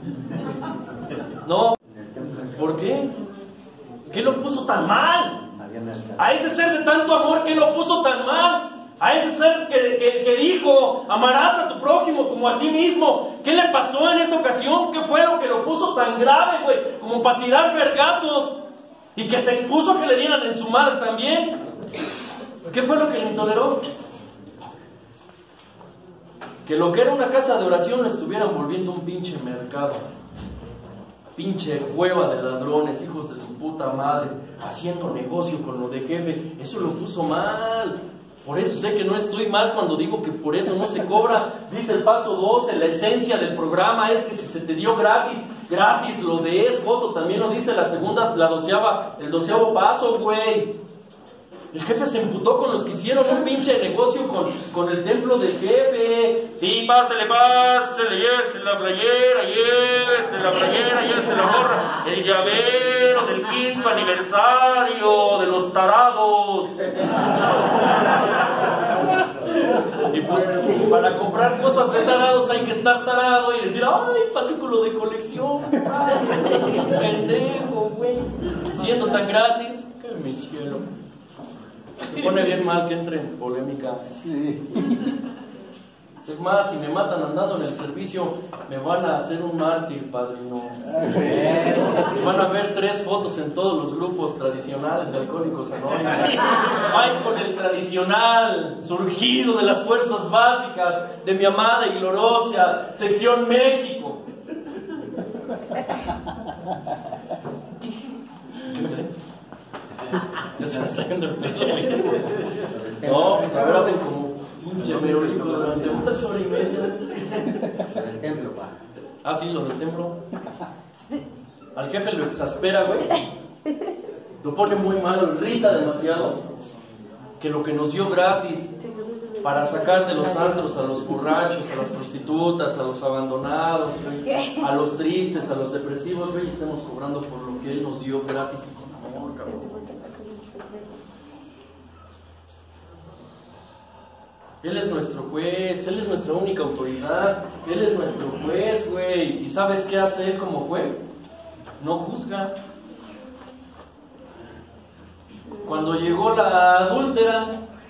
Speaker 1: No. ¿Por qué? ¿Qué lo puso tan mal? A ese ser de tanto amor, ¿qué lo puso tan mal? A ese ser que, que, que dijo: amarás a tu prójimo como a ti mismo. ¿Qué le pasó en esa ocasión? ¿Qué fue lo que lo puso tan grave, güey? Como para tirar vergazos. Y que se expuso a que le dieran en su madre también. ¿Qué fue lo que le intoleró? Que lo que era una casa de oración lo estuvieran volviendo un pinche mercado. Pinche cueva de ladrones, hijos de su puta madre, haciendo negocio con lo de jefe. Eso lo puso mal. Por eso sé que no estoy mal cuando digo que por eso no se cobra. Dice el paso doce, la esencia del programa es que si se te dio gratis, gratis lo des, Joto. También lo dice la segunda, la doceava, el doceavo paso, güey. El jefe se emputó con los que hicieron un pinche negocio con, con el templo del jefe. Sí, pásale, pásale, llévese la playera, llévese la playera, llévese la gorra. El llavero del quinto aniversario de los tarados. Y pues para comprar cosas de tarados hay que estar tarado y decir: ay, fascículo de colección, ay, pendejo, güey. Siendo tan gratis, que mi cielo. Se pone bien mal que entre en polémica. Sí. Es más, si me matan andando en el servicio, me van a hacer un mártir, padrino. Sí. Van a ver tres fotos en todos los grupos tradicionales de Alcohólicos Anónimos. Ay, con el tradicional, surgido de las fuerzas básicas de mi amada y gloriosa sección México. Ya se me está yendo el pedo. No, pues a ver, hacen como pinche merolico durante una hora y media.
Speaker 2: El templo, pa.
Speaker 1: Ah, sí, los del templo. Al jefe lo exaspera, güey. Lo pone muy mal, lo irrita demasiado. que lo que nos dio gratis para sacar de los antros a los borrachos, a las prostitutas, a los abandonados, güey, a los tristes, a los depresivos, güey, y estemos cobrando por lo que Él nos dio gratis y con amor, cabrón. Él es nuestro juez, Él es nuestra única autoridad, Él es nuestro juez, güey. ¿Y sabes qué hace Él como juez? No juzga. Cuando llegó la adúltera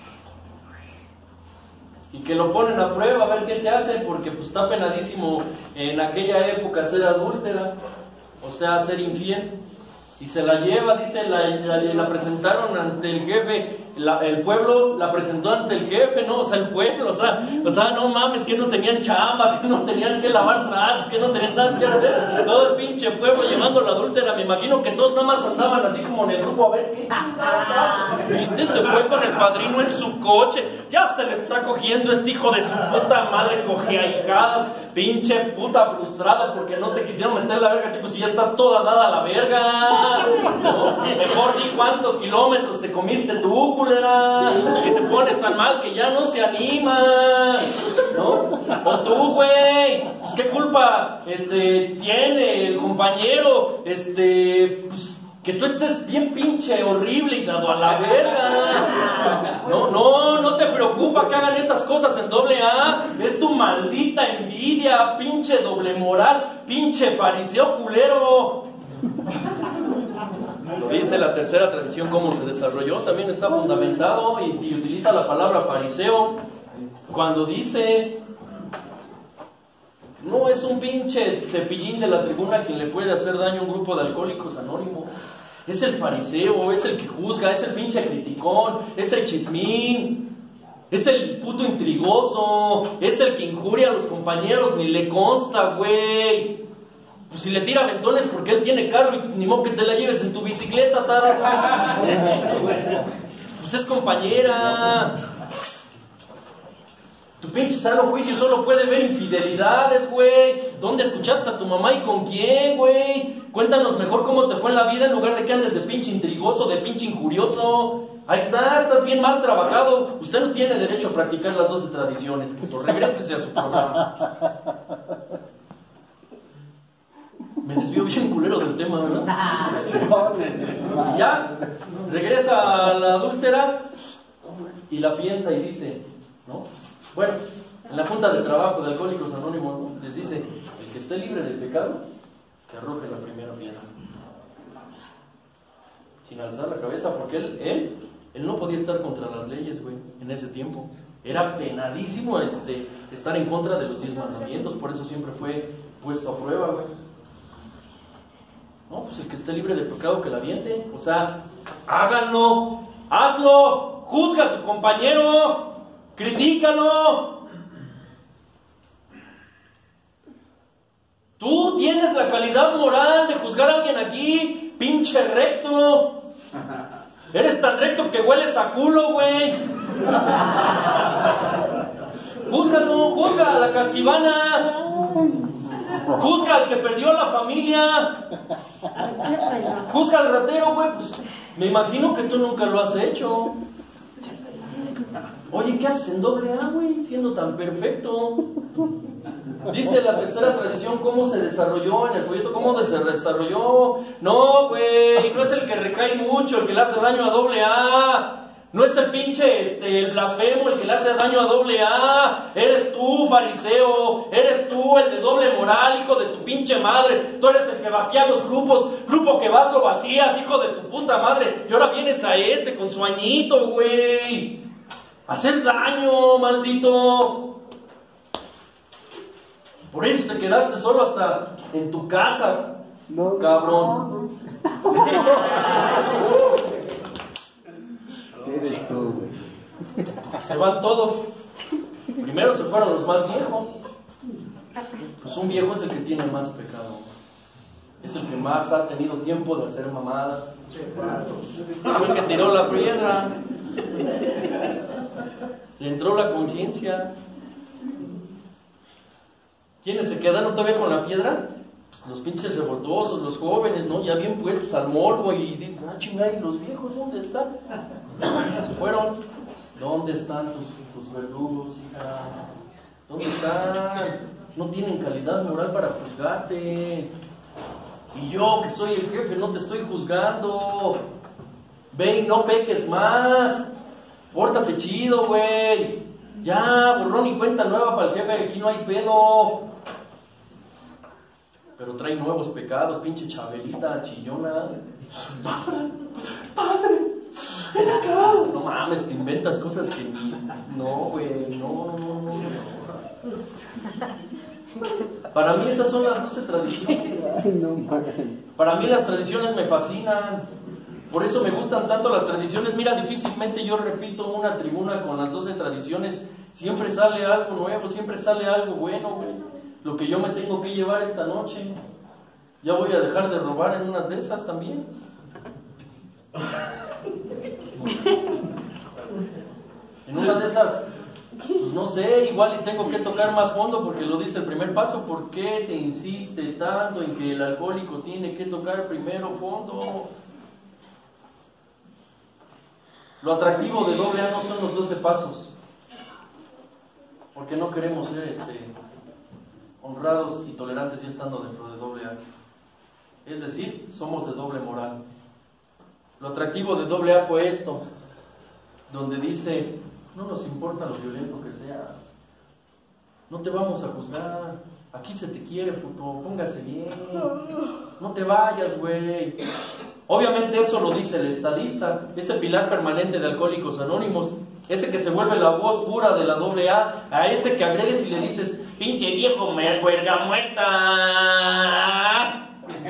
Speaker 1: y que lo ponen a prueba a ver qué se hace, porque pues está penadísimo en aquella época ser adúltera, o sea, ser infiel, y se la lleva, dice, la, la, la presentaron ante el jefe, la, el pueblo la presentó ante el jefe, ¿no? O sea, el pueblo, o sea, o sea, no mames, que no tenían chamba, que no tenían que lavar trastes, que no tenían nada que hacer, todo el pinche pueblo llevando a la adúltera. Me imagino que todos nada más andaban así como en el grupo, a ver qué chingados hace. ¿Viste? Se fue con el padrino en su coche, ya se le está cogiendo este hijo de su puta madre, coge ahijadas, pinche puta frustrada porque no te quisieron meter la verga, tipo, si ya estás toda dada a la verga. ¿No? Mejor di cuántos kilómetros te comiste tú, culera, que te pones tan mal que ya no se anima, ¿no? O tú, güey, pues qué culpa este, tiene el compañero, este, pues que tú estés bien pinche horrible y dado a la verga. No, no, no te preocupa que hagan esas cosas en doble A. Es tu maldita envidia, pinche doble moral, pinche fariseo culero. Lo dice la tercera tradición, cómo se desarrolló, también está fundamentado y, y utiliza la palabra fariseo cuando dice, no es un pinche cepillín de la tribuna quien le puede hacer daño a un grupo de alcohólicos anónimos, es el fariseo, es el que juzga, es el pinche criticón, es el chismín, es el puto intrigoso, es el que injuria a los compañeros, ni le consta, güey. Pues si le tira aventones porque él tiene carro y ni modo que te la lleves en tu bicicleta, tada. Pues es compañera. Tu pinche sano juicio solo puede ver infidelidades, güey. ¿Dónde escuchaste a tu mamá y con quién, güey? Cuéntanos mejor cómo te fue en la vida en lugar de que andes de pinche intrigoso, de pinche injurioso. Ahí está, estás bien mal trabajado. Usted no tiene derecho a practicar las doce tradiciones, puto. Regrésese a su programa. Me desvío bien culero del tema, ¿verdad? Y ya, regresa a la adúltera y la piensa y dice, ¿no? Bueno, en la junta de trabajo de Alcohólicos Anónimos, ¿no?, les dice, el que esté libre de pecado, que arroje la primera piedra. Sin alzar la cabeza, porque él, él, él no podía estar contra las leyes, güey, en ese tiempo. Era penadísimo este, estar en contra de los diez mandamientos, por eso siempre fue puesto a prueba, güey. No, pues el que esté libre de pecado que la aviente. O sea, háganlo, hazlo, juzga a tu compañero, critícalo. Tú tienes la calidad moral de juzgar a alguien aquí, pinche recto. Eres tan recto que hueles a culo, güey. Júzgalo, juzga a la casquivana. Juzga al que perdió la familia. Juzga al ratero, güey. Pues me imagino que tú nunca lo has hecho. Oye, ¿qué haces en doble A, güey? Siendo tan perfecto. Dice la tercera tradición cómo se desarrolló en el folleto, cómo se desarrolló. No, güey, no es el que recae mucho, el que le hace daño a doble A. No es el pinche, este, el blasfemo el que le hace daño a doble A. Eres tú, fariseo. Eres tú, el de doble moral, hijo de tu pinche madre. Tú eres el que vacía los grupos. Grupo que vas lo vacías, hijo de tu puta madre. Y ahora vienes a este con su añito, güey. Hacer daño, maldito. Por eso te quedaste solo hasta en tu casa, no, cabrón.
Speaker 4: Eres tú, güey.
Speaker 1: Se van todos. Primero se fueron los más viejos. Pues un viejo es el que tiene más pecado. Es el que más ha tenido tiempo de hacer mamadas. Fue el que tiró la piedra. Le entró la conciencia. ¿Quiénes se quedaron todavía con la piedra? Pues los pinches revoltosos, los jóvenes, ¿no? Ya bien puestos al morbo y dicen, ah, chingada, ¿y los viejos dónde están? Se fueron. ¿Dónde están tus, tus verdugos, hija? ¿Dónde están? No tienen calidad moral para juzgarte. Y yo, que soy el jefe, no te estoy juzgando. Ve y no peques más. Pórtate chido, güey. Ya, borrón y cuenta nueva para el jefe, aquí no hay pedo. Pero trae nuevos pecados, pinche Chabelita, chillona. Padre, padre, he pecado. No mames, te inventas cosas que ni... No, güey, no, no, no. Para mí esas son las doce tradiciones.
Speaker 4: Ay, no mames.
Speaker 1: Para mí las tradiciones me fascinan. Por eso me gustan tanto las tradiciones. Mira, difícilmente yo repito una tribuna con las doce tradiciones. Siempre sale algo nuevo, siempre sale algo bueno, güey. Lo que yo me tengo que llevar esta noche. Ya voy a dejar de robar en una de esas también. En una de esas, pues no sé, igual y tengo que tocar más fondo porque lo dice el primer paso. ¿Por qué se insiste tanto en que el alcohólico tiene que tocar primero fondo? Lo atractivo de doble A no son los doce pasos, porque no queremos ser este, honrados y tolerantes ya estando dentro de doble A. Es decir, somos de doble moral. Lo atractivo de doble A fue esto, donde dice, no nos importa lo violento que seas, no te vamos a juzgar, aquí se te quiere, puto, póngase bien, no te vayas, güey. Obviamente eso lo dice el estadista, ese pilar permanente de Alcohólicos Anónimos, ese que se vuelve la voz pura de la doble A, a ese que agredes y le dices, pinche viejo mercuerga muerta.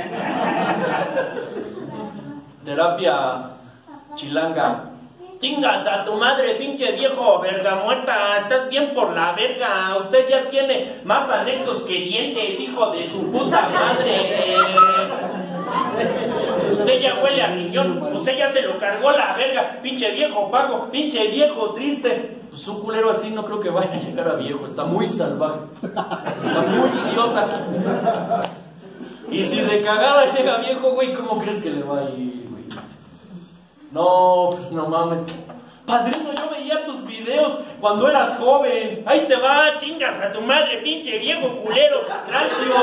Speaker 1: Terapia chilanga. Chingas a tu madre, pinche viejo verga muerta, estás bien por la verga, usted ya tiene más anexos que dientes, hijo de su puta madre. Usted ya huele a riñón, usted ya se lo cargó la verga, pinche viejo pago, pinche viejo triste. Pues un culero así no creo que vaya a llegar a viejo, está muy salvaje, está muy idiota. Y si de cagada llega viejo, güey, ¿cómo crees que le va a ir, güey? No, pues no mames. Padrino, yo veía tus videos cuando eras joven. Ahí te va, chingas a tu madre, pinche viejo culero, rancio.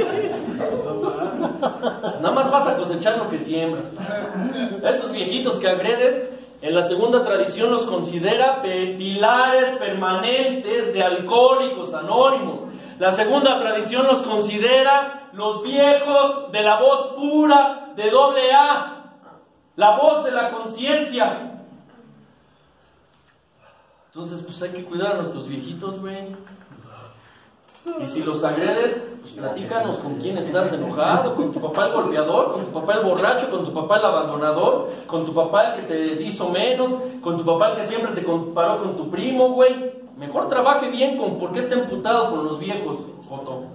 Speaker 1: Nada más vas a cosechar lo que siembras. Esos viejitos que agredes, en la segunda tradición los considera pilares permanentes de Alcohólicos Anónimos. La segunda tradición los considera los viejos de la voz pura de doble A, la voz de la conciencia. Entonces, pues hay que cuidar a nuestros viejitos, güey. Y si los agredes, pues platícanos con quién estás enojado, con tu papá el golpeador, con tu papá el borracho, con tu papá el abandonador, con tu papá el que te hizo menos, con tu papá el que siempre te comparó con tu primo, güey. Mejor trabaje bien con por qué está emputado con los viejos, Joto.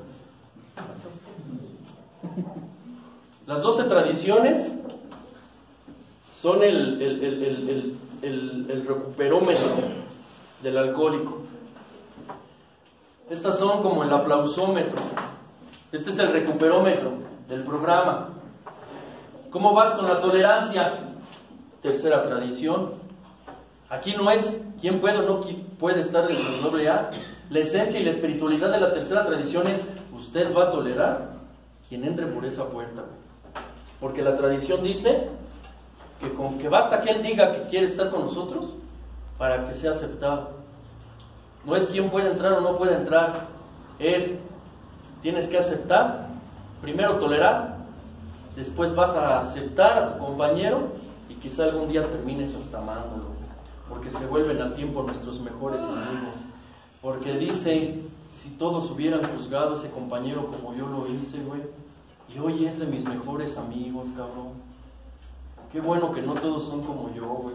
Speaker 1: Las doce tradiciones son el, el, el, el, el, el, el recuperómetro del alcohólico. Estas son como el aplausómetro. Este es el recuperómetro del programa. ¿Cómo vas con la tolerancia? Tercera tradición. Aquí no es quién puede o no puede estar dentro del doble A. La esencia y la espiritualidad de la tercera tradición es usted va a tolerar quien entre por esa puerta. Porque la tradición dice que con que basta que él diga que quiere estar con nosotros para que sea aceptado. No es quién puede entrar o no puede entrar, es tienes que aceptar, primero tolerar, después vas a aceptar a tu compañero y quizá algún día termines hasta amándolo, porque se vuelven al tiempo nuestros mejores amigos. Porque dice, si todos hubieran juzgado a ese compañero como yo lo hice, güey, y hoy es de mis mejores amigos, cabrón. Qué bueno que no todos son como yo, güey.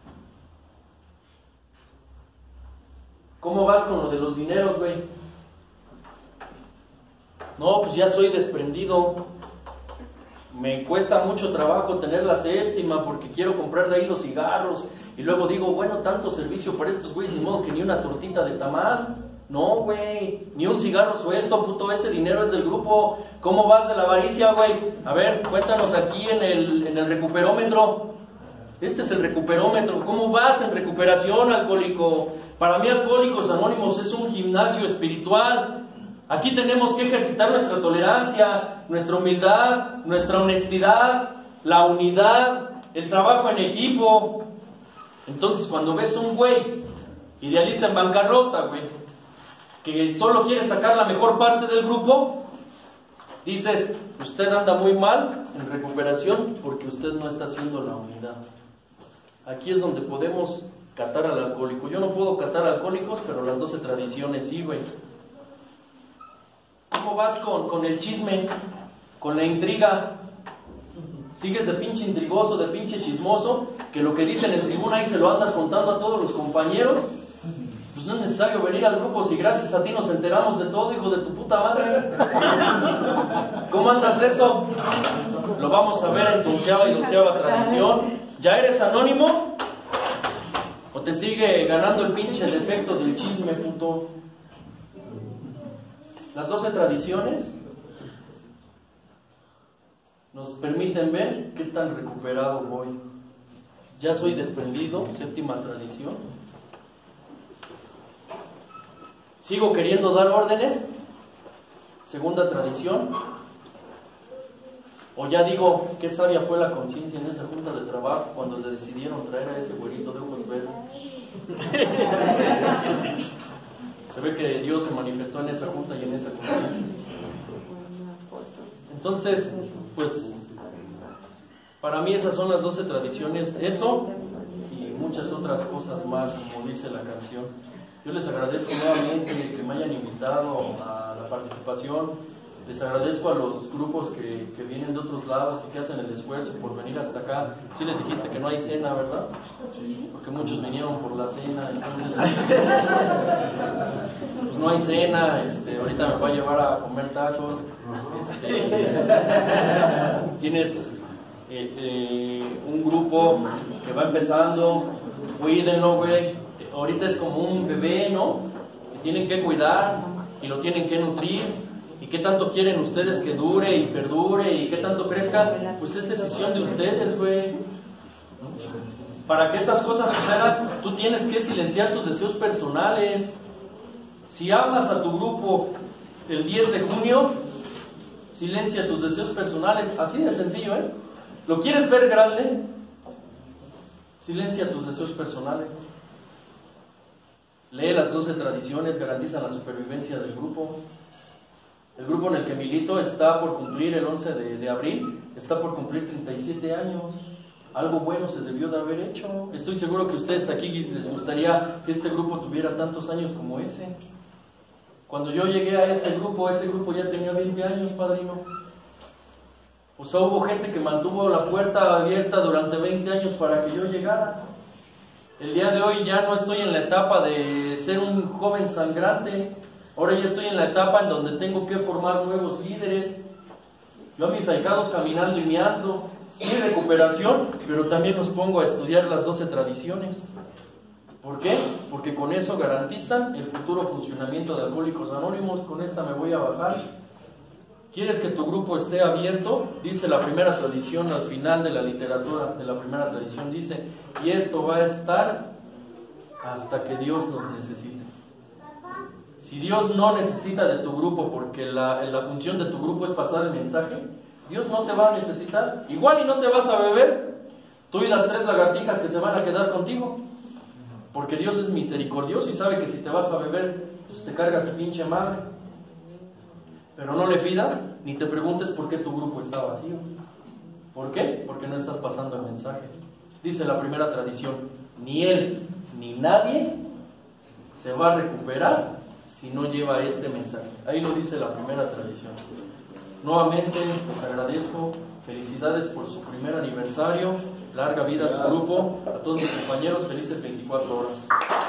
Speaker 1: ¿Cómo vas con lo de los dineros, güey? No, pues ya soy desprendido. Me cuesta mucho trabajo tener la séptima porque quiero comprar de ahí los cigarros. Y luego digo, bueno, tanto servicio para estos güeyes, ni modo que ni una tortita de tamal. No, güey, ni un cigarro suelto, puto, ese dinero es del grupo. ¿Cómo vas de la avaricia, güey? A ver, cuéntanos aquí en el, en el recuperómetro. Este es el recuperómetro. ¿Cómo vas en recuperación, alcohólico? Para mí, Alcohólicos Anónimos es un gimnasio espiritual. Aquí tenemos que ejercitar nuestra tolerancia, nuestra humildad, nuestra honestidad, la unidad, el trabajo en equipo. Entonces, cuando ves un güey idealista en bancarrota, güey, que solo quiere sacar la mejor parte del grupo, dices, usted anda muy mal en recuperación porque usted no está haciendo la unidad. Aquí es donde podemos catar al alcohólico. Yo no puedo catar alcohólicos, pero las doce tradiciones sí, güey. ¿Cómo vas con, con el chisme, con la intriga? ¿Sigues de pinche intrigoso, de pinche chismoso, que lo que dicen en tribuna ahí se lo andas contando a todos los compañeros? Pues no es necesario venir al grupo si gracias a ti nos enteramos de todo, hijo de tu puta madre. ¿Cómo andas de eso? Lo vamos a ver en tu onceava y doceava tradición. ¿Ya eres anónimo? ¿O te sigue ganando el pinche defecto del chisme, puto? Las doce tradiciones nos permiten ver qué tan recuperado voy. Ya soy desprendido, séptima tradición. ¿Sigo queriendo dar órdenes? Segunda tradición. O ya digo, qué sabia fue la conciencia en esa junta de trabajo cuando le decidieron traer a ese güerito de ojos verdes. Se ve que Dios se manifestó en esa junta y en esa conciencia. Entonces, pues, para mí esas son las doce tradiciones. Eso y muchas otras cosas más, como dice la canción. Yo les agradezco nuevamente que me hayan invitado a la participación. Les agradezco a los grupos que, que vienen de otros lados y que hacen el esfuerzo por venir hasta acá. Sí les dijiste que no hay cena, ¿verdad? Porque muchos vinieron por la cena, entonces pues no hay cena. Este, ahorita me voy a llevar a comer tacos. Este, tienes eh, eh, un grupo que va empezando, cuídenlo, güey. Ahorita es como un bebé, ¿no? Que tienen que cuidar y lo tienen que nutrir. ¿Y qué tanto quieren ustedes que dure y perdure y qué tanto crezca? Pues es decisión de ustedes, güey. Para que esas cosas sucedan, tú tienes que silenciar tus deseos personales. Si hablas a tu grupo el diez de junio, silencia tus deseos personales. Así de sencillo, ¿eh? ¿Lo quieres ver grande? Silencia tus deseos personales. Lee las doce tradiciones, garantizan la supervivencia del grupo. El grupo en el que milito está por cumplir el once de abril, está por cumplir treinta y siete años. Algo bueno se debió de haber hecho. Estoy seguro que a ustedes aquí les gustaría que este grupo tuviera tantos años como ese. Cuando yo llegué a ese grupo, ese grupo ya tenía veinte años, padrino. O sea, hubo gente que mantuvo la puerta abierta durante veinte años para que yo llegara. El día de hoy ya no estoy en la etapa de ser un joven sangrante. Ahora ya estoy en la etapa en donde tengo que formar nuevos líderes. Yo a mis ahijados caminando y meando, sin recuperación, pero también los pongo a estudiar las doce tradiciones. ¿Por qué? Porque con eso garantizan el futuro funcionamiento de Alcohólicos Anónimos. Con esta me voy a bajar. ¿Quieres que tu grupo esté abierto? Dice la primera tradición al final de la literatura de la primera tradición, dice, y esto va a estar hasta que Dios nos necesite. Si Dios no necesita de tu grupo porque la, la función de tu grupo es pasar el mensaje, Dios no te va a necesitar. Igual y no te vas a beber, tú y las tres lagartijas que se van a quedar contigo. Porque Dios es misericordioso y sabe que si te vas a beber, pues te carga tu pinche madre. Pero no le pidas ni te preguntes por qué tu grupo está vacío. ¿Por qué? Porque no estás pasando el mensaje. Dice la primera tradición, ni él ni nadie se va a recuperar si no lleva este mensaje. Ahí lo dice la primera tradición. Nuevamente les agradezco, felicidades por su primer aniversario, larga vida a su grupo, a todos mis compañeros, felices veinticuatro horas.